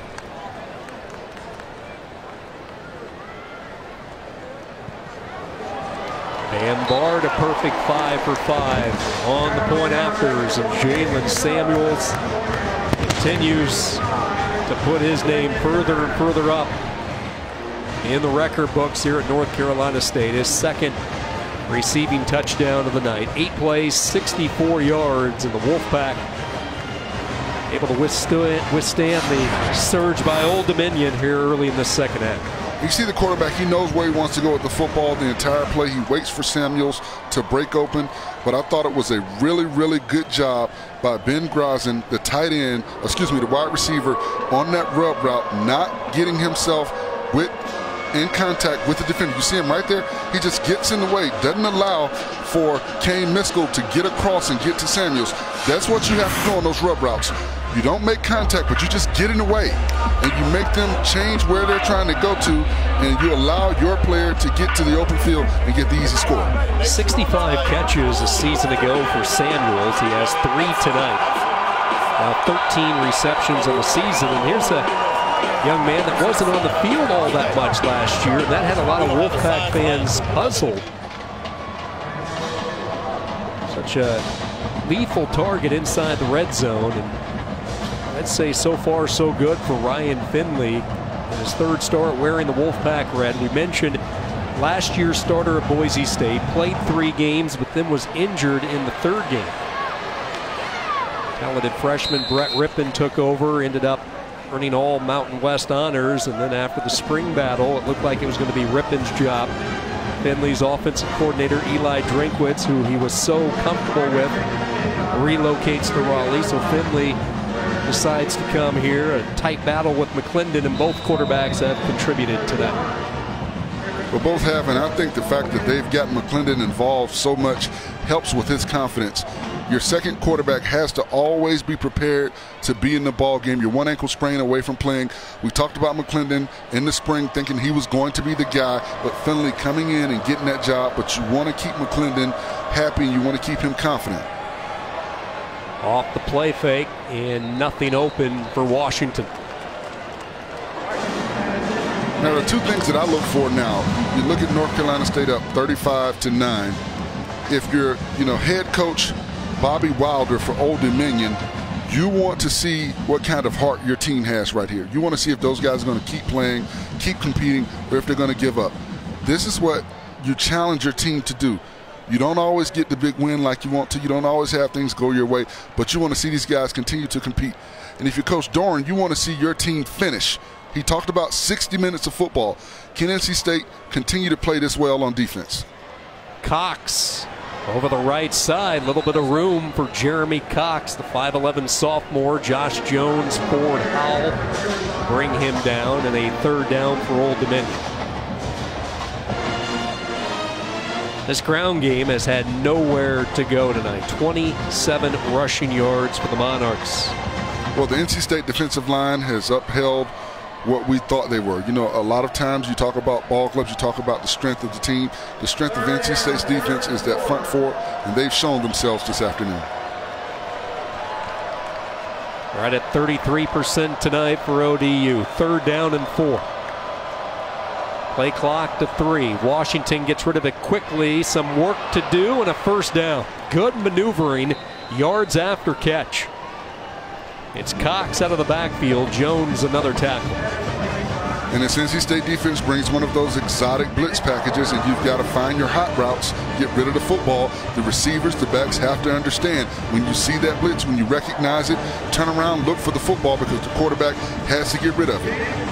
Bambard a perfect five for five on the point afters, and Jalen Samuels continues to put his name further and further up in the record books here at North Carolina State. His second receiving touchdown of the night. Eight plays, sixty-four yards, and the Wolfpack able to withstand, withstand the surge by Old Dominion here early in the second half.
You see the quarterback, he knows where he wants to go with the football the entire play. He waits for Samuels to break open, but I thought it was a really, really good job by Ben Grozen, the tight end, excuse me, the wide receiver on that rub route, not getting himself with in contact with the defender. You see him right there? He just gets in the way, doesn't allow for Kane Miskell to get across and get to Samuels. That's what you have to do on those rub routes. You don't make contact, but you just get in the way, and you make them change where they're trying to go to, and you allow your player to get to the open field and get the easy score.
sixty-five catches a season ago for Samuels. He has three tonight. Now thirteen receptions on the season, and here's a young man that wasn't on the field all that much last year, and that had a lot of Wolfpack fans puzzled. Such a lethal target inside the red zone, and I'd say so far so good for Ryan Finley in his third start wearing the Wolfpack red. We mentioned last year's starter at Boise State, played three games, but then was injured in the third game. Talented freshman Brett Rippon took over, ended up earning all Mountain West honors, and then after the spring battle, it looked like it was going to be Rippon's job. Finley's offensive coordinator, Eli Drinkwitz, who he was so comfortable with, relocates to Raleigh, so Finley decides to come here. A tight battle with McClendon, and both quarterbacks have contributed to that.
Well, both have, and I think the fact that they've got McClendon involved so much helps with his confidence. Your second quarterback has to always be prepared to be in the ball game. You're one ankle sprain away from playing. We talked about McClendon in the spring thinking he was going to be the guy, but Finley coming in and getting that job. But you want to keep McClendon happy, and you want to keep him confident.
Off the play fake, and nothing open for Washington.
Now, the two things that I look for now, you look at North Carolina State up thirty-five to nine. If you're, you know, head coach Bobby Wilder for Old Dominion, you want to see what kind of heart your team has right here. You want to see if those guys are going to keep playing, keep competing, or if they're going to give up. This is what you challenge your team to do. You don't always get the big win like you want to. You don't always have things go your way, but you want to see these guys continue to compete. And if you're Coach Doran, you want to see your team finish. He talked about sixty minutes of football. Can N C State continue to play this well on defense?
Cox over the right side. A little bit of room for Jeremy Cox, the five eleven sophomore. Josh Jones, Ford Howell bring him down, and a third down for Old Dominion. This ground game has had nowhere to go tonight. twenty-seven rushing yards for the Monarchs.
Well, the N C State defensive line has upheld what we thought they were. You know, a lot of times you talk about ball clubs, you talk about the strength of the team. The strength of N C State's defense is that front four, and they've shown themselves this afternoon.
Right at thirty-three percent tonight for O D U. Third down and four. Play clock to three. Washington gets rid of it quickly. Some work to do and a first down. Good maneuvering, yards after catch. It's Cox out of the backfield. Jones another tackle.
And this N C State defense brings one of those exotic blitz packages, and you've got to find your hot routes, get rid of the football. The receivers, the backs have to understand when you see that blitz, when you recognize it, turn around, look for the football, because the quarterback has to get rid of it.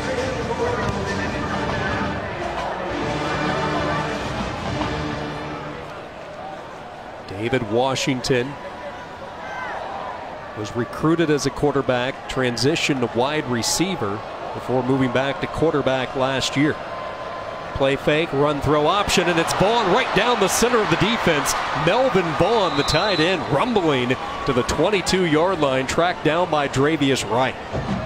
David Washington was recruited as a quarterback, transitioned to wide receiver before moving back to quarterback last year. Play fake, run throw option, and it's Vaughn right down the center of the defense. Melvin Vaughn, the tight end, rumbling to the twenty-two yard line, tracked down by Dravius Wright.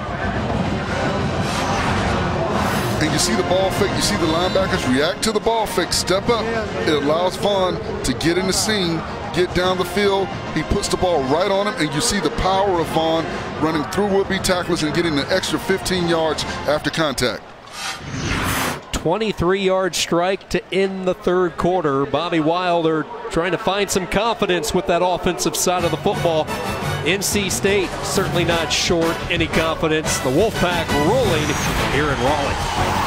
And you see the ball fake, you see the linebackers react to the ball fake, step up. It allows Vaughn to get in the seam, get down the field, he puts the ball right on him, and you see the power of Vaughn running through would-be tacklers and getting an extra fifteen yards after contact.
twenty-three yard strike to end the third quarter. Bobby Wilder trying to find some confidence with that offensive side of the football. N C State certainly not short any confidence. The Wolfpack rolling here in Raleigh.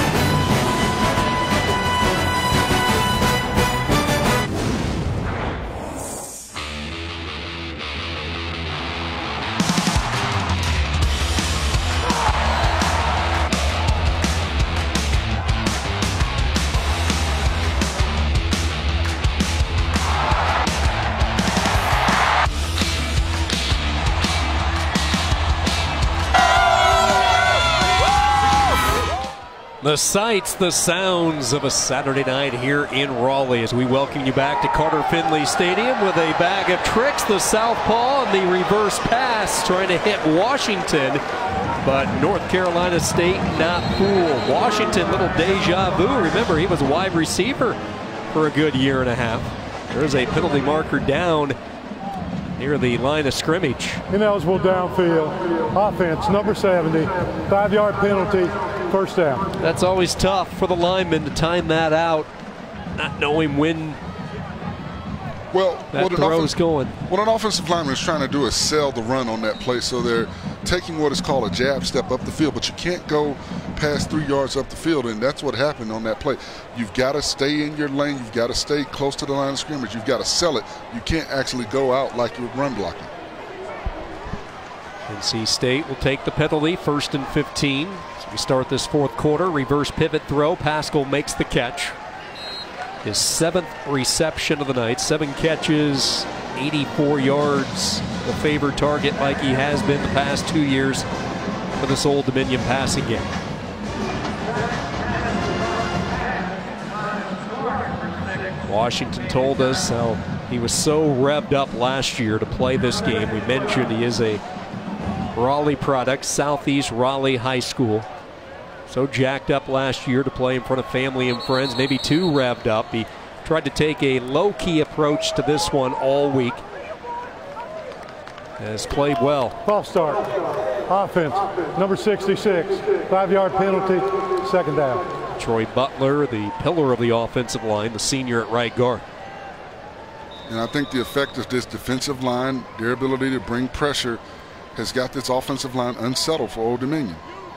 The sights, the sounds of a Saturday night here in Raleigh as we welcome you back to Carter-Finley Stadium with a bag of tricks. The southpaw and the reverse pass trying to hit Washington, but North Carolina State not fooled. Washington, little deja vu. Remember, he was a wide receiver for a good year and a half. There's a penalty marker down near the line of scrimmage.
Ineligible downfield. Offense, number seventy. Five yard penalty. First down.
That's always tough for the lineman to time that out, not knowing when
well,
that throw is going.
What an offensive lineman is trying to do is sell the run on that play, so they're taking what is called a jab step up the field, but you can't go past three yards up the field, and that's what happened on that play. You've got to stay in your lane. You've got to stay close to the line of scrimmage. You've got to sell it. You can't actually go out like you're run blocking.
N C State will take the penalty, first and fifteen. We start this fourth quarter. Reverse pivot throw. Pascal makes the catch. His seventh reception of the night. Seven catches, eighty-four yards. The favored target like he has been the past two years for this Old Dominion passing game. Washington told us how he was so revved up last year to play this game. We mentioned he is a Raleigh product, Southeast Raleigh High School. So jacked up last year to play in front of family and friends, maybe too revved up. He tried to take a low-key approach to this one all week. Has played well.
False start. Offense, number sixty-six. Five yard penalty, second down.
Troy Butler, the pillar of the offensive line, the senior at right guard.
And I think the effect of this defensive line, their ability to bring pressure, has got this offensive line unsettled for Old Dominion.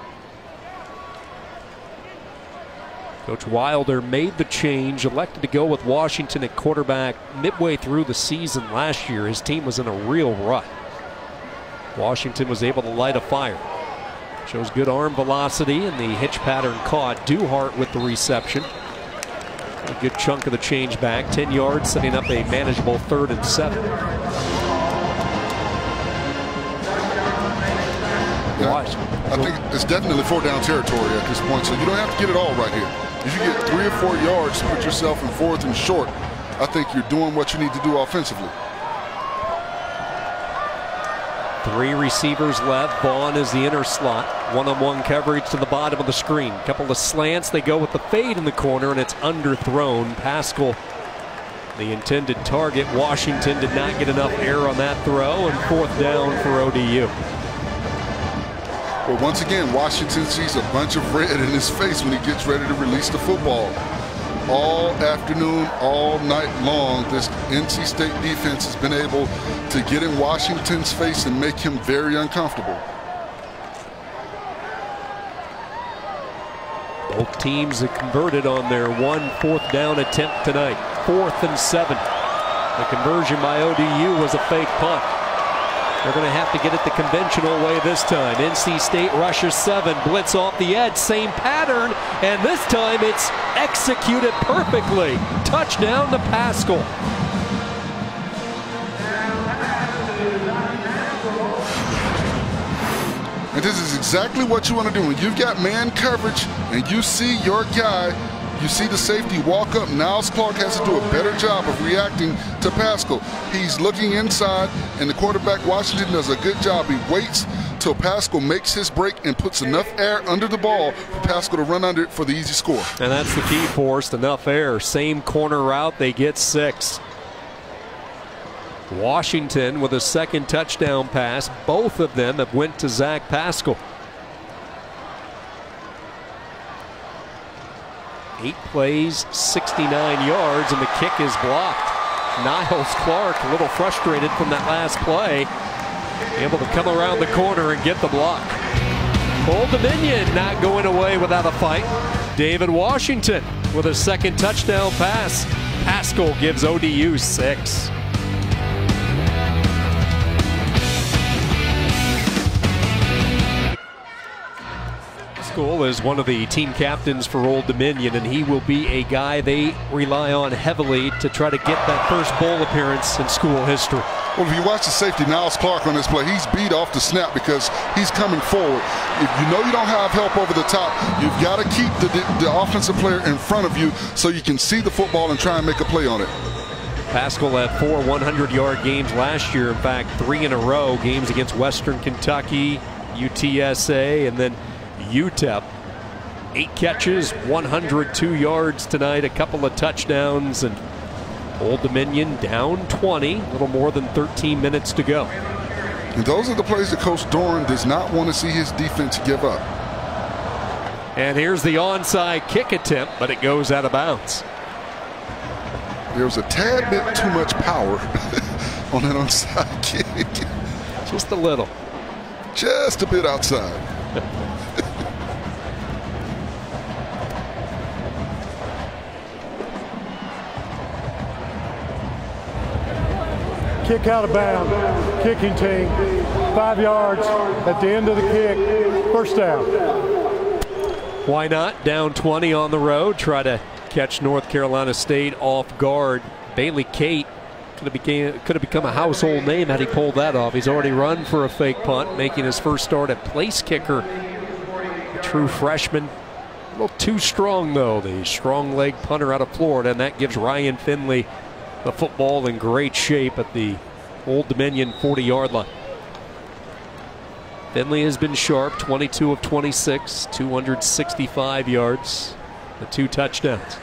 Coach Wilder made the change, elected to go with Washington at quarterback midway through the season last year. His team was in a real rut. Washington was able to light a fire. Shows good arm velocity, and the hitch pattern caught. Duhart with the reception. A good chunk of the change back. ten yards, setting up a manageable third and seven.
Yeah, I think it's definitely four down territory at this point, so you don't have to get it all right here. If you get three or four yards to put yourself in fourth and short, I think you're doing what you need to do offensively.
Three receivers left. Vaughn is the inner slot. One-on-one coverage to the bottom of the screen. Couple of slants. They go with the fade in the corner, and it's underthrown. Pascal, the intended target. Washington did not get enough air on that throw, and fourth down for O D U.
But once again, Washington sees a bunch of red in his face when he gets ready to release the football. All afternoon, all night long, this N C State defense has been able to get in Washington's face and make him very uncomfortable.
Both teams have converted on their one fourth down attempt tonight. Fourth and seven. The conversion by O D U was a fake punt. They're going to have to get it the conventional way this time. N C State rushes seven, blitz off the edge, same pattern, and this time it's executed perfectly. Touchdown to Pascal.
And this is exactly what you want to do. When you've got man coverage and you see your guy, you see the safety walk up. Niles Clark has to do a better job of reacting to Pascal. He's looking inside, and the quarterback, Washington, does a good job. He waits till Pascal makes his break and puts enough air under the ball for Pascal to run under it for the easy score.
And that's the key for us, enough air. Same corner route, they get six. Washington with a second touchdown pass. Both of them have went to Zach Pascal. Eight plays, sixty-nine yards, and the kick is blocked. Niles Clark a little frustrated from that last play. Able to come around the corner and get the block. Old Dominion not going away without a fight. David Washington with a second touchdown pass. Pascal gives O D U six. Pascal is one of the team captains for Old Dominion, and he will be a guy they rely on heavily to try to get that first bowl appearance in school history.
Well, if you watch the safety, Niles Clark, on this play, he's beat off the snap because he's coming forward. If you know you don't have help over the top, you've got to keep the, the, the offensive player in front of you so you can see the football and try and make a play on it.
Pascal had four hundred yard games last year. In fact, three in a row, games against Western Kentucky, U T S A, and then U T E P. Eight catches, one hundred two yards tonight, a couple of touchdowns, and Old Dominion down twenty, a little more than thirteen minutes to go.
And those are the plays that Coach Doran does not want to see his defense give up.
And here's the onside kick attempt, but it goes out of bounds.
There was a tad bit too much power on that onside kick.
Just a little.
Just a bit outside.
Kick out of bounds, kicking team, five yards at the end of the kick, first down.
Why not? Down twenty on the road, try to catch North Carolina State off guard. Bailey Cate could have, became, could have become a household name had he pulled that off. He's already run for a fake punt, making his first start at place kicker. A true freshman. A little too strong, though, the strong leg punter out of Florida, and that gives Ryan Finley the football in great shape at the Old Dominion forty yard line. Finley has been sharp, twenty-two of twenty-six, two hundred sixty-five yards, the two touchdowns.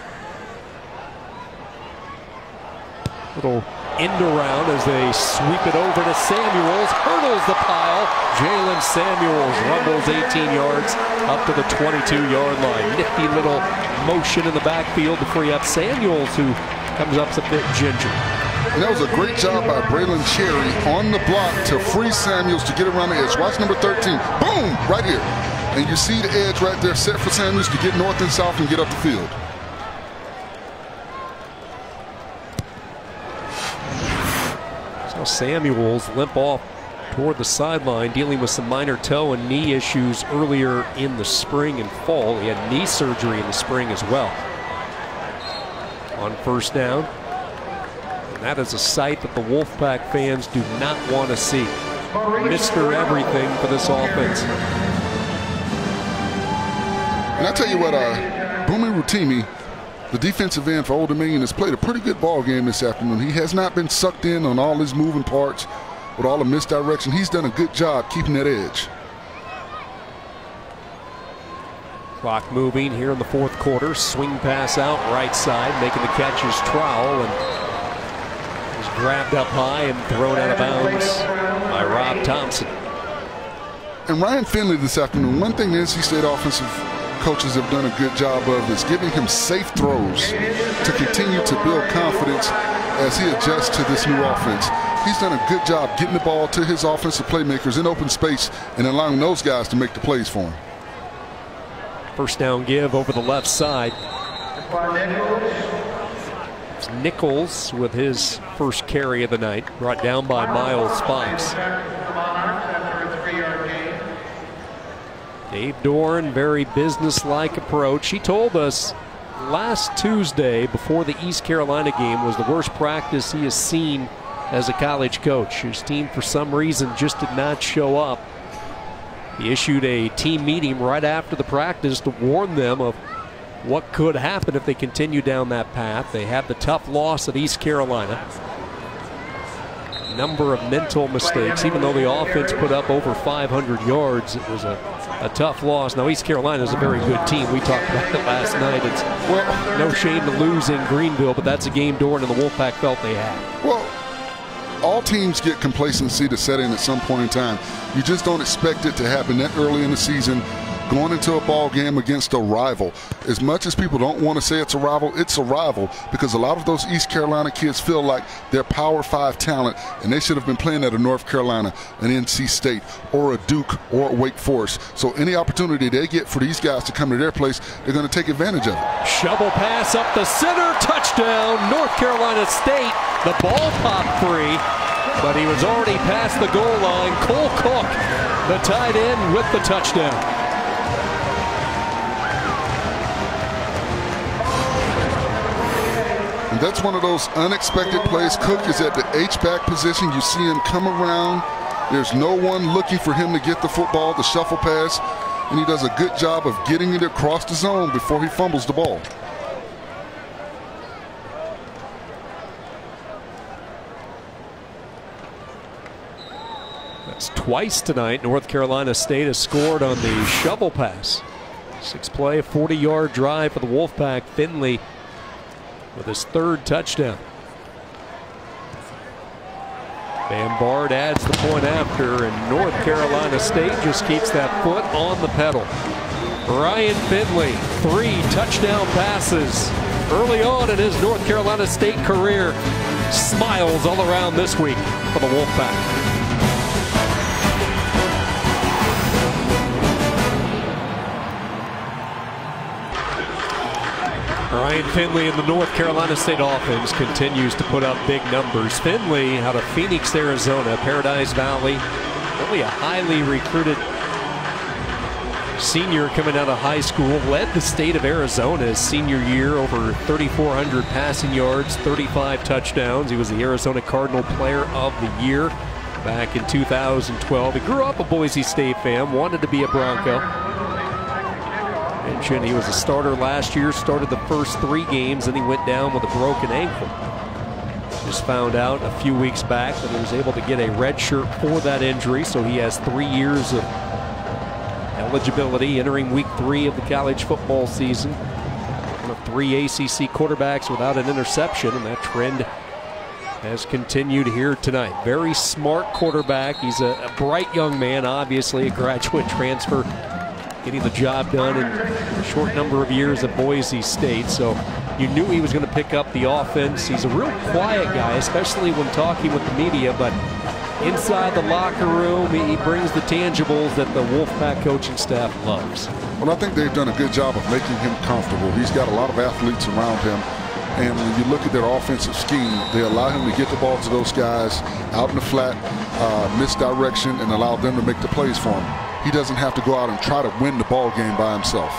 Little end around as they sweep it over to Samuels, hurdles the pile. Jalen Samuels rumbles eighteen yards up to the twenty-two yard line. Nifty little motion in the backfield before you have Samuels, who comes up a bit ginger.
And that was a great job by Braylon Cherry on the block to free Samuels to get around the edge. Watch number thirteen. Boom! Right here. And you see the edge right there set for Samuels to get north and south and get up the field.
So Samuels limp off toward the sideline, dealing with some minor toe and knee issues earlier in the spring and fall. He had knee surgery in the spring as well. On first down. And that is a sight that the Wolfpack fans do not want to see. Mister Everything for this offense.
And I tell you what, uh, Boomy Rutimi, the defensive end for Old Dominion, has played a pretty good ball game this afternoon. He has not been sucked in on all his moving parts with all the misdirection. He's done a good job keeping that edge.
Clock moving here in the fourth quarter. Swing pass out right side, making the catch is Trowell, and was grabbed up high and thrown out of bounds by Rob Thompson.
And Ryan Finley this afternoon, one thing the N C State offensive coaches have done a good job of is giving him safe throws to continue to build confidence as he adjusts to this new offense. He's done a good job getting the ball to his offensive playmakers in open space and allowing those guys to make the plays for him.
First down give over the left side. It's Nichols with his first carry of the night, brought down by Miles Fox. Dave Doran, very business-like approach. He told us last Tuesday before the East Carolina game was the worst practice he has seen as a college coach. His team, for some reason, just did not show up. He issued a team meeting right after the practice to warn them of what could happen if they continue down that path. They had the tough loss at East Carolina. Number of mental mistakes. Even though the offense put up over five hundred yards, it was a, a tough loss. Now, East Carolina is a very good team. We talked about it last night. It's well, no shame to lose in Greenville, but that's a game Doran and the Wolfpack felt they had.
Well, all all teams get complacency to set in at some point in time. You just don't expect it to happen that early in the season, going into a ball game against a rival. As much as people don't want to say it's a rival, it's a rival because a lot of those East Carolina kids feel like they're Power Five talent and they should have been playing at a North Carolina, an N C State, or a Duke, or a Wake Forest. So any opportunity they get for these guys to come to their place, they're going to take advantage of it.
Shovel pass up the center, touchdown, North Carolina State. The ball popped free, but he was already past the goal line. Cole Cook, the tight end, with the touchdown.
And that's one of those unexpected plays. Cook is at the H-back position. You see him come around. There's no one looking for him to get the football, the shuffle pass, and he does a good job of getting it across the zone before he fumbles the ball.
That's twice tonight North Carolina State has scored on the shovel pass. Six play, forty yard drive for the Wolfpack. Finley with his third touchdown. Bambard adds the point after, and North Carolina State just keeps that foot on the pedal. Ryan Finley, three touchdown passes early on in his North Carolina State career. Smiles all around this week for the Wolfpack. Ryan Finley in the North Carolina State offense continues to put up big numbers. Finley out of Phoenix, Arizona, Paradise Valley, really a highly recruited senior coming out of high school. Led the state of Arizona his senior year, over thirty-four hundred passing yards, thirty-five touchdowns. He was the Arizona Cardinal Player of the Year back in two thousand twelve. He grew up a Boise State fan, wanted to be a Bronco. He was a starter last year, started the first three games, and he went down with a broken ankle. Just found out a few weeks back that he was able to get a red shirt for that injury, so he has three years of eligibility entering week three of the college football season. One of three A C C quarterbacks without an interception, and that trend has continued here tonight. Very smart quarterback. He's a, a bright young man, obviously a graduate transfer, getting the job done in a short number of years at Boise State. So you knew he was going to pick up the offense. He's a real quiet guy, especially when talking with the media, but inside the locker room, he brings the tangibles that the Wolfpack coaching staff loves.
Well, I think they've done a good job of making him comfortable. He's got a lot of athletes around him. And when you look at their offensive scheme, they allow him to get the ball to those guys out in the flat, uh, misdirection, and allow them to make the plays for him. He doesn't have to go out and try to win the ball game by himself.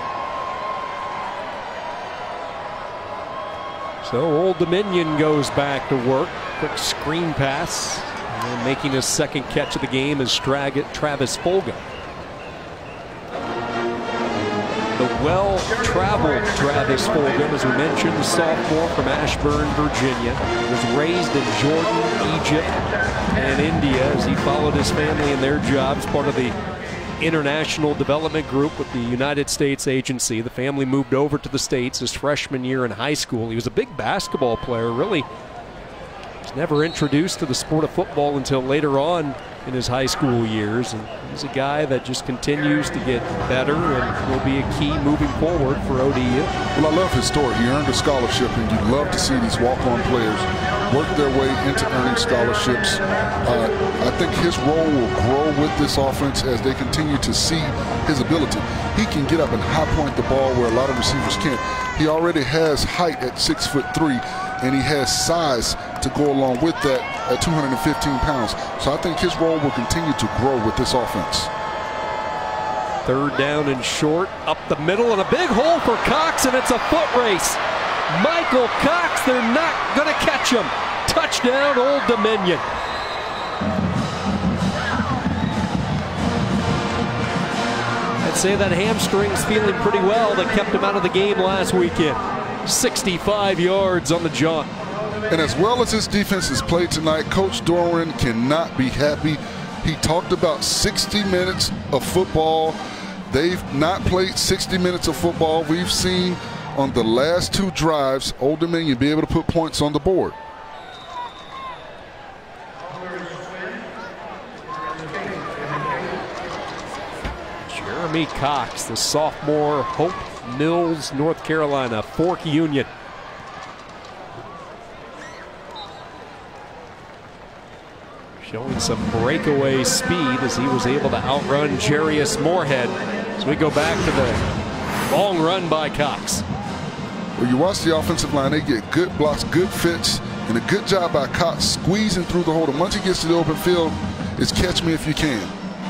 So Old Dominion goes back to work. Quick screen pass. And making his second catch of the game is Travis Folga. The well-traveled Travis Folga, as we mentioned, the sophomore from Ashburn, Virginia, was raised in Jordan, Egypt, and India as he followed his family in their jobs, part of the International Development Group with the United States Agency. The family moved over to the States his freshman year in high school. He was a big basketball player, really. Was never introduced to the sport of football until later on in his high school years, and he's a guy that just continues to get better and will be a key moving forward for O D U.
Well, I love his story. He earned a scholarship, and you'd love to see these walk-on players work their way into earning scholarships. Uh, I think his role will grow with this offense as they continue to see his ability. He can get up and high point the ball where a lot of receivers can't. He already has height at six foot three, and he has size to go along with that at two hundred fifteen pounds. So I think his role will continue to grow with this offense.
Third down and short, up the middle, and a big hole for Cox, and it's a foot race. Michael Cox, they're not going to catch him. Touchdown, Old Dominion. I'd say that hamstring's feeling pretty well. That kept him out of the game last weekend. sixty-five yards on the jaunt.
And as well as his defense has played tonight, Coach Doran cannot be happy. He talked about sixty minutes of football. They've not played sixty minutes of football. We've seen on the last two drives Old Dominion be able to put points on the board.
Jeremy Cox, the sophomore, Hope Mills, North Carolina, Fork Union. Showing some breakaway speed as he was able to outrun Jarius Moorhead. As we go back to the long run by Cox.
Well, you watch the offensive line, they get good blocks, good fits, and a good job by Cox squeezing through the hole. And once he gets to the open field, it's catch me if you can.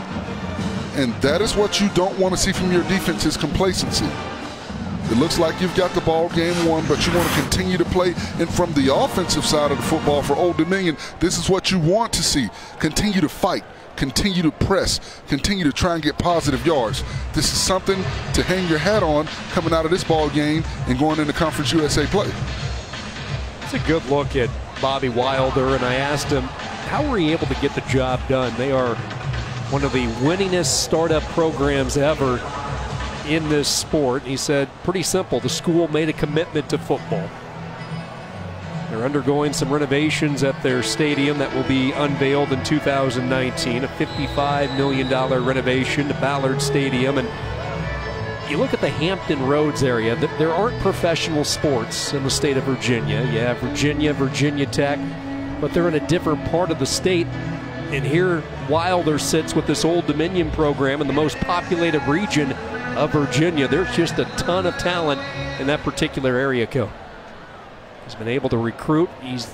And that is what you don't want to see from your defense, is complacency. It looks like you've got the ball game won, but you want to continue to play. And from the offensive side of the football for Old Dominion, this is what you want to see. Continue to fight, continue to press, continue to try and get positive yards. This is something to hang your hat on coming out of this ball game and going into Conference U S A play.
It's a good look at Bobby Wilder, and I asked him, how were he able to get the job done? They are one of the winningest startup programs ever in this sport. He said, pretty simple, the school made a commitment to football. They're undergoing some renovations at their stadium that will be unveiled in two thousand nineteen, a fifty-five million dollar renovation to Ballard Stadium. And you look at the Hampton Roads area, there aren't professional sports in the state of Virginia. You have Virginia, Virginia Tech, but they're in a different part of the state. And here Wilder sits with this Old Dominion program in the most populated region of Virginia. There's just a ton of talent in that particular area code. He's been able to recruit. He's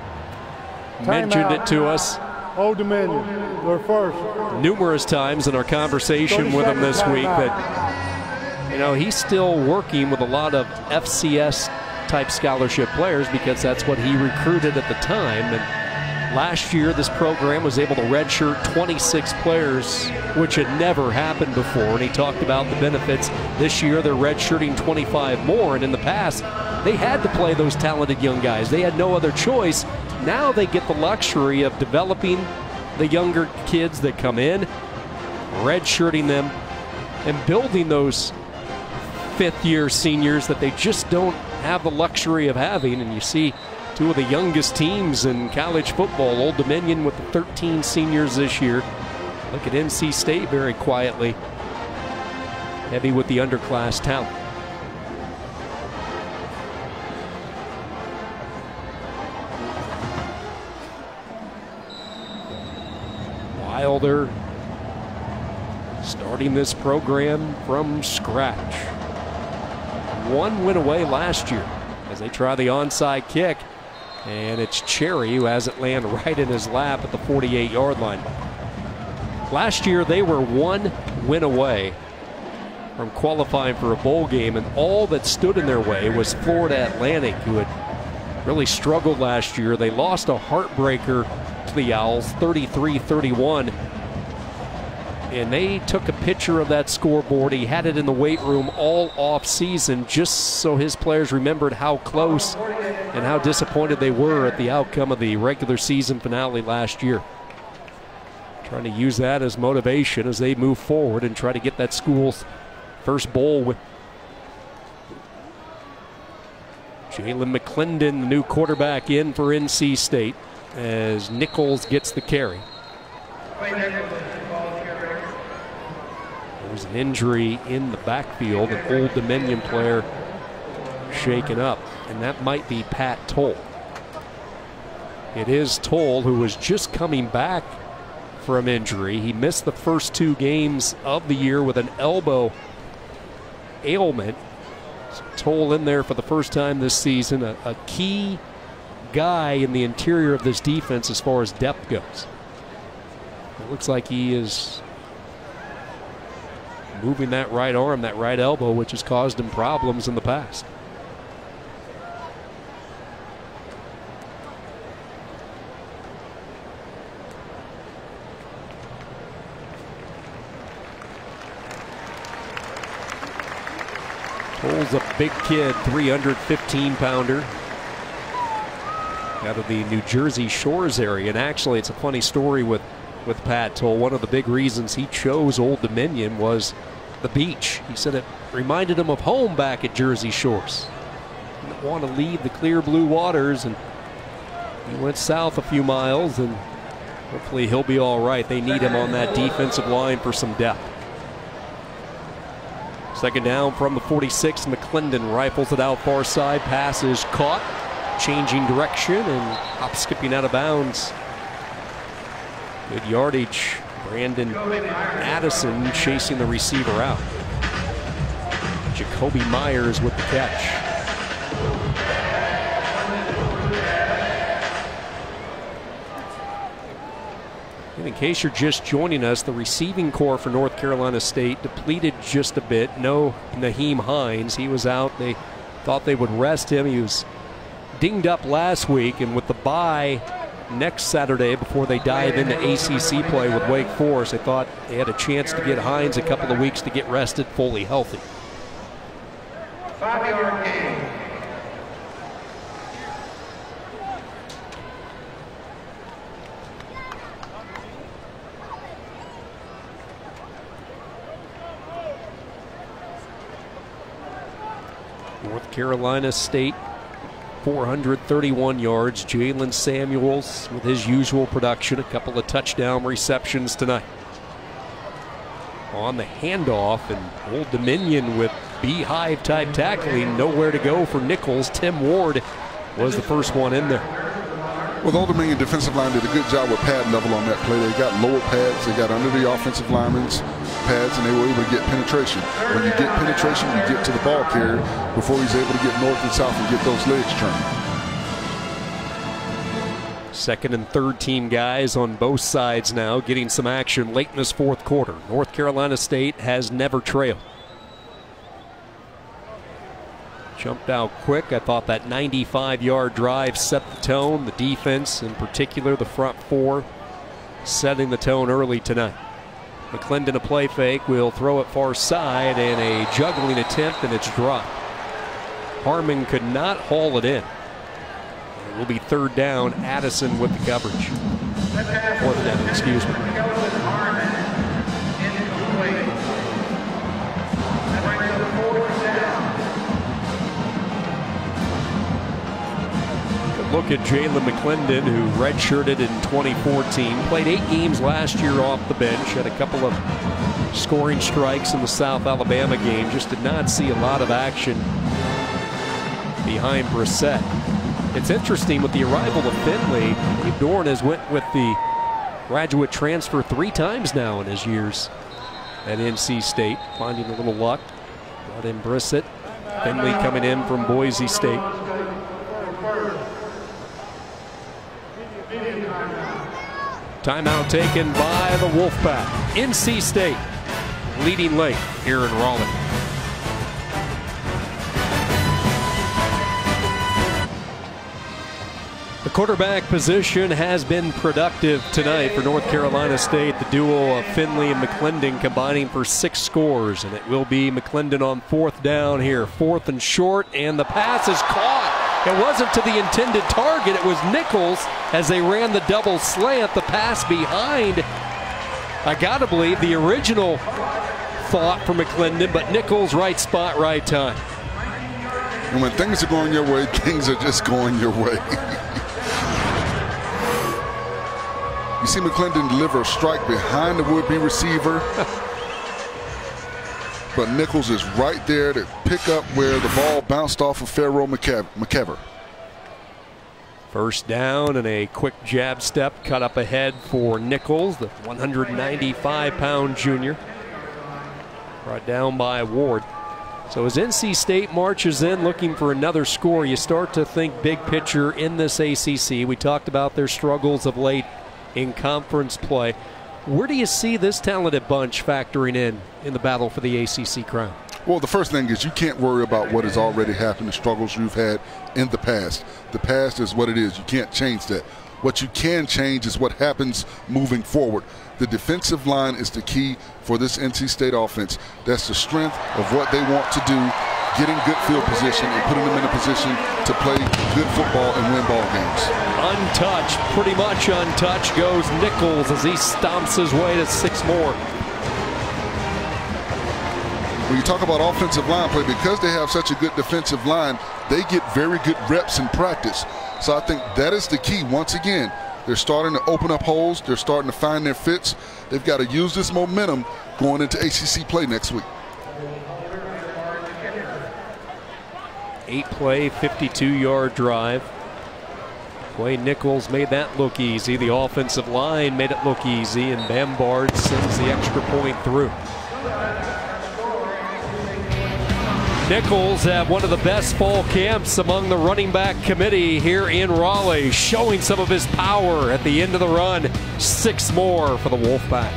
Time
mentioned
out.
it to us
Old Dominion, they're first.
numerous times in our conversation with him this week that, you know, he's still working with a lot of F C S type scholarship players because that's what he recruited at the time. And last year, this program was able to redshirt twenty-six players, which had never happened before. And he talked about the benefits. This year, they're redshirting twenty-five more. And in the past, they had to play those talented young guys. They had no other choice. Now they get the luxury of developing the younger kids that come in, redshirting them, and building those fifth-year seniors that they just don't have the luxury of having. And you see two of the youngest teams in college football, Old Dominion with the thirteen seniors this year. Look at N C State very quietly, heavy with the underclass talent. Wilder starting this program from scratch. One win away last year as they try the onside kick. And it's Cherry who has it land right in his lap at the forty-eight yard line. Last year, they were one win away from qualifying for a bowl game, and all that stood in their way was Florida Atlantic, who had really struggled last year. They lost a heartbreaker to the Owls, thirty-three thirty-one. And they took a picture of that scoreboard. He had it in the weight room all off season just so his players remembered how close and how disappointed they were at the outcome of the regular season finale last year. Trying to use that as motivation as they move forward and try to get that school's first bowl with Jalen McClendon, the new quarterback, in for N C State as Nichols gets the carry. There's an injury in the backfield, an Old Dominion player shaken up, and that might be Pat Toll. It is Toll, who was just coming back from injury. He missed the first two games of the year with an elbow ailment. So Toll in there for the first time this season, a, a key guy in the interior of this defense as far as depth goes. It looks like he is moving that right arm, that right elbow, which has caused him problems in the past. Toll's a big kid, three hundred fifteen pounder. Out of the New Jersey Shores area. And actually, it's a funny story with with Pat Toll. One of the big reasons he chose Old Dominion was the beach. He said it reminded him of home back at Jersey Shores. He didn't want to leave the clear blue waters, and he went south a few miles, and hopefully he'll be all right. They need him on that defensive line for some depth. Second down from the forty-six. McClendon rifles it out far side. Pass is caught. Changing direction and hop skipping out of bounds. Good yardage. Brandon Addison chasing the receiver out. Jacoby Myers with the catch. And in case you're just joining us, the receiving corps for North Carolina State depleted just a bit. No Naheem Hines. He was out. They thought they would rest him. He was dinged up last week, and with the bye next Saturday before they dive into A C C play with Wake Forest, they thought they had a chance to get Hines a couple of weeks to get rested fully healthy.
Five-yard gain.
North Carolina State, four hundred thirty-one yards. Jalen Samuels with his usual production, a couple of touchdown receptions tonight. On the handoff, and Old Dominion with beehive type tackling, nowhere to go for Nichols. Tim Ward was the first one in there.
Well, the Old Dominion defensive line did a good job with pad level on that play. They got lower pads, they got under the offensive linemen's pads, and they were able to get penetration. When you get penetration, you get to the ball carrier before he's able to get north and south and get those legs turned.
Second and third team guys on both sides now getting some action late in this fourth quarter. North Carolina State has never trailed. Jumped out quick. I thought that ninety-five yard drive set the tone. The defense, in particular the front four, setting the tone early tonight. McClendon a play fake, will throw it far side, and a juggling attempt, and it's dropped. Harmon could not haul it in. It will be third down. Addison with the coverage. Fourth down, excuse me. Look at Jalen McClendon, who redshirted in twenty fourteen, played eight games last year off the bench, had a couple of scoring strikes in the South Alabama game, just did not see a lot of action behind Brissett. It's interesting with the arrival of Finley, Dave Dorn has went with the graduate transfer three times now in his years at N C State, finding a little luck. Brought in Brissett, Finley coming in from Boise State. Timeout taken by the Wolfpack. N C State leading late here in Raleigh. The quarterback position has been productive tonight for North Carolina State. The duo of Finley and McClendon combining for six scores, and it will be McClendon on fourth down here. Fourth and short, and the pass is caught. It wasn't to the intended target. It was Nichols as they ran the double slant. The pass behind, I gotta believe, the original thought for McClendon, but Nichols right spot, right time.
And when things are going your way, things are just going your way. You see McClendon deliver a strike behind the would-be receiver. But Nichols is right there to pick up where the ball bounced off of Pharaoh McKever.
First down and a quick jab step cut up ahead for Nichols, the one hundred ninety-five pound junior. Brought down by Ward. So as N C State marches in looking for another score, you start to think big picture in this A C C. We talked about their struggles of late in conference play. Where do you see this talented bunch factoring in in the battle for the A C C crown?
Well, the first thing is you can't worry about what has already happened, the struggles you've had in the past. The past is what it is. You can't change that. What you can change is what happens moving forward. The defensive line is the key for this N C State offense. That's the strength of what they want to do, getting good field position and putting them in a position to play good football and win ball games.
Untouched, pretty much untouched goes Nichols as he stomps his way to six more.
When you talk about offensive line play, because they have such a good defensive line, they get very good reps in practice. So I think that is the key. Once again, they're starting to open up holes. They're starting to find their fits. They've got to use this momentum going into A C C play next week.
Eight-play, fifty-two-yard drive. Quay Nichols made that look easy. The offensive line made it look easy, and Bambard sends the extra point through. Nichols at one of the best fall camps among the running back committee here in Raleigh, showing some of his power at the end of the run. Six more for the Wolfpack.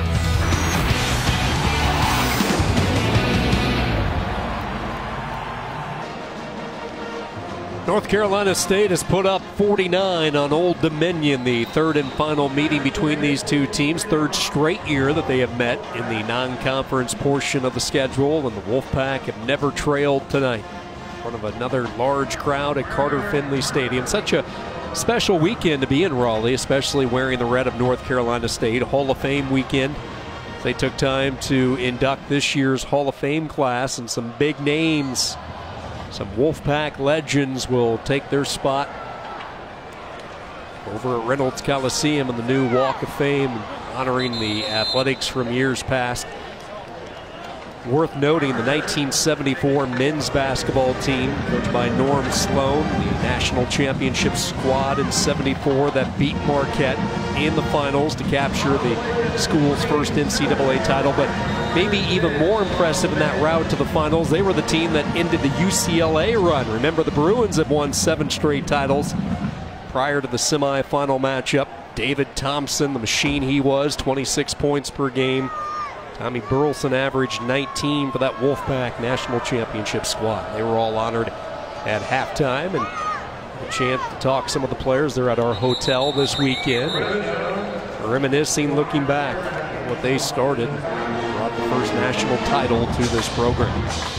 North Carolina State has put up forty-nine on Old Dominion, the third and final meeting between these two teams. Third straight year that they have met in the non-conference portion of the schedule, and the Wolfpack have never trailed tonight. In front of another large crowd at Carter-Finley Stadium. Such a special weekend to be in Raleigh, especially wearing the red of North Carolina State. Hall of Fame weekend. They took time to induct this year's Hall of Fame class, and some big names. Some Wolfpack legends will take their spot over at Reynolds Coliseum in the new Walk of Fame, honoring the athletics from years past. Worth noting, the nineteen seventy-four men's basketball team, coached by Norm Sloan, the national championship squad in seventy-four that beat Marquette in the finals to capture the school's first N C double A title. But maybe even more impressive in that route to the finals, they were the team that ended the U C L A run. Remember, the Bruins have won seven straight titles prior to the semifinal matchup. David Thompson, the machine he was, twenty-six points per game. Tommy Burleson averaged nineteen for that Wolfpack national championship squad. They were all honored at halftime, and a chance to talk some of the players. They're at our hotel this weekend, reminiscing, looking back at what they started, brought the first national title to this program.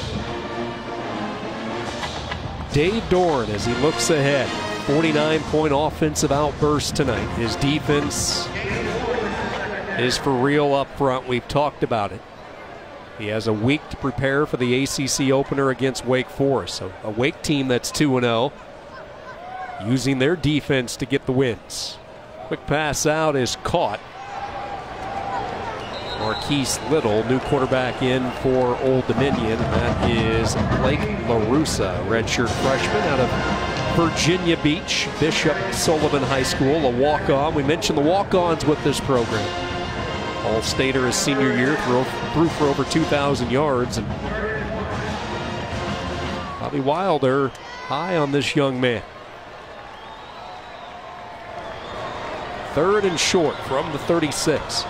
Dave Dorn, as he looks ahead, forty-nine point offensive outburst tonight. His defense is for real up front. We've talked about it. He has a week to prepare for the A C C opener against Wake Forest. So a Wake team that's two and oh, using their defense to get the wins. Quick pass out is caught. Marquise Little, new quarterback in for Old Dominion. That is Blake LaRussa, redshirt freshman out of Virginia Beach, Bishop Sullivan High School, a walk-on. We mentioned the walk-ons with this program. All-Stater his senior year, threw, threw for over two thousand yards. And Bobby Wilder high on this young man. Third and short from the thirty-six.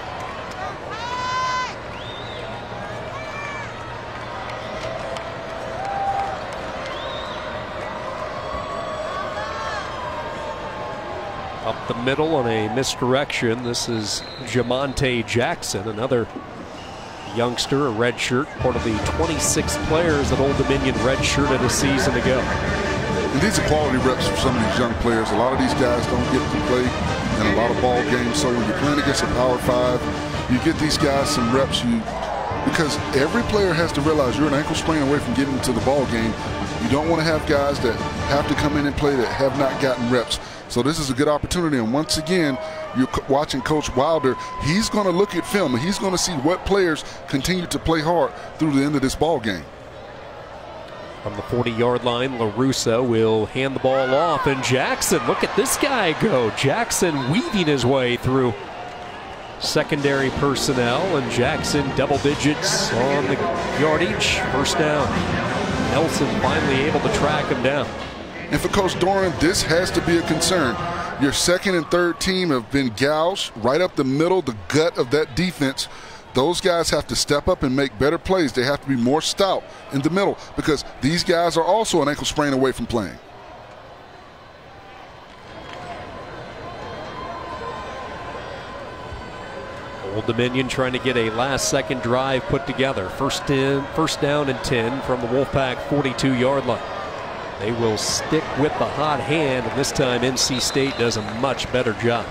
Up the middle on a misdirection. This is Jamonte Jackson, another youngster, a redshirt, part of the twenty-six players that Old Dominion redshirted a season ago.
And these are quality reps for some of these young players. A lot of these guys don't get to play in a lot of ball games. So when you're playing against a Power Five, you get these guys some reps. You because every player has to realize you're an ankle sprain away from getting to the ball game. You don't want to have guys that have to come in and play that have not gotten reps. So this is a good opportunity, and once again, you're watching Coach Wilder. He's going to look at film, and he's going to see what players continue to play hard through the end of this ball game.
From the forty-yard line, LaRussa will hand the ball off, and Jackson, look at this guy go. Jackson weaving his way through secondary personnel, and Jackson double digits on the yardage. First down. Nelson finally able to track him down.
And for Coach Doran, this has to be a concern. Your second and third team have been gouged right up the middle, the gut of that defense. Those guys have to step up and make better plays. They have to be more stout in the middle because these guys are also an ankle sprain away from playing.
Old Dominion trying to get a last-second drive put together. First, in, first down and ten from the Wolfpack forty-two-yard line. They will stick with the hot hand, and this time N C State does a much better job.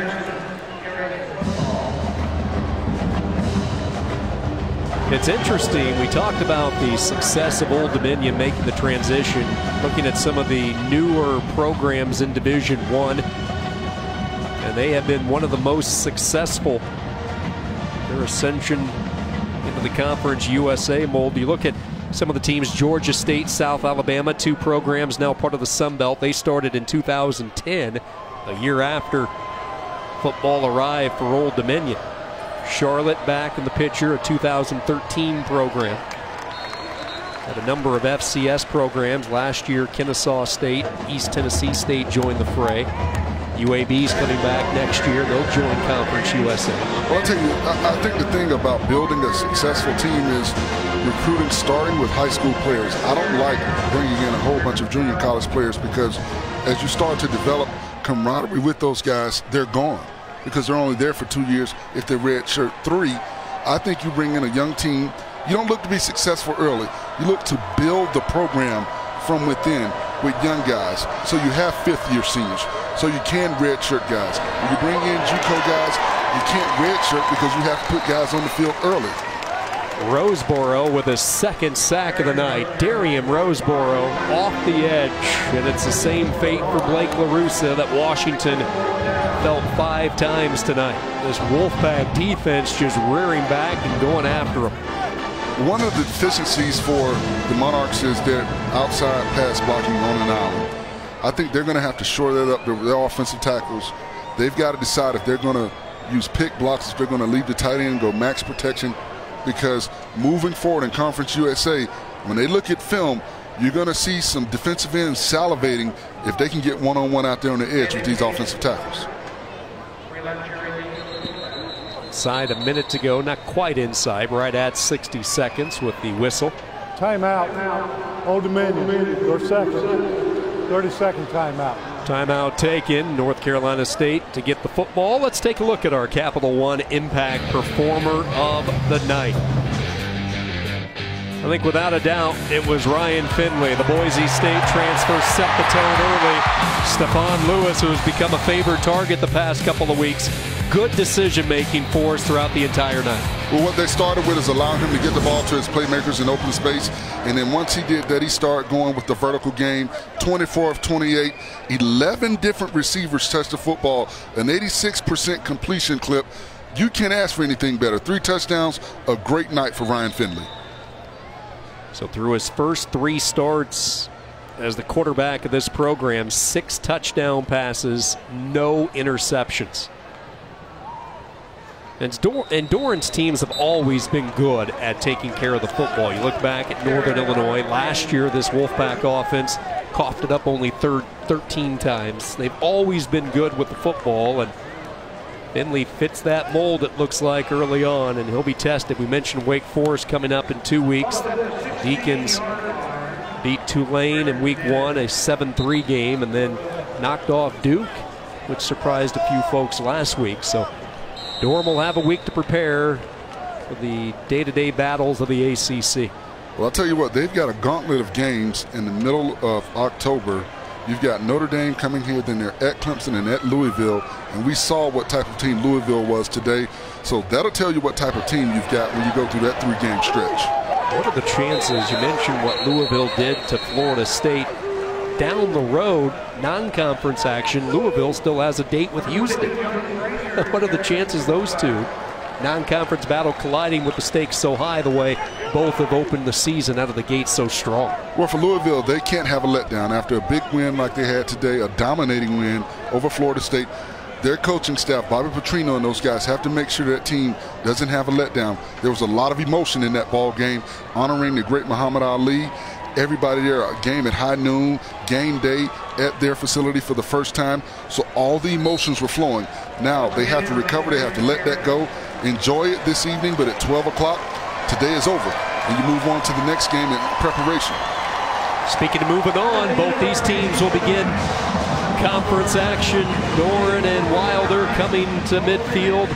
It's interesting, we talked about the success of Old Dominion making the transition, looking at some of the newer programs in Division One, and they have been one of the most successful. Their ascension into the Conference U S A mold. You look at Some of the teams, Georgia State, South Alabama, two programs now part of the Sun Belt. They started in two thousand ten, a year after football arrived for Old Dominion. Charlotte back in the picture, a two thousand thirteen program. Had a number of F C S programs. Last year, Kennesaw State, East Tennessee State joined the fray. U A B's coming back next year. They'll join Conference U S A.
Well, I'll tell you, I, I think the thing about building a successful team is recruiting starting with high school players. I don't like bringing in a whole bunch of junior college players because as you start to develop camaraderie with those guys, they're gone because they're only there for two years if they're red shirt three. I think you bring in a young team. You don't look to be successful early. You look to build the program from within with young guys. So you have fifth-year seniors. So you can redshirt guys. When you bring in JUCO guys, you can't redshirt because you have to put guys on the field early.
Roseboro with his second sack of the night. Darian Roseboro off the edge. And it's the same fate for Blake LaRussa that Washington felt five times tonight. This Wolfpack defense just rearing back and going after him.
One of the deficiencies for the Monarchs is their outside pass blocking on an island. I think they're going to have to shore that up, their, their offensive tackles. They've got to decide if they're going to use pick blocks, if they're going to leave the tight end and go max protection, because moving forward in Conference U S A, when they look at film, you're going to see some defensive ends salivating if they can get one-on-one out there on the edge with these offensive tackles.
Inside a minute to go, not quite inside, right at sixty seconds with the whistle.
Timeout. Old Dominion, your second. thirty second timeout.
Timeout taken. North Carolina State to get the football. Let's take a look at our Capital One Impact Performer of the Night. I think without a doubt it was Ryan Finley, the Boise State transfer, set the tone early. Stephon Lewis, who has become a favored target the past couple of weeks. Good decision making for us throughout the entire night.
Well, what they started with is allowing him to get the ball to his playmakers in open space. And then once he did that, he started going with the vertical game. twenty-four of twenty-eight, eleven different receivers touched the football, an eighty-six percent completion clip. You can't ask for anything better. Three touchdowns, a great night for Ryan Finley.
So through his first three starts as the quarterback of this program, six touchdown passes, no interceptions. And, Dor and Doran's teams have always been good at taking care of the football. You look back at Northern Illinois. Last year, this Wolfpack offense coughed it up only thirteen times. They've always been good with the football, and Finley fits that mold, it looks like, early on, and he'll be tested. We mentioned Wake Forest coming up in two weeks. Deacons beat Tulane in week one, a seven three game, and then knocked off Duke, which surprised a few folks last week. So Durham will have a week to prepare for the day-to-day battles of the A C C.
Well, I'll tell you what, they've got a gauntlet of games in the middle of October. You've got Notre Dame coming here, then they're at Clemson and at Louisville, and we saw what type of team Louisville was today. So that'll tell you what type of team you've got when you go through that three-game stretch.
What are the chances? You mentioned what Louisville did to Florida State. Down the road, non-conference action, Louisville still has a date with Houston. What are the chances those two non-conference battle colliding with the stakes so high the way both have opened the season out of the gate so strong?
Well, for Louisville, they can't have a letdown. After a big win like they had today, a dominating win over Florida State, their coaching staff, Bobby Petrino and those guys, have to make sure that team doesn't have a letdown. There was a lot of emotion in that ball game, honoring the great Muhammad Ali. Everybody there, a game at high noon, game day at their facility for the first time. So all the emotions were flowing. Now they have to recover. They have to let that go. Enjoy it this evening, but at twelve o'clock, today is over. And you move on to the next game in preparation.
Speaking of moving on, both these teams will begin conference action. Doran and Wilder coming to midfield.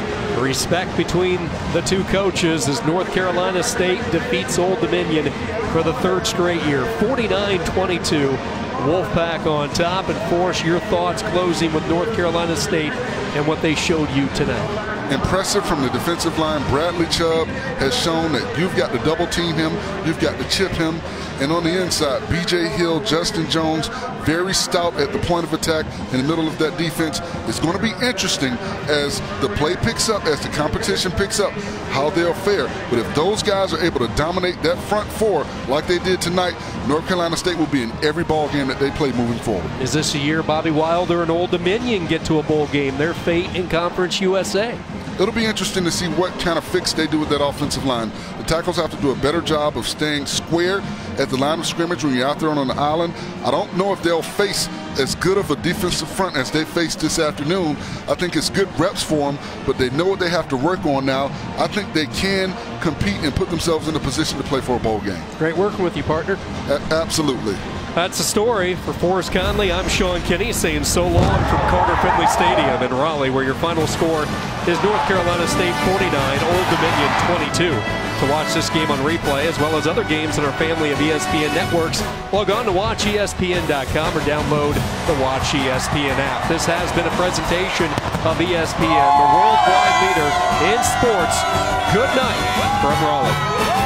Respect between the two coaches as North Carolina State defeats Old Dominion for the third straight year, forty-nine twenty-two. Wolfpack on top. And Forrest, your thoughts closing with North Carolina State and what they showed you tonight?
impressive from the defensive line. Bradley Chubb has shown that you've got to double team him, you've got to chip him. And on the inside, B J Hill, Justin Jones, very stout at the point of attack in the middle of that defense. It's going to be interesting as the play picks up, as the competition picks up, how they'll fare. But if those guys are able to dominate that front four like they did tonight, North Carolina State will be in every ball game that they play moving forward.
Is this a year Bobby Wilder and Old Dominion get to a bowl game? Their fate in Conference U S A.
It'll be interesting to see what kind of fix they do with that offensive line. The tackles have to do a better job of staying square at the line of scrimmage when you're out there on the island. I don't know if they'll face as good of a defensive front as they faced this afternoon. I think it's good reps for them, but they know what they have to work on now. I think they can compete and put themselves in a position to play for a bowl game.
Great working with you, partner.
A- absolutely.
That's the story. For Forrest Conley, I'm Sean Kinney saying so long from Carter-Finley Stadium in Raleigh, where your final score is North Carolina State forty-nine, Old Dominion twenty-two. To watch this game on replay, as well as other games in our family of E S P N Networks, log on to watch E S P N dot com or download the Watch E S P N app. This has been a presentation of E S P N, the worldwide leader in sports. Good night from Raleigh.